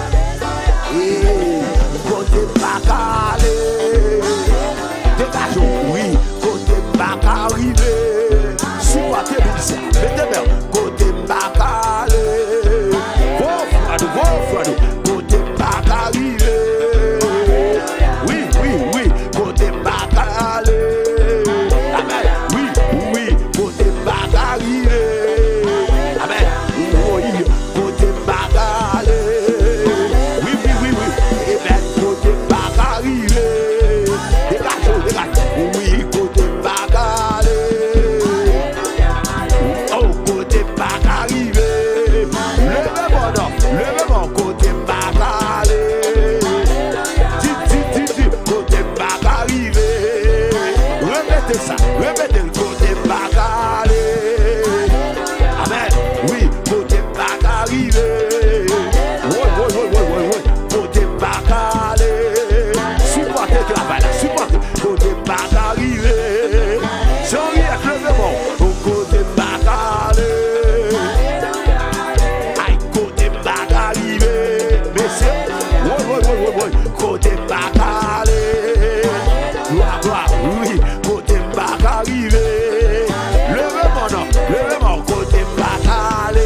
E: Et côté Mbakale. Dégageons, oui. Côté Mbaka arriver. Supportez ça. Mettez bien. Côté Mbakale. Vos frères, vos frères. Côté Mbaka arriver. Oui, oui, oui. Côté Mbakale. Amen. Oui, oui. Côté Mbaka arriver. Amen. Oui, côté Mbakale. Oui, oui, oui, oui. Amen. Côté Mbaka arriver. Dégageons, dégageons. Oui, côté Mbakale. Oh, côté Mbaka arriver. Levez mon nom, levez mon côté Mbakale. Ti, ti, ti, ti, côté Mbaka arriver. Répétez ça, répétez le côté Mbakale. Amen. Oui, côté Mbaka arriver. Oui, oui, oui, oui, oui, oui. Côté Mbakale. Supportez le travail là, supportez. Côté Mbaka arriver. Sans rien, levez mon au côté Mbakale. Aïe, côté Mbaka arriver. Messieurs, oui, oui, oui, oui, oui. Côté Mbakale. Gloire, gloire, oui. Côté Mbaka arriver. Levez mon nom, levez mon côté Mbakale.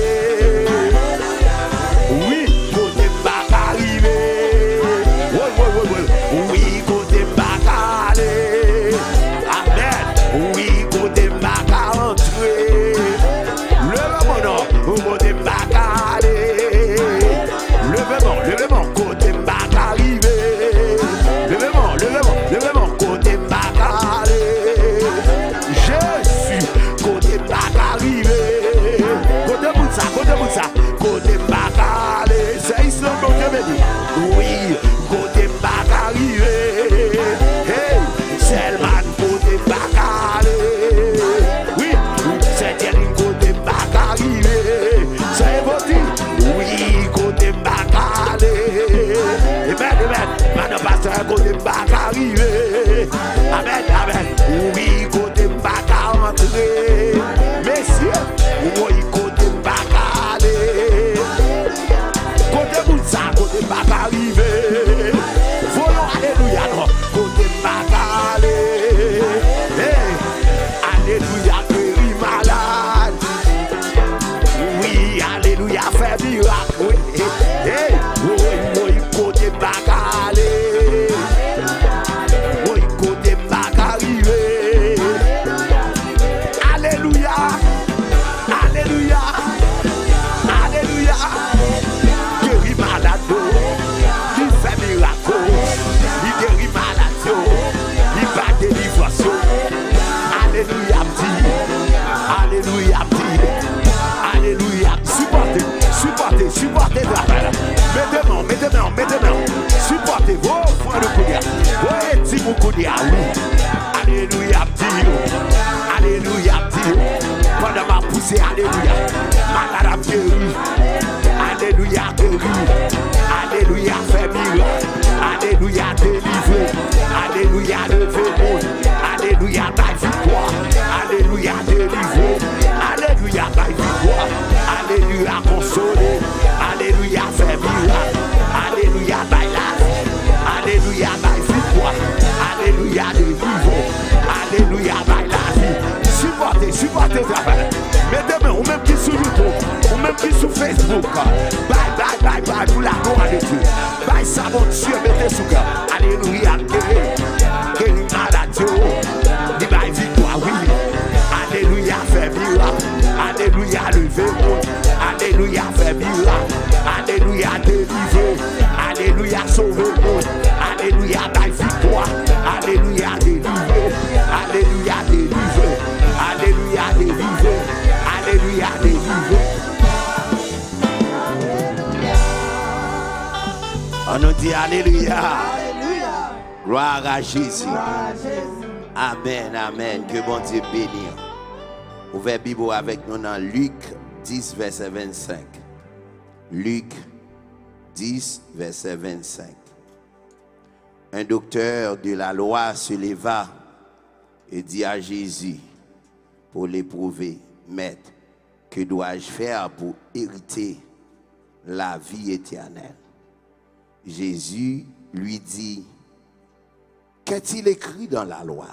E: Oui, côté Mbaka arriver. Oui, oui, oui, oui. Oui, côté Mbakale. Amen. Oui, côté Mbaka entrer. Levez mon nom, côté Mbakale. Levez mon, levez mon côté Mbaka arriver. Levez mon, levez mon, levez mon côté Mbakale. Je suis côté Mbaka arriver. Côté Moutsa, côté Moutsa, côté Mbakale. C'est Islam donc je me dis. Oui, côté Mbaka arriver. Hey, Selman côté Mbakale. Oui, c'est Thierry côté Mbaka arriver. C'est Voti. Oui, côté Mbakale. Amen, amen. Maintenant, pasteur côté Mbaka arriver. Amen, amen. Oui, côté Mbaka entrer. Messieurs, oui, côté Mbakale. Côté Moutsa, côté Mbaka arriver. Voyons, alléluia, non. Côté Mbakale. Hey, alléluia, guéri malade. Oui, alléluia, fait miracle. Oui, hey, oui, oui, côté Mbakale. Oui, côté Mbaka arriver. Alléluia, alléluia, alléluia. Guéri malade, il fait miracle. Il guérit malade, il va délivrer. Alléluia, petit. Alléluia, petit. Alléluia. Supportez, supportez, supportez la balle. Mettez-moi, mettez-moi, mettez-moi. Supportez vos frères de Kounia. Vos petits mon Kounia, oui. Alléluia, petit. Alléluia, petit. Pendant ma poussée, alléluia. Malade a guéri. Alléluia, guéri. Alléluia, fait miracle. Alléluia, délivré. Alléluia, levé monde. Alléluia, ta victoire. Alléluia, délivré. Alléluia, ta victoire. Alléluia, consolé. Alléluia, fait miracle. Alléluia, ta la vie. Alléluia, ta victoire. Alléluia, délivré. Alléluia, ta la vie. Supportez, supportez, travail. Mettez-moi, ou même qui sur YouTube, ou même qui qui sur Facebook. Bye, bye, bye, bye, pour la gloire de Dieu. Bye, ça, mon Dieu, mettez sous cœur. Alléluia, guéri, guéri, maladie. Dis bye, victoire, oui. Alléluia, fait miracle. Alléluia, levé. Alléluia, fait miracle. Alléluia, délivré. Alléluia, sauvé. Alléluia, bye, victoire. Alléluia, délivré. Alléluia, délivré. Alléluia, délivré. Alléluia, délivré. On nous dit Alléluia. Gloire à Jésus. Amen, amen. Que bon Dieu bénisse. Ouvrez Bible avec nous dans Luc dix, verset vingt-cinq. Luc dix, verset vingt-cinq. Un docteur de la loi se leva et dit à Jésus pour l'éprouver, Maître, que dois-je faire pour hériter la vie éternelle? Jésus lui dit, qu'est-il écrit dans la loi?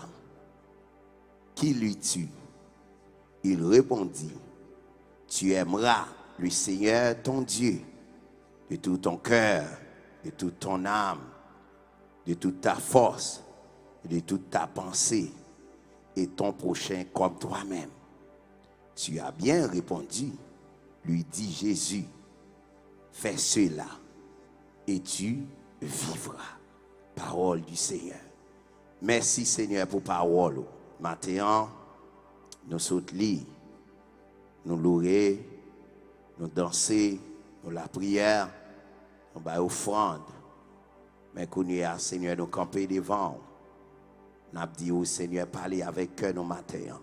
E: Qui lui tue? Il répondit, tu aimeras le Seigneur ton Dieu de tout ton cœur, de toute ton âme, de toute ta force, de toute ta pensée, et ton prochain comme toi-même. Tu as bien répondu, lui dit Jésus, fais cela et tu vivras. Parole du Seigneur. Merci Seigneur pour parole. Maintenant, nous sautons, nous louer, nous danser, nous la prière, nous bas offrande. Mais qu'on y a, Seigneur, nous camper devant. Nous avons dit au Seigneur, parler avec eux nos matins.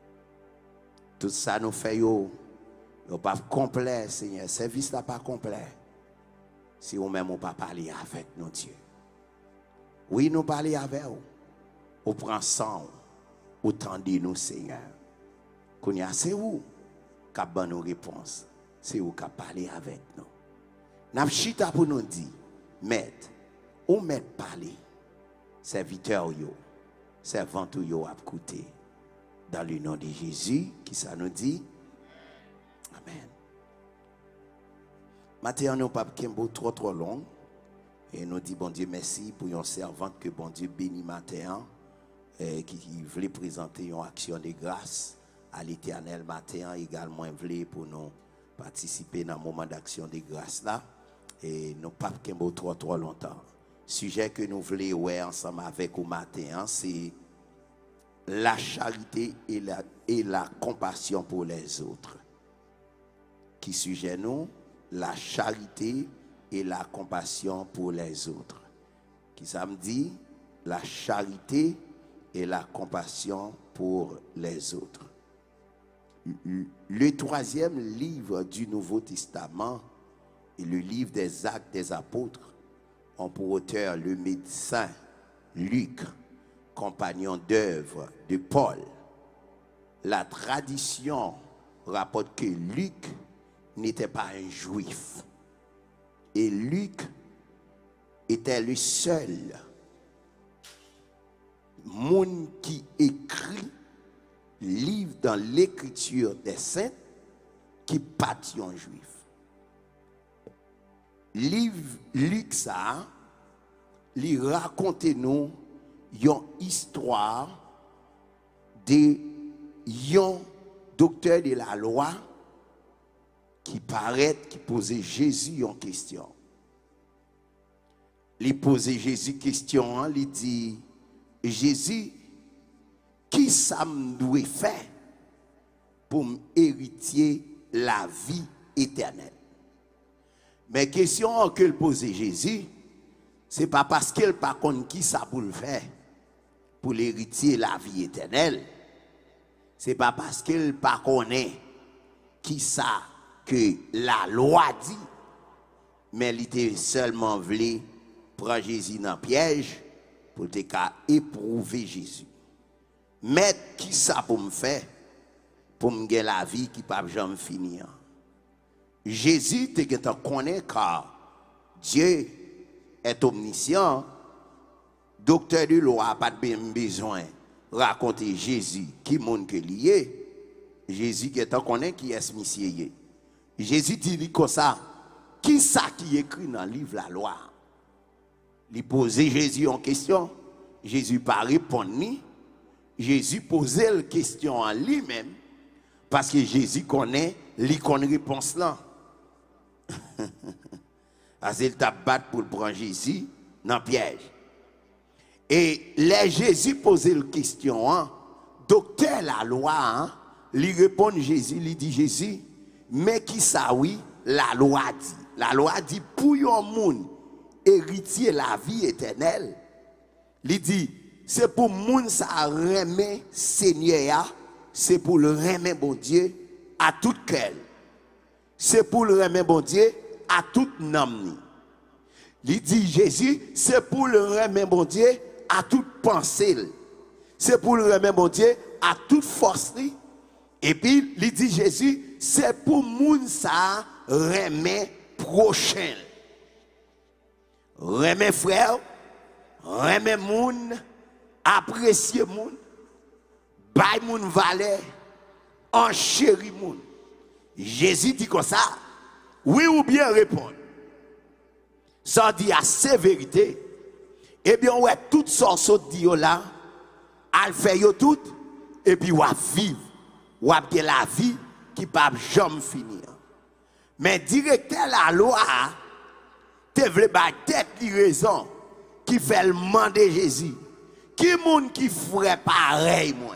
E: Tout ça nous fait, yo, yo pas complet, Seigneur. Service n'est pas complet. Si nous même on pas parler avec nos dieux. Oui, nous parler avec vous. On prend sang, on tendez nous, Seigneur. Qu'on y a, c'est où qui a nos réponses. C'est où qui a parlé avec nous. Nous chita pour nous dire, Maître, ou Maître parler, serviteur yo, servant yo a coûté. Dans le nom de Jésus, qui ça nous dit? Amen. Maintenant, nous pas trop trop long. Et nous dit bon Dieu merci pour une servante que bon Dieu bénit matin. Et qui, qui voulait présenter une action de grâce à l'Éternel matin. Également, voulait pour nous participer dans un moment d'action de grâce là. Et nous pas trop trop longtemps. Sujet que nous voulons ouais ensemble avec vous matin, c'est la charité et la, et la compassion pour les autres. Qui sujet nous? La charité et la compassion pour les autres. Qui ça me dit? La charité et la compassion pour les autres. Le troisième livre du Nouveau Testament et le livre des Actes des Apôtres ont pour auteur le médecin Luc, compagnon d'œuvre de Paul. La tradition rapporte que Luc n'était pas un juif. Et Luc était le seul monde qui écrit livre dans l'écriture des saints qui partit en juif. Livre Luc ça, lui raconte nous une histoire de un docteur de la loi qui paraît, qui posait Jésus en question. Il posait Jésus question, il dit, Jésus, qui ça me doit faire pour m'hériter la vie éternelle? Mais question que le posait Jésus, c'est pas parce qu'elle pas connaît qui ça pour le faire, pour l'hériter la vie éternelle. C'est pas parce qu'elle pas connaît qui ça que la loi dit, mais il était seulement voulu prendre Jésus dans le piège pour te éprouver Jésus. Mais qui ça pour me faire pour me gagner la vie qui ne peut jamais finir? Jésus te connaît car Dieu est omniscient. Docteur de loi n'a pas besoin de raconter Jésus qui monde que lié. Jésus qui est connaît qui est monsieur. Jésus dit comme ça, qui ça qui écrit dans le livre la loi? Il posait Jésus en question. Jésus pas répondre ni. Jésus posait la question en lui-même parce que Jésus connaît l'icône réponse là. Parce qu'il t'a battu pour prendre Jésus dans le piège. Et les Jésus posait la question, hein, docteur la loi, hein, lui répond Jésus, lui dit Jésus, mais qui ça oui, la loi dit. La loi dit pour un monde héritier la vie éternelle. Il dit c'est pour monde ça remet Seigneur, c'est pour le remet bon Dieu à tout cœur. C'est pour le remet bon Dieu à toute âme. Il dit Jésus, c'est pour le remet bon Dieu à toute pensée. C'est pour le remet bon Dieu à toute force. Et puis il dit Jésus, c'est pour monde ça remet prochain. Remet frère, remet moun, apprécier moun, bay moun valeur, enchéri moun. Jésus dit comme ça, oui ou bien répondre. Ça dit à sévérité. Eh bien, ouais, toutes sortes de dire là, elle fait yo tout, et puis on vivre, on a la vie qui ne peut jamais finir. Mais directeur la loi, te vle ba tête li raison qui fait le demander Jésus. Qui moun qui ferait pareil moi?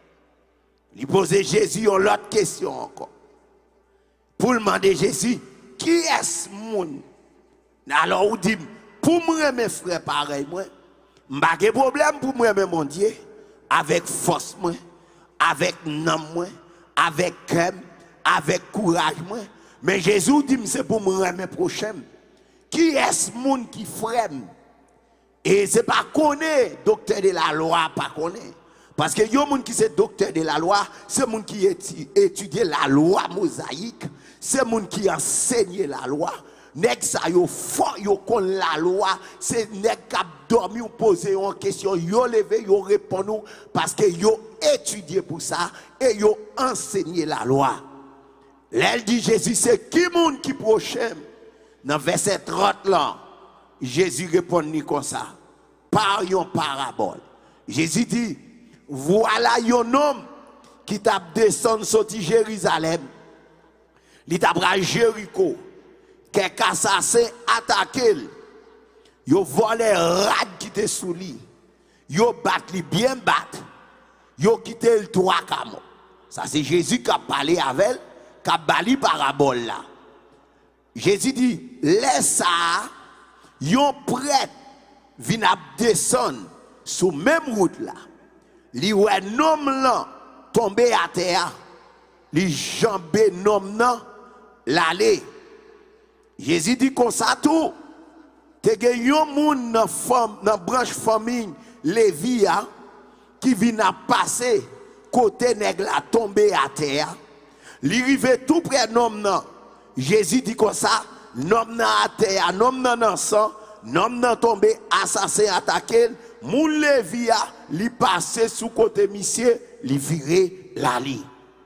E: Il pose Jésus une autre question encore. Pour demander Jésus, qui est-ce moun? Alors, ou dit, pour moi, mes frères, pareil, moi, m'pa de problème pour moi, mon Dieu, avec force, moi, avec nom, moi, avec cœur, avec courage, moi. Mais Jésus dit, c'est pour moi, mes prochains. Qui est-ce monde qui frème? Et c'est pas connaître, docteur de la loi, pas connaître. Parce que yo moun qui c'est docteur de la loi, c'est moun qui étudie la loi mosaïque, c'est moun qui enseigne la loi. Nèg sa yo fort yo kon la loi, c'est nèg k'ap dormi ou poser une question, yo levé yo répondre parce que yo étudié pour ça et yo enseigné la loi. L'elle dit Jésus c'est qui moun qui prochain? Dans verset trente là, Jésus répond comme ça, par une parabole. Jésus dit voilà un homme qui t'a descendu sorti Jérusalem. Il t'a pris Jéricho. Quelques assassins attaqué, yo volé rad qui était sous lui, yo bat li bien bat, yo quitté le trois camo. Ça c'est Jésus qui a parlé avec elle, qui a bali parabole là. Jésus dit, laisse ça, yon prêtre vient descendre sur même route là. Li wè nom là tombé à terre, li jambé nom nan l'aller. Jésus dit comme ça tout. Te gen yon moun nan fam nan branche famille Lévi qui vient passer côté nèg la tombé à terre. Li rive tout près nom nan. Jésus dit comme ça, nom nan à terre, nom nan nan sang, nom nan tombé assassin attaqué, moun Lévi li passé sous côté monsieur, li viré la li.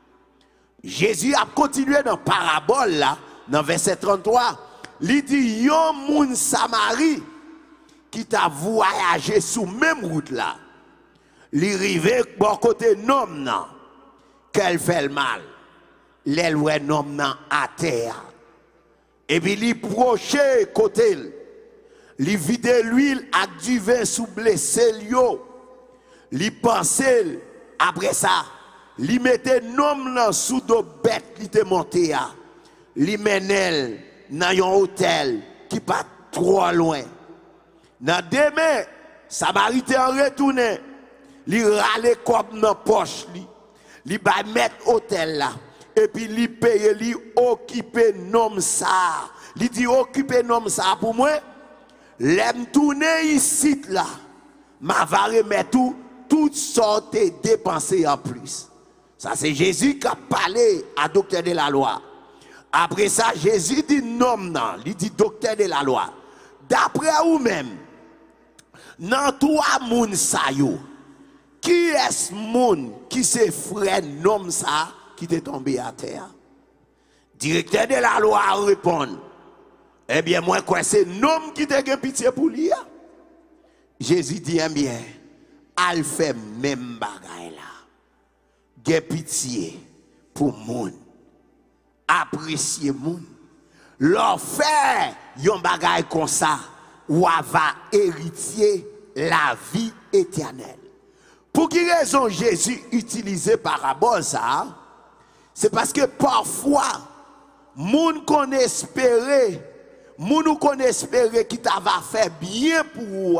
E: Jésus a continué dans parabole là. Dans verset trente-trois, il dit yon moun Samari qui t'a voyagé sous même route là. Li rive bon côté nom nan qu'elle fait le mal. L'elle ouais nom nan à terre. Et puis li proche côté li vide l'huile ak du vin sous blessé yo. Li pensé après ça, li mette nom nan sous do bête li te monté a. Li menel dans un hôtel qui pas trop loin. Dans demain, Samaritain retourné, li rale comme dans poche li. Li ba mettre hôtel là et puis li paye li occuper nom ça. Li dit occuper nom ça pour moi. L'aime tourner ici là. Ma va remettre tout toutes sortes de dépenser en plus. Ça c'est Jésus qui a parlé à docteur de la loi. Après ça, Jésus dit non, non, il dit docteur de la loi. D'après vous-même, dans trois moun sa yo, qui est moun qui se frère nom ça qui est tombé à terre? Directeur de la loi répond, eh bien, moi, quoi, c'est l'homme qui te gen pitié pour lui. Jésus dit, eh bien, al fait même bagaille là. Gen pitié pour moun. Apprécier moun. Leur faire yon bagaille comme ça, ou va héritier la vie éternelle. Pour quelle raison Jésus utilisait parabole ça? C'est parce que parfois, moun qu'on espérait, moun qu'on espérait qui t'a va faire bien pour vous,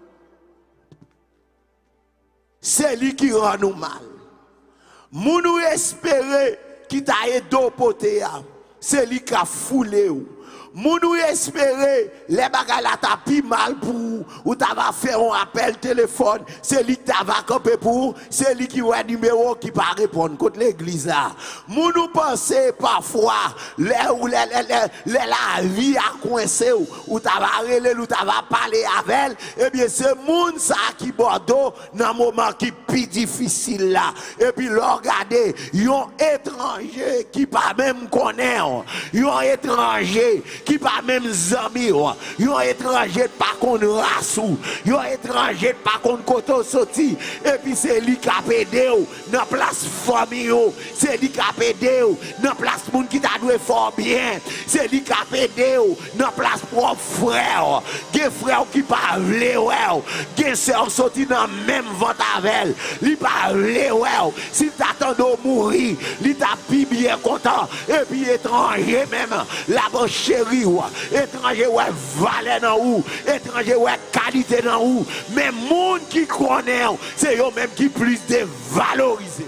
E: c'est lui qui rend nous mal. Moun espérait qui t'a aidé au poté, c'est lui qui a foulé ou. Moun espérer les bagages la tapi mal pour ou t'as va faire un appel téléphone, c'est lui qui t'a va camper pour, c'est lui qui a numéro qui pas répondre contre l'église là. Moun penser parfois les ou les les la vie a coincé ou ou t'as va reler ou t'as va parler avec elle, et bien c'est moun ça qui bordeaux dans moment qui plus difficile là. Et puis regardez, yon étranger qui pas même connaît, yon étranger qui pas même zami, yon étranger pas contre race, yon étranger pas contre côté sorti, et puis c'est lui qui a aidé dans place famille, c'est lui qui a aidé dans place moun qui t'a doué fort bien, c'est lui qui a aidé dans place propre frère, des frères qui pas vle ouais, des sœurs sorti dans même ventre avec, li pas vle ouais, si t'attends de mourir, li t'a bien content, et puis étranger même, la bonne chérie, étranger ouais valeur dans ou, étranger ouais qualité dans ou, mais monde qui connaît, c'est eux même qui plus dévalorisé.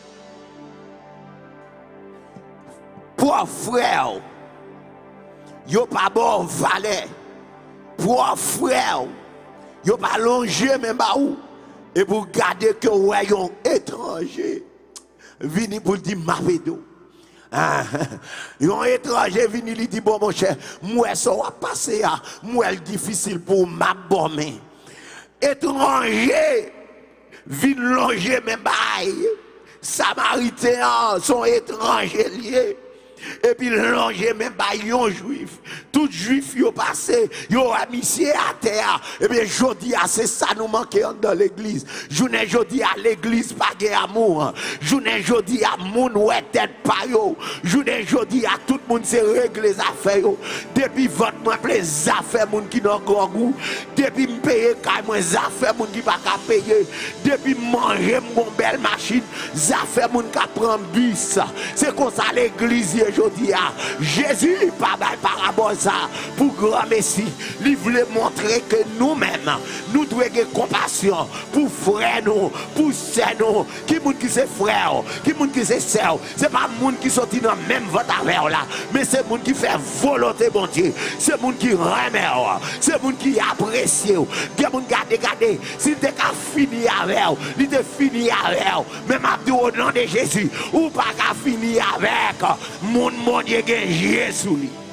E: Pour frère, yo pas bon valeur. Pour frère, yo pas longer même ba ou, et pour garder que ouais yon étranger, vini pour dire ma védo. Ah, un étranger vini lui dit bon mon cher, moi ça va passer à moi difficile pour ma bonne. Étranger vient longer même bail. Samaritains sont étrangers liés. Et puis longer même pas yon juif. Tout juif yo passé, yo amitié à terre. Et bien jodi a c'est ça nous manquer dans l'église. Journée jodi à l'église pas de amour. Journée jodi à moun ouais tête pa yo. Journée jodi à tout le monde se règle les affaires yo. Depuis votre moi les affaires moun qui n'ont grand goût. Depuis me payer kay moi affaires moun qui pas ka payer. Depuis manger mon belle machine, affaires moun ka prend bus. C'est comme ça l'église aujourd'hui, Jésus n'est pas mal parabole ça pour grand Messie. Il voulait montrer que nous-mêmes, nous devons avoir compassion pour frères nous, pour sœurs nous. Qui moun qui c'est frère, qui moun qui c'est sœur, c'est pas moun qui sorti dans même votre affaire là, mais c'est moun qui fait volonté bon Dieu. C'est moun qui remet, c'est moun qui apprécie. Qui moun garder garder, si t'es qu'à finir avec, il te fini avec, même au nom de Jésus, ou pas qu'à finir avec. Mon mon Dieu Jésus.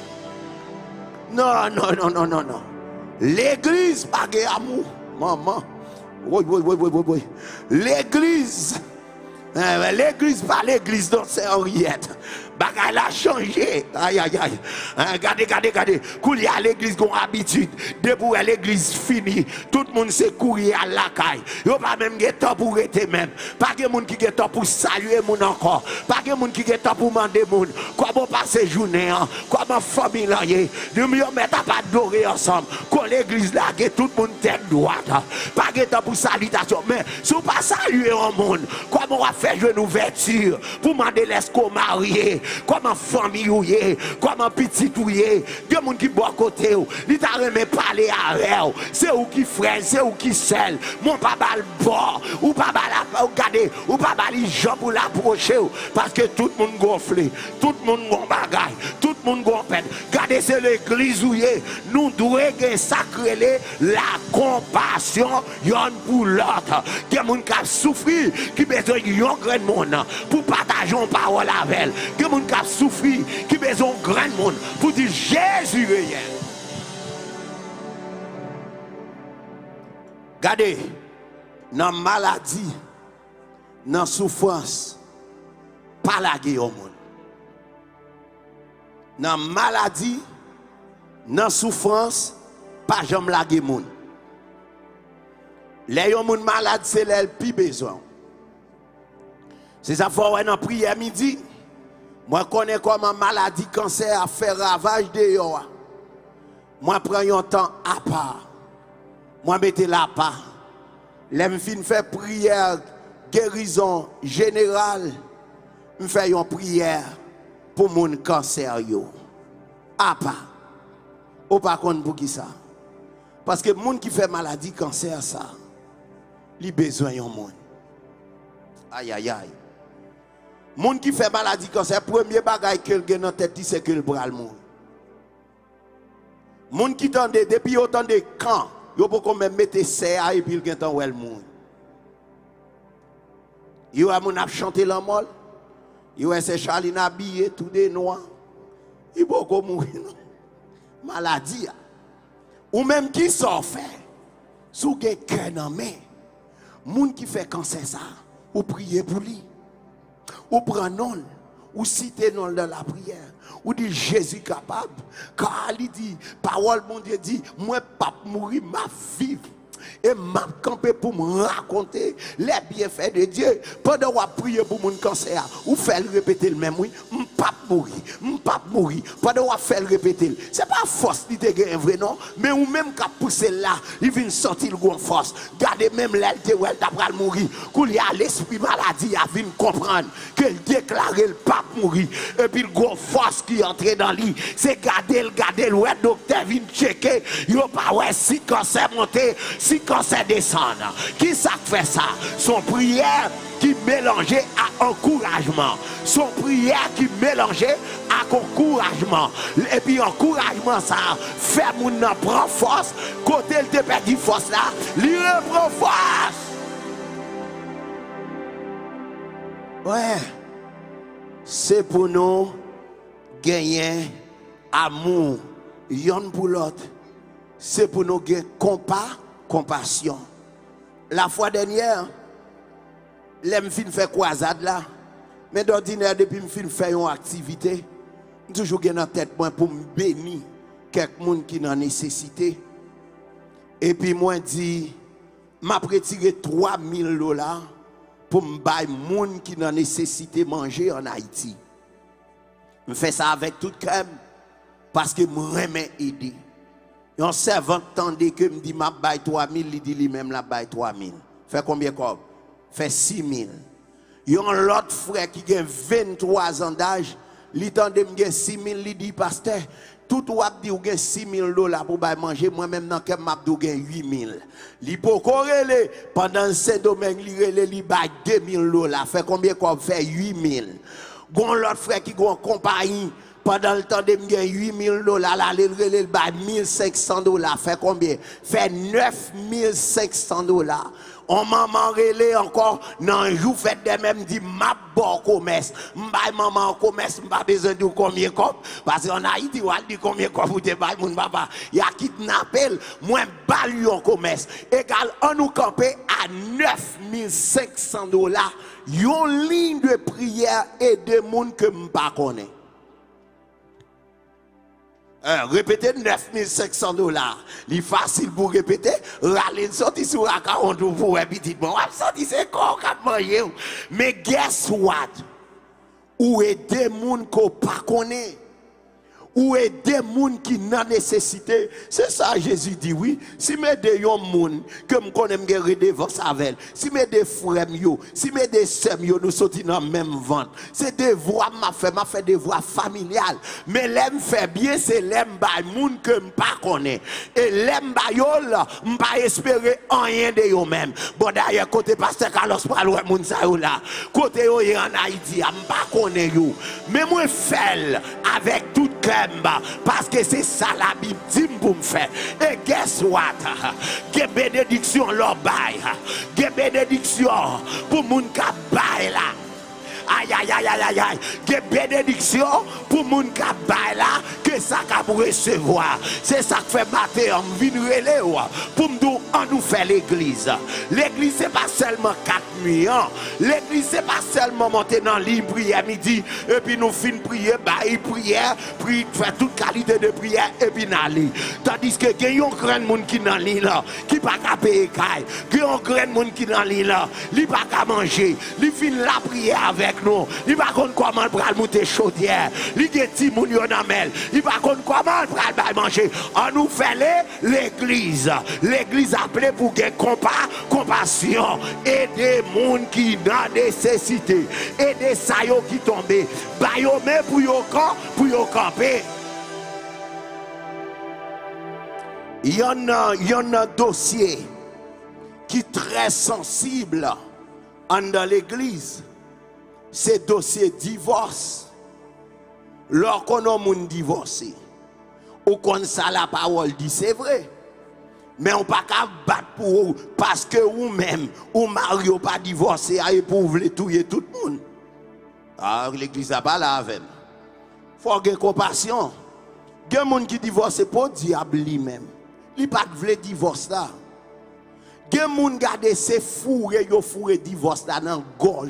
E: Non, non, non, non, non, non. L'église pas de amour, maman. Oui, oui, oui, oui, oui, oui. L'église, euh, l'église pas l'église dont c'est Henriette. Bagay a changé. Aïe, aïe, aïe. Regardez, regardez, regardez. Courir à l'église qu'on habitude. Debout à l'église fini. Tout le monde se courir à la caille. Il n'y a pas même de temps pour rester même. Pas de monde qui a temps pour saluer mon encore. Pas de monde qui a temps pour demander mon. Comment passer journée, comment famille là. Nous nous mettons pas doré ensemble. Quand l'église là, tout le monde tête droite. Pas de temps pour salutation. Mais si on pas saluer un monde, comment on va faire une ouverture pour demander l'esco marié? Comment famille ou yé, comment petit ou yé, des gens qui boit côté ou, ils t'a remis parler avec eux, c'est où qui frère, c'est où qui sel, mon papa le bord, ou papa la regarder, ou papa les gens pour l'approcher, parce que tout le monde gonflé, tout le monde gon bagaille, tout le monde gon peine. Regardez, c'est l'église où yé, nous devons sacrer la compassion yon pour l'autre. Des gens qui souffrent, qui besoin yon grand monde pour partager une parole avec elle. Des gens qui souffrent, qui besoin d'un grand monde pour dire Jésus est. Regardez, dans la maladie, dans la souffrance, pas la guerre au monde. dans maladie, dans souffrance, pas jamais laguer moun. Les gens moun malade c'est leur plus besoin. C'est ça faut ouais dans prière midi. Moi connais comment maladie cancer a fait ravage de yo. Moi prends un temps à part. Moi mettez la part. L'aime fin faire prière guérison générale. Me fait une prière pour mon cancer yo. À part. Ou pas contre pour qui ça? Parce que moun qui fait maladie cancer ça, li besoin yon moun. Aïe aïe aïe. Moun qui fait maladie cancer, premier bagay que gen dans tête c'est que le bras le moun. Moun qui tande depuis autant de camp, yo peut même mettre serre et puis il gen tan wel moun. Yo a moun a chanter l'amour. Yo c'est Charline habillé tout de noir. Il peut mourir. Maladie. Ou même qui s'en fait. Sous quelqu'un dans main. Moun qui fait cancer ça, ou prier pour lui. Ou prend non, ou citer non dans la prière. Ou dit Jésus capable. Car il dit, parole mon Dieu dit, moi pas mourir, ma vivre. Et m'a campé pour me raconter les bienfaits de Dieu. Pendant qu'on prier pour mon cancer, ou faire répéter le même oui, m'pas mourir, m'pas mourir. Pendant qu'on fait répéter, c'est pas force qui te gagne vrai non, mais ou même qu'à pousser là, il vient sortir le grand force. Gardez même l'aile te ou elle d'après mourir. Qu'il y a l'esprit maladie, il vient comprendre qu'elle déclare le pas mourir. Et puis le grand force qui entre dans lui, c'est garder le garder le docteur vient checker, il pas ouais si cancer monter, si cancer descend. Qui ça fait ça? Son prière qui mélangeait à encouragement. Son prière qui mélangeait à encouragement. Et puis encouragement ça fait mon prend force. Côté il te perdu force là, lui reprend force. Ouais. C'est pour nous gagner amour yon pour l'autre. C'est pour nous gagner compas, compassion. La fois dernière, l'aime fin fait croisade là. Mais d'ordinaire depuis me fin faire une activité, toujours gen en tête moi pour me bénir quelqu'un qui en nécessité. Et puis moi dit m'a retiré trois mille dollars pour me bailler moun qui en nécessité manger en Haïti. Je fais ça avec tout cœur parce que me remets aider. Un servant tendait que me dit m'a baille trois mille, il dit lui-même la baille trois mille. Fait combien comme? Fait six mille. Il y a un autre frère qui a vingt-trois ans d'âge, il tendait me gagner six mille, il dit pasteur, tout wap dit ou gagne six mille dollars pour bailler manger, moi-même dans quel m'a dou gagne huit mille. Li po korele pendant ce domaine li rele li baille deux mille dollars. Fait combien comme? Fait huit mille. Gon l'autre frère qui a une compagnie pendant le temps de me gagner huit mille dollars, là, il relève mille cinq cents dollars. Fait combien? Fait neuf mille cinq cents dollars. On maman relève encore, non, un jour fait de même, dit, ma bon commerce. M'baye maman en commerce, m'ba besoin de combien comme? Parce qu'on a dit, on dit combien comme vous te baye, mon papa. Il y a kidnappé, moi, balu en commerce. Égal, on nous camper à neuf mille cinq cents dollars. Yon ligne de prière et de monde que m'pa connaît. Euh, répétez neuf mille cinq cents dollars. C'est facile pour répéter. Râler sorti sur la quarante pour un petit bon. Sorti c'est quoi qu'on manger. Mais guess what? Où est des gens qu'on pas connaît? Où est des gens qui n'ont nécessité? C'est ça Jésus dit oui. Si mes des gens que me connais me redevance avec, si mes des frères yo, si mes des sœurs yo nous sortis dans même vente. C'est des voix m'a fait, m'a fait des voix familiales. Mais l'aime fait bien c'est l'aime ba moun que me pas connais. Et l'aime ba yo là, m'pas espérer rien de yo même. Bon d'ailleurs côté pasteur Carlos Palou moun sa yo là. Côté yo en Haïti, m'pas connais yo. Mais moi fait avec tout cœur parce que c'est ça la Bible dit pour me faire. Et guess what? Que bénédiction leur bail. Que bénédiction pour moun ka bail là. Aïe, aïe, aïe, aïe, aïe, aïe. Des bénédictions pour les gens qui baillent là, que ça pour recevoir. C'est ça que fait matin, on vient relais pour nous, on nous fait l'église. L'église, c'est pas seulement quatre nuits. L'église, c'est pas seulement monter dans l'île, prier à midi, et puis nous finissons prier, bailler prière, prier, faire toute qualité de prière, et puis n'aller. Tandis que il y a un grand monde qui dans l'île là, qui pas qu'à payer caille. Il y a un grand monde qui dans l'île là, qui pas qu'à manger. Il finit la prière avec nous. Il pas contre comment pral monter chaudière. Il y a petit moun yo nan mel. Il pas contre comment pral manger. On nous fait l'église. L'église appelée pour gagner compas, compassion, aider moun qui dans nécessité, aider ça yo qui tombé. Ba yo mais pour yo camp, pour yo camper. Il y en a, il y en a un dossier qui est très sensible dans l'église. C'est dossier divorce. Lorsqu'on a un divorcé, ou qu'on ça la parole dit c'est vrai. Mais on ne peut pas battre pour vous parce que vous-même, ou mari ou pas divorcé, et pour vous voulez tuer tout le monde. Ah, l'église n'a pas la avec. Il faut avoir compassion. Il y a des gens qui divorcent pour le diable lui-même. Il n'y a pas de divorce là. Il y a des gens qui gardent ses fourrés, ils fourrent divorce là dans la gorge.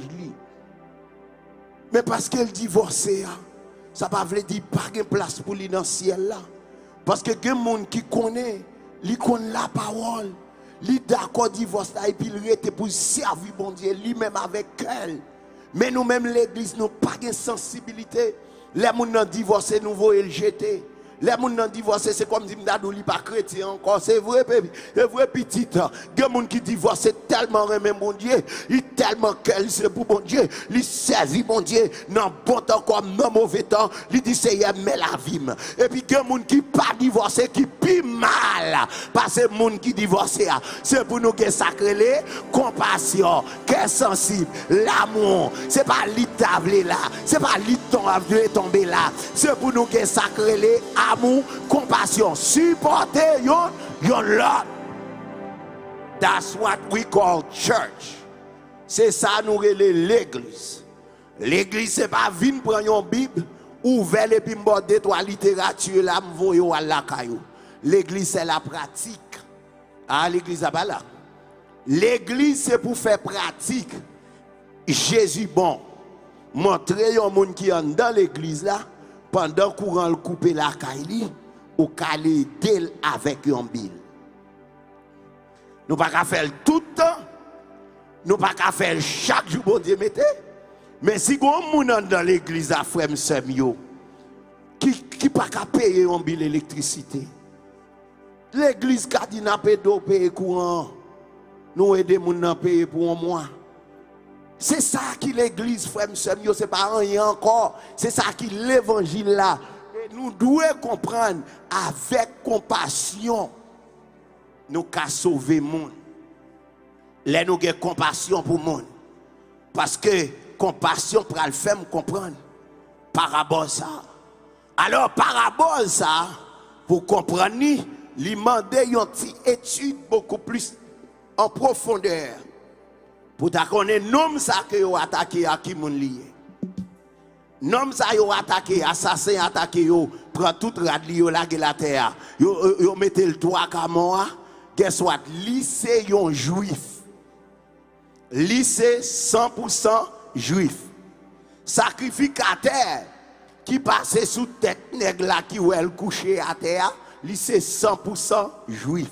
E: Mais parce que le divorce, ça ne veut pas dire pas de place pour lui dans le ciel là. Parce que il y a des gens qui connaissent, ils connaissent la parole, ils d'accord divorce là et puis ils étaient pour servir bon Dieu lui-même avec elle. Mais nous-mêmes l'église, nous n'avons pas de sensibilité. Les gens qui ont divorcé, nous voyons le jeter. Les gens qui ont divorcé, c'est comme si nous n'avons pas chrétien encore. C'est vrai, c'est vrai, petit. Il y a des gens qui divorcent tellement remet mon Dieu. Ils tellement qu'elle c'est pour mon Dieu. Ils servent mon Dieu dans bon temps comme dans mauvais temps. Ils disent c'est mais la vie. Et puis il y a des gens qui pas divorcé, qui pis mal. Parce que les gens qui divorcent, c'est pour nous qui sacré, compassion, cœur sensible, l'amour. C'est pas l'itable là. C'est pas l'itable tomber là. C'est pour nous qui sacré, amour, compassion, supporter yon, yon lot. That's what we call church. C'est ça nous relais l'église. L'église c'est pas vinn prendre une Bible, ouvert et puis m'border toi littérature là m'voyo à la caillou. L'église c'est la pratique. Ah l'église a pas là. L'église c'est pour faire pratique. Jésus bon. Montrer yon monde qui est dans l'église là. Pendant courant le couper la caille ou caler d'elle avec un bil. Nous pas qu'à faire tout le temps. Nous pas qu'à faire chaque jour bon Dieu mettez. Mais si on moun dans l'église à frère Semio qui qui pas qu'à payer un bil électricité. L'église qu'a dit n'a pas d'eau payer courant. Nous aider moun nan payer pour un mois. C'est ça qui l'église, frère, ce n'est pas rien encore. C'est ça qui l'évangile là. Et nous devons comprendre avec compassion. Nous qu'à sauver le monde. Là, nous avons compassion pour le monde. Parce que compassion pour le faire comprendre. Parabole ça. Alors, parabole ça, pour comprendre, il demande une étude beaucoup plus en profondeur. Pour ta connaître nom ça que yo attaqué à qui moun lié. Nom ça yo attaqué, assassin attaqué yo, prend tout rad li yo la la terre. Yo yo mette le toit comme moi, guess what? Lycée yon juif. Lycée cent pour cent juif. Sacrificateur qui passait sous tête nèg là qui ou elle couché à terre, lycée cent pour cent juif.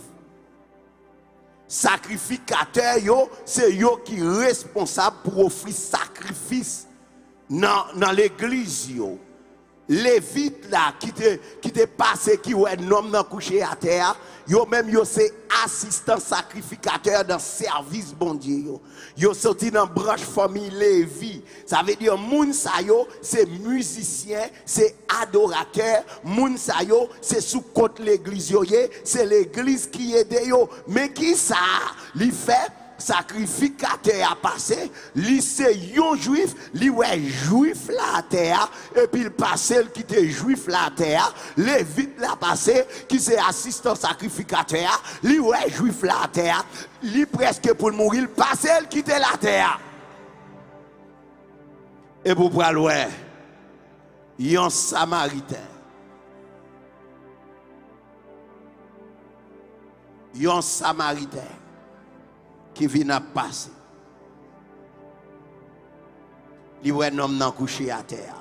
E: Sacrificateur yo c'est yo qui responsable pour offrir sacrifice dans dans l'église yo. Lévite là qui te qui te passé qui ouais homme nan couché à terre, yo même yo c'est assistant sacrificateur dans service bon Dieu yo. Yo sorti dans branche famille Lévi. Ça veut dire moun sa yo c'est musicien, c'est adorateur, moun sa yo c'est sous côté l'église yo, c'est l'église qui aide yo. Mais qui ça li fait sacrificateur a passé, li c'est yon juif, li ouais juif la terre, et puis il passé qui était juif la terre, Lévite la passé, qui c'est assistant sacrificateur, li ouais juif la terre, li presque pour mourir, passé qui était la terre. Et pour prendre un Samaritain. Un Samaritain qui vient à passer. Il voit un homme couché à terre.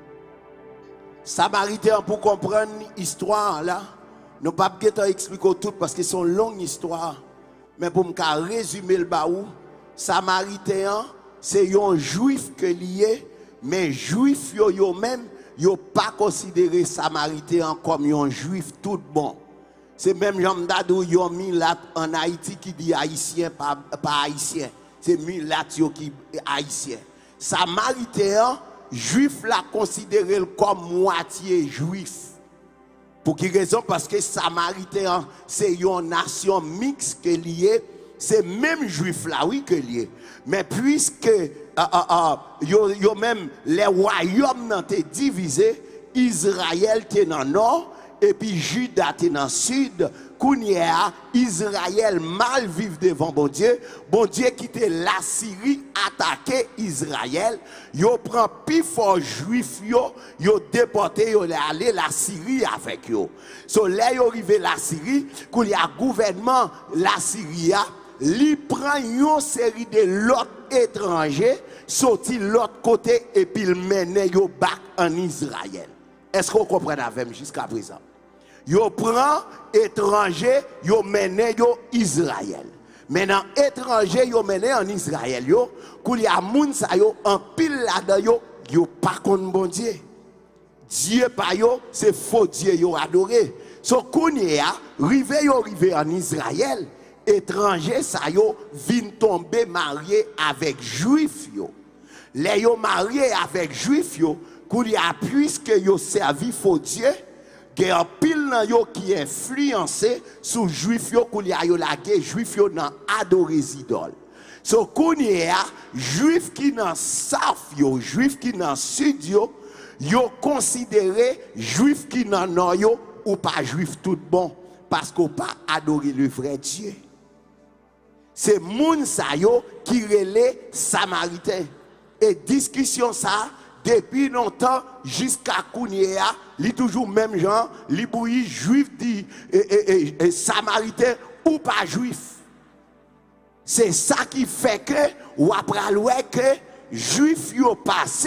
E: Samaritain, pour comprendre l'histoire là, nous ne pouvons pas expliquer tout parce que c'est une longue histoire. Mais pour me résumer le baou, Samaritain, c'est un juif que lié, mais juif yo yo même, yo pas considéré Samaritain comme un juif tout bon. C'est même Jean Dadou yo milat en Haïti qui dit haïtien pas pas haïtien. C'est milat yo qui haïtien. Samaritain, juif l'a considéré comme moitié juif. Pour quelle raison? Parce que Samaritain, c'est une nation mixte que lié, c'est même juif là, oui, que lié. Mais puisque euh, euh, euh, yo, yo même les royaumes n'ont été divisés, Israël était dans le nord, et puis Juda était dans le sud. Kounia, Israël mal vivre devant bon Dieu. Bon Dieu quitte la Syrie, attaquer Israël. Yo prend plus fort juif yo, yo déporté yo aller la Syrie avec yo. So là yo arrivé la Syrie, Kounia gouvernement la Syrie a, li prend une série de l'autre étrangers, sorti l'autre côté et puis il mène yo back en Israël. Est-ce qu'on comprend avec moi jusqu'à présent? Yo prend étranger, yo mène yo Israël. Maintenant étranger yo mène en Israël yo, kou li a moun sa yo en pile là-dedans yo, yo pas kon bon Dieu. Dieu pa yo, c'est faux Dieu yo adoré. So kounye a, rive yo rive en Israël, étranger sa yo vin tomber marié avec juif yo. Les yo marié avec juif yo, kou li a puisque yo servi faux Dieu, il y a un pile yo qui est influencé sur juif yo koulia yo lage juif yo nan adoré idole. So kounia juif qui nan saf yo, juif qui nan sud yo, yo considéré juif qui nan nord yo ou pas juif tout bon parce qu'on pas adoré le vrai Dieu. C'est moun sa yo qui relè samaritain. Et discussion ça depuis longtemps jusqu'à Kounia, li toujours même gens, li bouilli juif dit et, et, et, et samaritain ou pas juif. C'est ça qui fait que ou après que juif yo passé,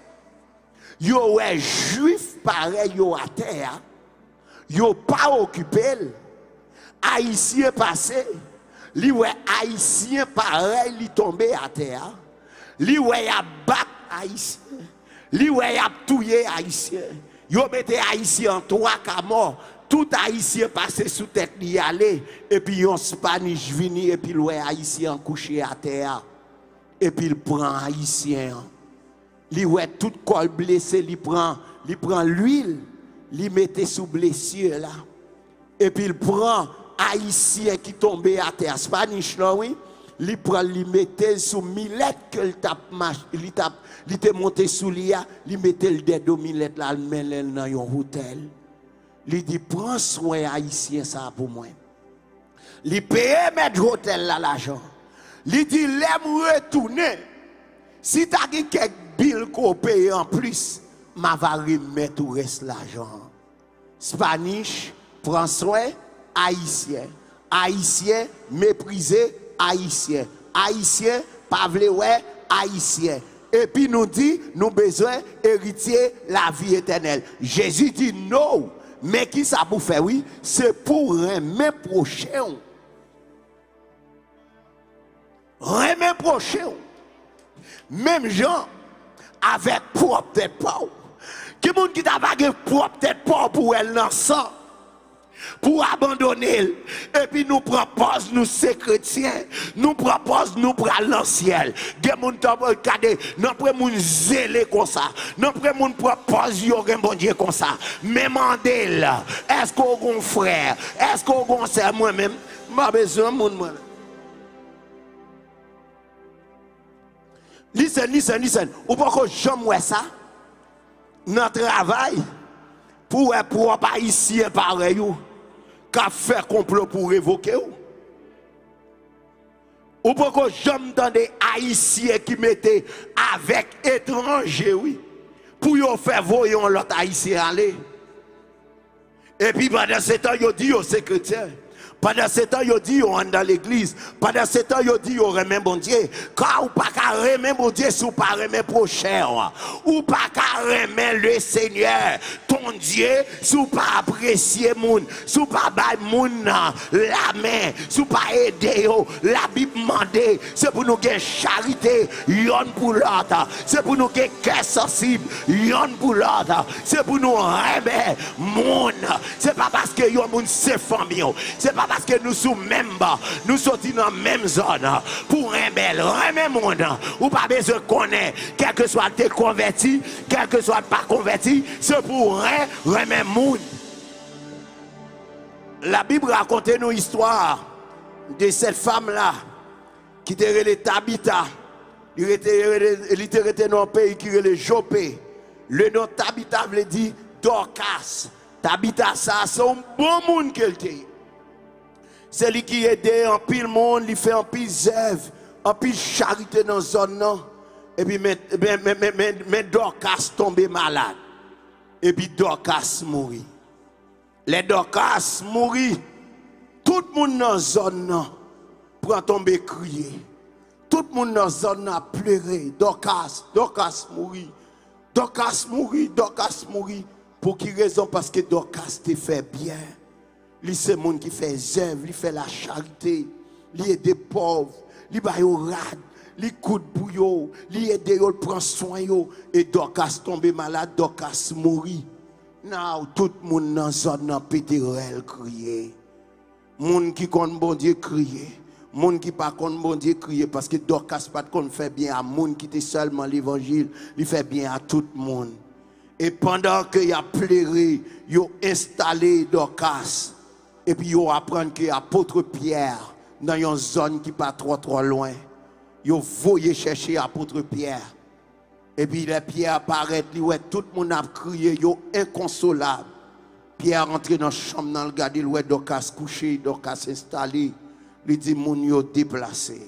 E: yo ouais juif pareil yo à terre, yo pas occupé, haïtien passé, li ouais haïtien pareil li tombé à terre, li ouais a bat haïtien. Li ouais a touye haïtien. Yo mette haïtien en trois cas mort. Tout haïtien passé sous tête li aller et puis yon spanish vini et puis le haïtien couché à terre. Et puis il prend haïtien. Li ouais tout col blessé, li prend, li prend l'huile, li mette sous blessure là. Et puis il prend haïtien qui tombé à terre spanish là oui. Li prend li mette sous millette que le tape li tape li te monté sous lia, li mette le dedo millette là le mène dans yon hôtel. Li dit prends soin haïtien ça pour moi. Li paye mettre hôtel là l'argent. Li dit l'aime retourner. Si tu as quelques billes qu'on paye en plus, ma va remettre tout reste l'argent. Spanish prend soin haïtien. Haïtien méprisé haïtien. Haïtien pas vle ouais haïtien. Et puis nous dit nous besoin héritier la vie éternelle. Jésus dit non. Mais qui ça pour faire oui, c'est pour aimer prochain. Aimer prochain. Même gens avec propre tête pas. Qui monde qui t'a pas propre tête pas pour elle dans ça. Pour abandonner et puis nous propose nous ces chrétiens nous propose nous pour l'ancien des moun regarder non près moun zélé comme ça non près moun propose yo gen bon Dieu comme ça même mandel est-ce qu'on gon frère est-ce qu'on gon sœur moi même m'a besoin moun moi listen listen listen ou pas que jamais ouais ça notre travail pour pour pas ici pareil qu'a fait complot pour révoquer ou Ou pourquoi j'aime dans des haïtiens qui mettaient avec étrangers, oui, pour y faire voyons l'autre haïtien aller. Et puis pendant ce temps, ils disent c'est chrétien. Pendant ce temps, ils disent on est dans l'église. Pendant ce temps, ils disent on remet bon Dieu. Car ou pas qu'à remet bon Dieu, si ou pas remet prochain. Ou pas qu'à remet le Seigneur, ton Dieu, si ou pas apprécier moun, si ou pas bailler moun la main, si ou pas aider yo. La Bible mande, c'est pour nous gagner charité, yon pour l'autre. C'est pour nous gagner cœur sensible, yon pour l'autre. C'est pour nous remettre moun. C'est pas parce que yon moun c'est famille. C'est pas parce que nous sommes même bas, nous sommes dans la même zone pour un bel, un même monde, ou pas besoin de connaître, quel que soit tes convertis, quel que soit pas converti, c'est pour un, un même monde. La Bible raconte nous histoire de cette femme-là qui était relée Tabitha, il était dans un pays qui est le Jopé. Le nom Tabitha veut dire Dorcas. Tabitha, ça, c'est un bon monde qu'elle était. C'est lui qui aide en pile monde, il fait en pile œuvre, en pile charité dans la zone. Et puis, mais, mais, mais, mais, mais Dorcas tombe malade. Et puis, Dorcas mourit. Les Dorcas mourit. Tout le monde dans la zone prend tomber crier. Tout le monde dans la zone a pleuré. Dorcas, Dorcas mourit. Dorcas mourit, Dorcas mourit. Pour quelle raison? Parce que Dorcas te fait bien. Lui, c'est le monde qui fait œuvre, il fait la charité, il aide les pauvres, il va au rad, il coûte pour eux, il aide eux, il prend soin eux. Et Dorcas tombe malade, Dorcas mourit. Now, tout le monde dans la zone a pété elle crier. Monde qui compte bon Dieu crier. Monde qui pas compte bon Dieu crier parce que Dorcas pas qu'on fait bien à monde qui était seulement l'évangile, il fait bien à tout le monde. Et pendant que y a pleuré, il a installé Dorcas. Et puis, ils apprennent que l'apôtre Pierre, dans une zone qui n'est pas trop trop loin, ils voyaient chercher l'apôtre Pierre. Et puis, les Pierre apparaît, tout le monde a crié, ils sont inconsolables. Pierre rentre dans la chambre, dans le garde, il Dorcas couché, Dorcas installé. Il dit, moun yo déplacé.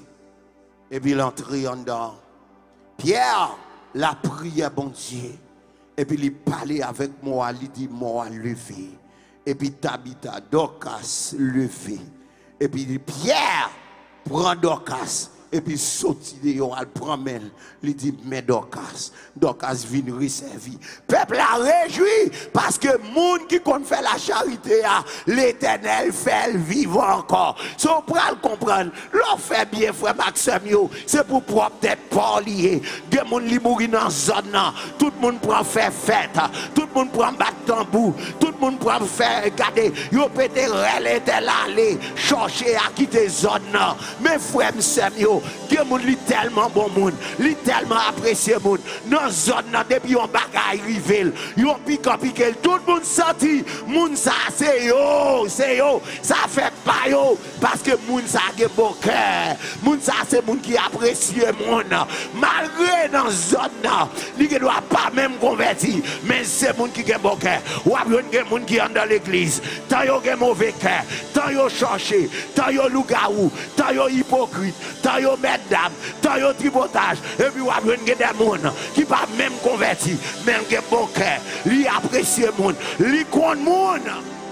E: Et puis, il entre en dedans. Pierre, la prière, bon Dieu. Et puis, il parlait avec moi, il dit, moi, levé. Et puis Tabitha, Dorcas levé. Et puis Pierre prend Dorcas. Et puis sorti de yo, elle prend Mel. Il dit, mais Dorcas, Dorcas vient resservir. Peuple a réjoui parce que monde qui compte faire la charité, l'Éternel fait le vivre encore. Si on peut le comprendre, l'on fait bien, frère Maxime, c'est pour propre tête pas lié. Des gens qui mourent dans la zone, tout le monde prend faire fête, tout le monde prend battre tambour, tout le monde prend faire, regardez, yo pété elle était là, aller chercher à quitter la zone. Mais frère Maxime, des gens qui tellement bon monde, li tellement apprécié monde. Dans la zone, depuis on bagaille rivel, yon pique pique, tout le monde senti, moun ça c'est yo, c'est yo, ça fait pas yo, parce que moun ça a bon cœur, moun ça c'est moun qui apprécie monde. Malgré dans la zone, li ne doit pas même convertir, mais c'est moun qui a bon cœur. Ou a bien moun qui est dans l'église, tant yo gen mauvais cœur, tant yo cherché, tant yo loup-garou, tant yo hypocrite, tant yo mesdames, tant yo tripotage, et puis ou a bien des gens qui pas même converti, même qui bon cœur, li apprécie monde, li compte monde.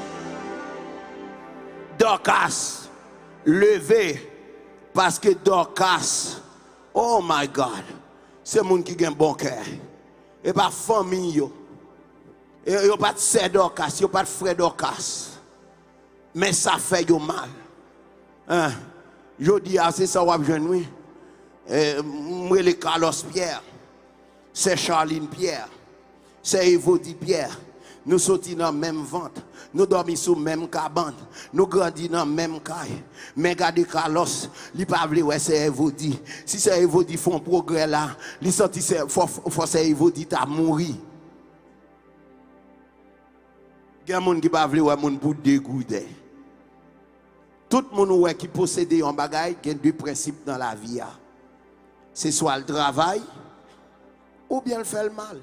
E: Dorcas levé parce que Dorcas, oh my God, c'est monde qui a bon cœur. Et pas famille yo. Et yo pas de sœur Dorcas, yo pas de frère Dorcas. Mais ça fait yo mal. Hein? Je dis ah c'est ça ou jeune oui. Moi les Carlos Pierre. C'est Charline Pierre. C'est Evody Pierre. Nous sortis dans la même vente. Nous dormons sous la même cabane. Nous grandissons dans la même caille. Mais regardez Carlos, il ne peut pas ouais, c'est Evody. Si c'est Evody font un progrès là, il sorti c'est c'est Evody t'a mouru. Il y a des gens qui ne peuvent pas ouais pour dégoûter. Tout le monde qui possède un bagage, il y a deux principes dans la vie. C'est soit le travail ou bien le faire le mal.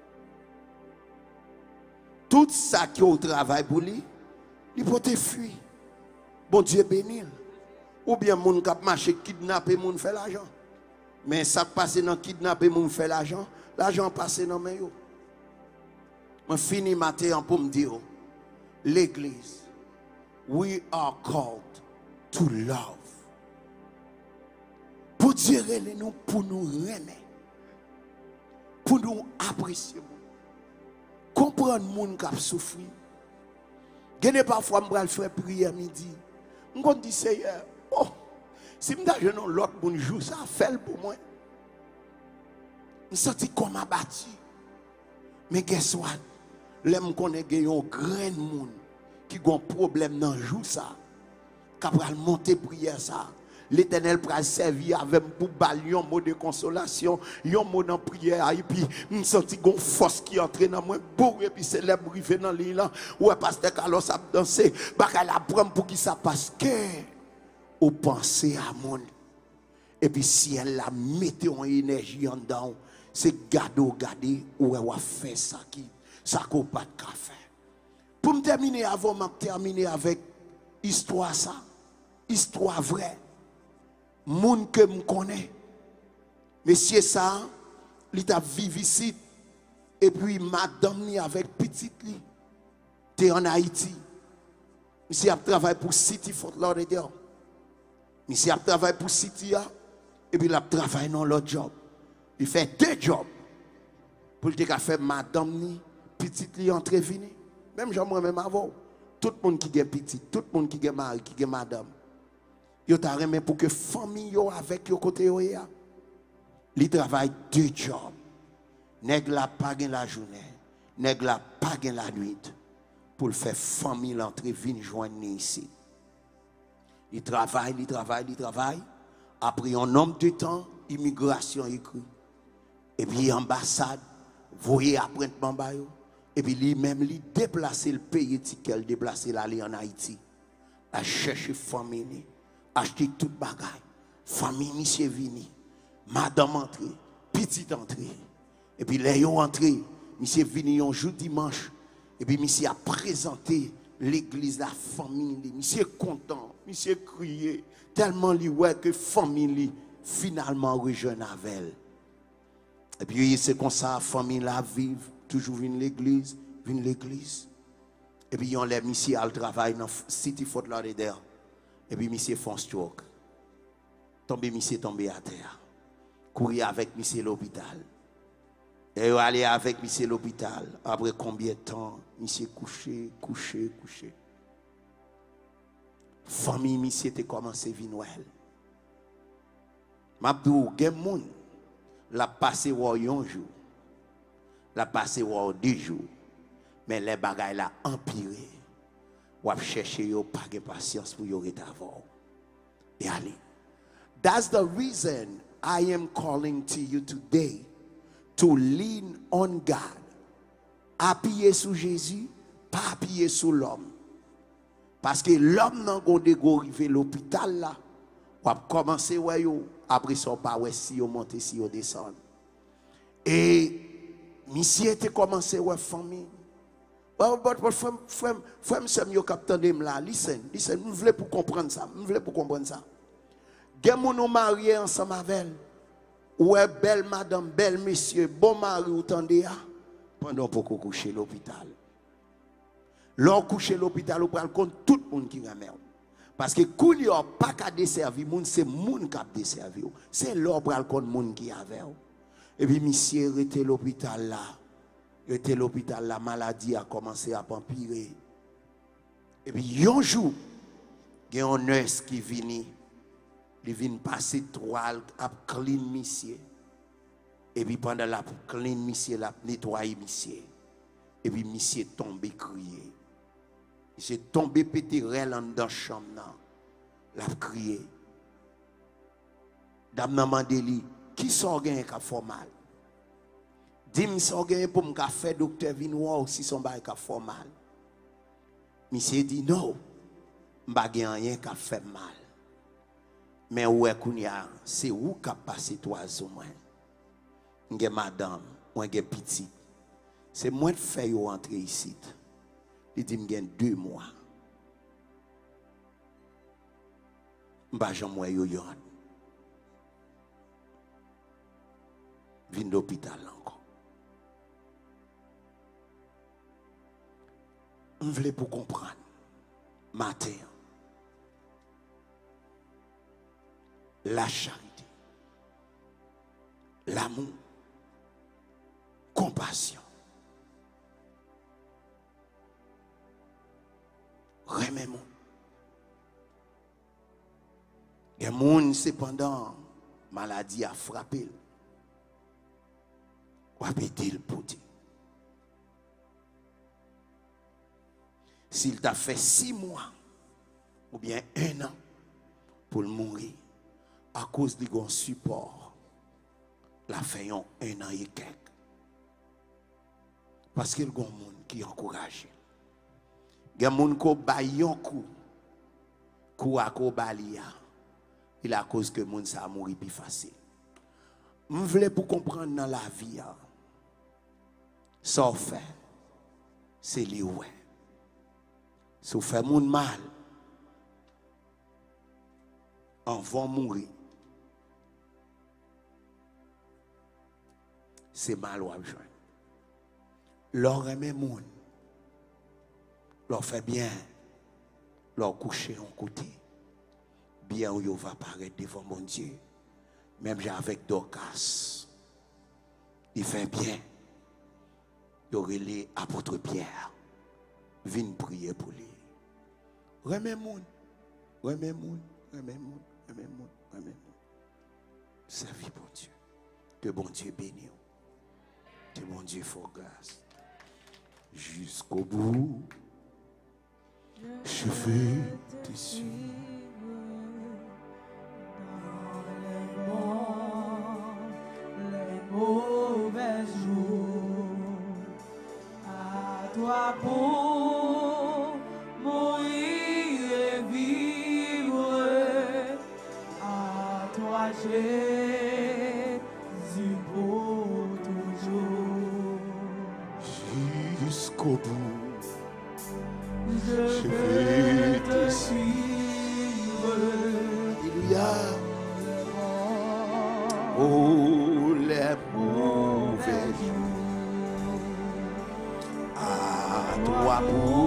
E: Tout ça qui est au travail pour lui, il peut te fuir. Bon Dieu béni. Ou bien moun kap marché kidnapper moun fait l'argent. Mais ça passe dans kidnapper moun fait l'argent, l'argent passe dans main yo. On fini matin pour me dire l'église, we are called to love. Pour dire nous pour nous aimer. Pour nous apprécier. Comprendre moun k'ap souffrir. Gene parfois m'bral faire prière midi. M'gon dit Seigneur, oh, si m'da je non l'autre moun jour ça fait pour moi. Me senti comme abattu. Mais guess what? L'aime connaît gen yon grand moun qui gon problème dans jour ça. K'ap pral monter prière ça. L'Éternel pral servir avec pour bal yon mot de consolation, yon mot dans prière et puis me senti gon force qui entre dans moi bourré puis célèbre rivé dans l'île là. Ouais pasteur Carlos a dansé, bakay la prendre pour qui ça parce que ou penser à monde. Et puis si elle la mette en énergie en dedans, c'est gado garder ou elle va faire ça qui ça ko pas de café. Pour me terminer avant m'a terminer avec histoire ça, histoire vraie. Moun que me connaît. Monsieur ça, il t'a vécu ici et puis madame ni avec petite li. T'es en Haïti. Monsieur a travaillé pour City Fort Lauderdale. Monsieur a travaillé pour City et puis il a travaillé dans l'autre job. Il fait deux jobs. Pour le faire madame ni petite li entre venir. Même j'aimerais même avant. Tout le monde qui est petit, tout le monde qui est mari, qui est madame. Yo ta remet pour que famille yo avec yo côté yo ya. Li travaille deux jobs. Nèg la pas gen la journée, nèg la pas gen la nuit pour le faire famille l'entrée vinn joindre ici. Il travaille, il travaille, il travaille. Après un nombre de temps, immigration écrit. Et puis ambassade, voyez apprendre ba yo. Et puis lui-même lui déplacer le pays ticket, déplacer l'aller en Haïti. À chercher famille. Acheter tout bagaille. Famille, monsieur vini. Madame entrée. Petite entrée. Et puis, les yon entrée. Monsieur vini un jour dimanche. Et puis, monsieur a présenté l'église, la famille. Monsieur content. Monsieur crié. Tellement li ouais que famille finalement rejoint avec elle. Et puis, c'est comme ça, la famille la vive. Toujours vient l'église. Vient l'église. Et puis, on l'a monsieur à le travail dans City Fort Lauderdale. Et puis, monsieur font stroke. Tombé, monsieur tombé à terre. Courir avec monsieur l'hôpital. Et aller avec monsieur l'hôpital. Après combien de temps, monsieur couché, couché, couché. Famille, monsieur, te commencé à venir. Mabdou, gen moun, la passé wa yon jour. La passé wa deux jours. Mais les bagailles la empiré. Ou à chercher yo pas de patience pour yo retavor. Et allez. That's the reason I am calling to you today to lean on God. Appuyer sur Jésus, pas appuyer sur l'homme. Parce que l'homme n'a pas de go arriver l'hôpital là. Ou à commencer ouais yo après son pas ouais si yo monter si yo descendre. Et monsieur était commencé ouais famille. But, but, but, frère, frère, frère, monsieur, yo captain de là, listen, listen, nous voulons pour comprendre ça, nous voulons pour comprendre ça. Gen moun nou marié ensemble avec elle, ouais, belle madame, belle monsieur, bon mari ou tande ya, pendant pour coucher l'hôpital. L'on couche l'hôpital, ou pral compte tout le monde qui ramène. Parce que koun yo pas qu'à desservir moun, c'est moun qui a desservi. C'est l'on pral compte moun qui avait. Et puis monsieur était l'hôpital là. Était l'hôpital, la maladie a commencé à empirer. Et puis, un jour, il y a un nurse qui vient, il vient passer toile à clean monsieur. Et puis, pendant la clean monsieur, la nettoyer monsieur. Et puis, monsieur tombé crié. Monsieur tombé pété rel dans la chambre. La crié. Dame n'a demandé lui, qui sort gain qui a fait mal? Dis-moi si on pour me faire docteur Vinois si son bail a fait mal. Monsieur dit non, je n'ai rien qui a fait mal. Mais où est-ce c'est où qui a passé trois jours? Je madame, je suis petit. C'est moi qui fais entrer ici. Il dit que j'ai deux mois. Mba jamwe yo yon. Vin d'hôpital encore. On voulait pour comprendre. Matin. La charité. L'amour. Compassion. Remets-moi. Il y a des gens, cependant, maladie a frappé. Ou a pété le poté. S'il t'a fait six mois, ou bien un an, pour le mourir, à cause de son support, la fait un an et quelques. Parce qu'il y a des gens qui encouragent. Il y a des gens qui ont un coup, coup à coup balia. Il a cause que les gens ça mourir plus facile. Je voulais pour comprendre dans la vie, ça fait, c'est lui ouais. Si vous faites mon mal, on va mourir. C'est mal ou abjoint. Leur aimer moun, leur fait bien, leur coucher en côté. Bien où il va apparaître devant mon Dieu. Même avec Dorcas, il fait bien. Il aurait les apôtres Pierre. Viens prier pour lui. Remets moun, remets moun, remets moun, remets moun, remets moun. Servis pour Dieu. Que bon Dieu bénisse. Que bon Dieu fasse grâce. Jusqu'au bout, je vais te suivre.
B: Mauvais jour, à toi pour mourir et vivre, à toi Jésus pour toujours.
E: Jusqu'au bout,
B: je vais te suivre.
E: Alléluia. Oh, les mauvais jours, à toi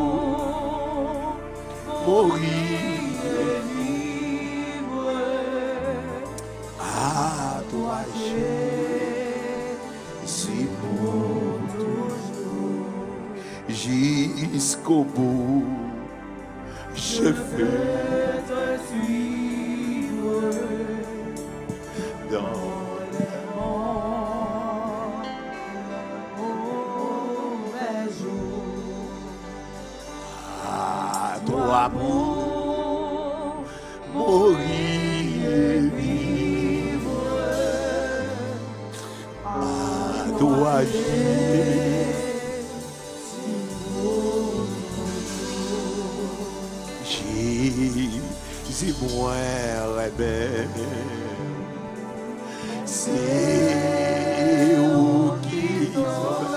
E: pour mourir et vivre, à toi Jésus pour toujours. Jusqu'au bout, je vais
B: te suivre
E: dans
B: pour
E: mourir et vivre, à toi Jésus, moi rebelle, c'est où qui sauve.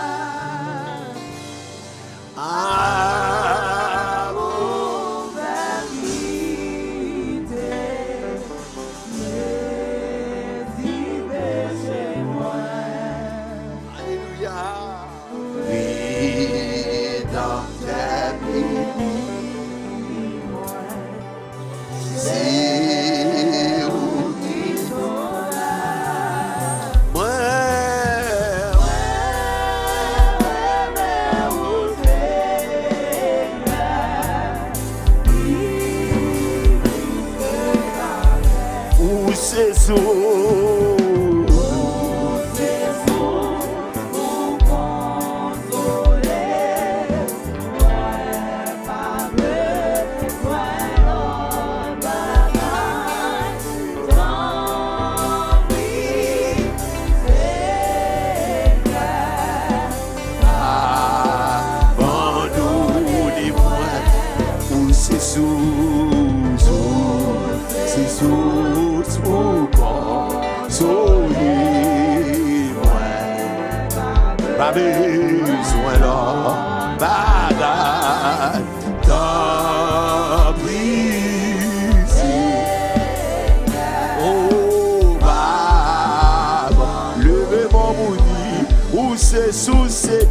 E: Pas besoin d'en bagarre, d'en briser.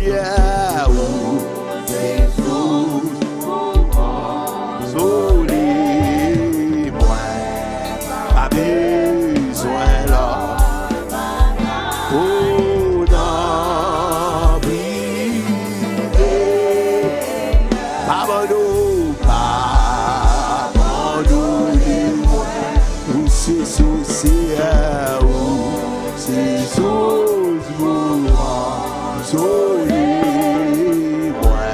E: yeah, oh, Jesus, souli, moi, pas besoin là, pour n'en priver, pas bon, pas bon, ou c'est souci, ou c'est sous moi, souli, moi,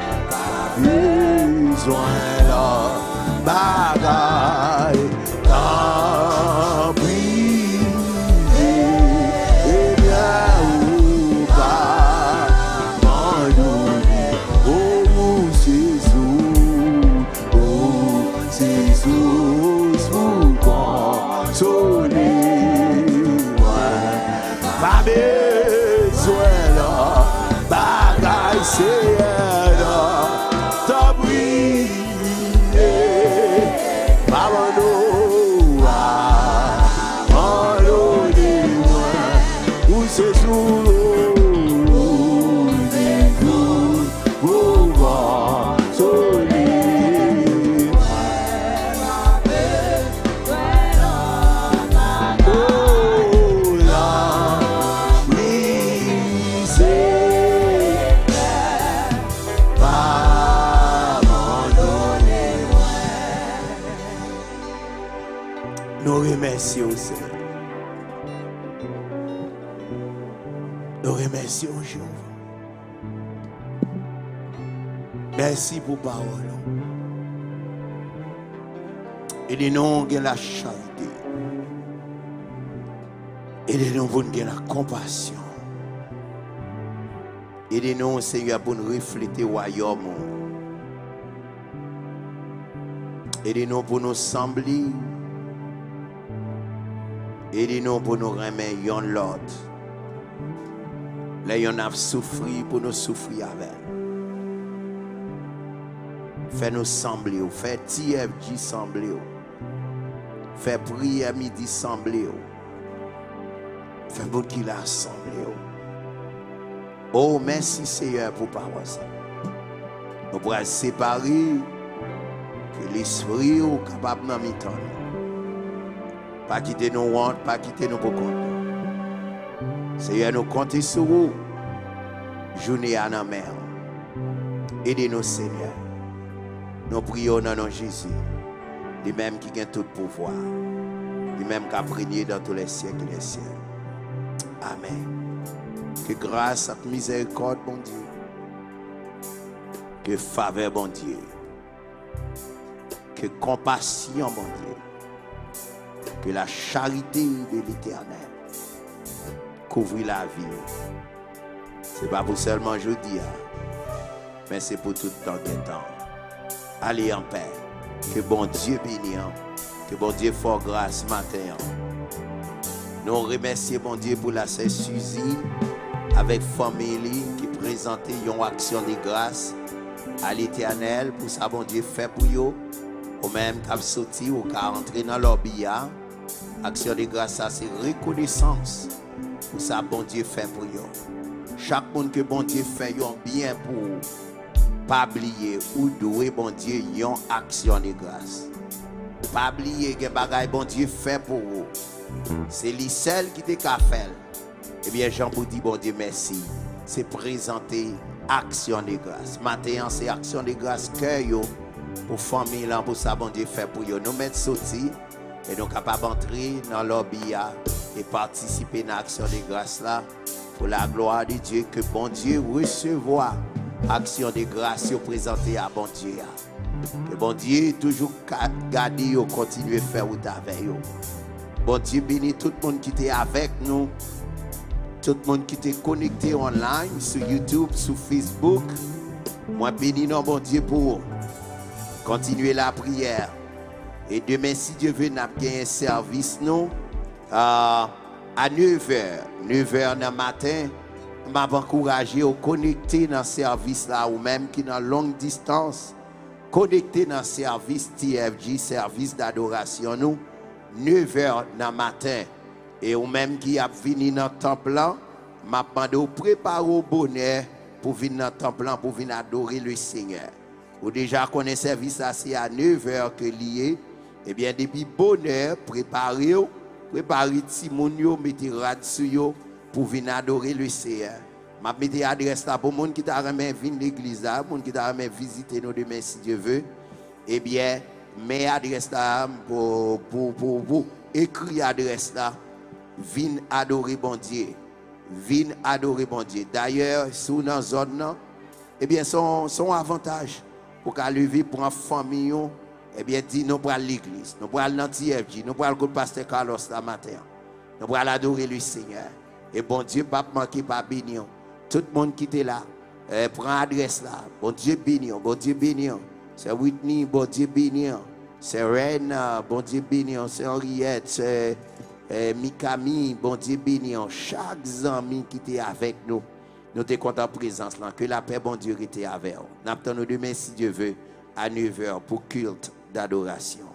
E: besoin là, bagaille, tant privé, et bien ou pas, m'endouiller, oh, Jésus, oh, Jésus, vous consolez, ouais, pas besoin là, bagaille, c'est là, tant privé, pardonne-nous, pardonnez-moi, où c'est sous vous consolez. Oh, la misère, pardonnez-moi. Nous remercions, Seigneur. Nous remercions, Jéhovah. Merci pour parole. Aidez-nous à la charité. Aidez-nous pour nous la compassion. Aidez-nous, Seigneur, pour nous refléter le royaume. Aidez-nous pour nous sembler. Aidez-nous pour nous remettre l'un l'autre. Là, on a souffert pour nous souffrir avec. Fais-nous sembler. Fais T F G sembler. Fais prière midi sembler. Fais beaucoup qu'il a semblé. Oh, merci Seigneur pour parole. Nous pourrons séparer que l'esprit est capable de nous temps. Pas quitter nos hontes, pas quitter nos beaux comptes. Seigneur, nous comptons sur vous. Journée à la mer. Aidez-nous, Seigneur. Nous prions dans nom de Jésus. Lui-même qui a tout pouvoir. Lui-même qui a régné dans tous les siècles et les siècles. Amen. Que grâce à miséricorde, bon Dieu. Que faveur, bon Dieu. Que compassion, bon Dieu. Que la charité de l'Éternel couvre la vie. Ce n'est pas pour seulement aujourd'hui, mais c'est pour tout le temps des temps. Allez en paix. Que bon Dieu bénisse. Que bon Dieu fasse grâce matin. Nous remercions bon Dieu pour la sœur Suzy avec famille qui présentait une action de grâce à l'Éternel pour ça bon Dieu fait pour eux. Ou même qui a sorti ou qui a entré dans leur billard. Action de grâce, ça c'est reconnaissance pour ça bon Dieu fait pour eux. Chaque monde que bon Dieu fait yon bien pour pas oublier ou doué bon Dieu yon action de grâce. Pas oublier que bagay bon Dieu fait pour vous. C'est lui seul qui te ka fait. Eh bien Jean vous dit bon Dieu merci. C'est présenter action de grâce. Matin c'est action de grâce cœur yo pour famille là pour ça bon Dieu fait pour yo. Nous mettre sorti et nous capables d'entrer dans l'obia et participer à l'action de grâce là pour la gloire de Dieu que bon Dieu recevoir action de grâce présentée à bon Dieu. Que bon Dieu toujours garder et continuer à faire route avec vous. Bon Dieu bénit tout le monde qui était avec nous, tout le monde qui était connecté online sur YouTube, sur Facebook. Moi bénis non bon Dieu pour continuer la prière. Et demain, si Dieu veut, nous avons un service nous, euh, à neuf heures. neuf heures dans le matin, je vais encourager à connecter dans ce service là, ou même qui dans longue distance, connecter dans le service T F G, service d'adoration nous, neuf heures dans le matin. Et ou même qui a fini dans le temple là, je vais demander de préparer au bonheur pour venir dans le temple, pour venir adorer le Seigneur. Ou déjà qu'on ait service assez à neuf heures que lié, eh bien, depuis bonne heure, préparez, préparez Timon, mettez rad sur yo pour venir adorer le Seigneur. Je mets l'adresse là pour les gens qui t'a remis venir l'église là, pour les gens qui t'a remis visiter nous demain si Dieu veut. Eh bien, mets l'adresse là pour, pour, pour, pour écrire l'adresse là. Viens adorer bon Dieu. Viens adorer bon Dieu. D'ailleurs, sous dans zone là, eh bien, son, son avantage pour qu'à lever pour une famille, eh bien, dit nous pour l'église, nous pour l'anti F G, nous pour le pasteur Carlos la matin. Nous pour adorer le Seigneur. Et bon Dieu, pas manquer, pas bénir. Tout le monde qui est là, eh, prend l'adresse là. Bon Dieu bénir, bon Dieu bénir. C'est Whitney, bon Dieu bénir. C'est Reine, bon Dieu bénir. C'est Henriette, c'est eh, Mikami, bon Dieu bénir. Chaque ami qui était avec nous, nous sommes contents de présence là. Que la paix, bon Dieu, était avec nous. Nous attendons demain, si Dieu veut, à neuf heures pour culte d'adoration.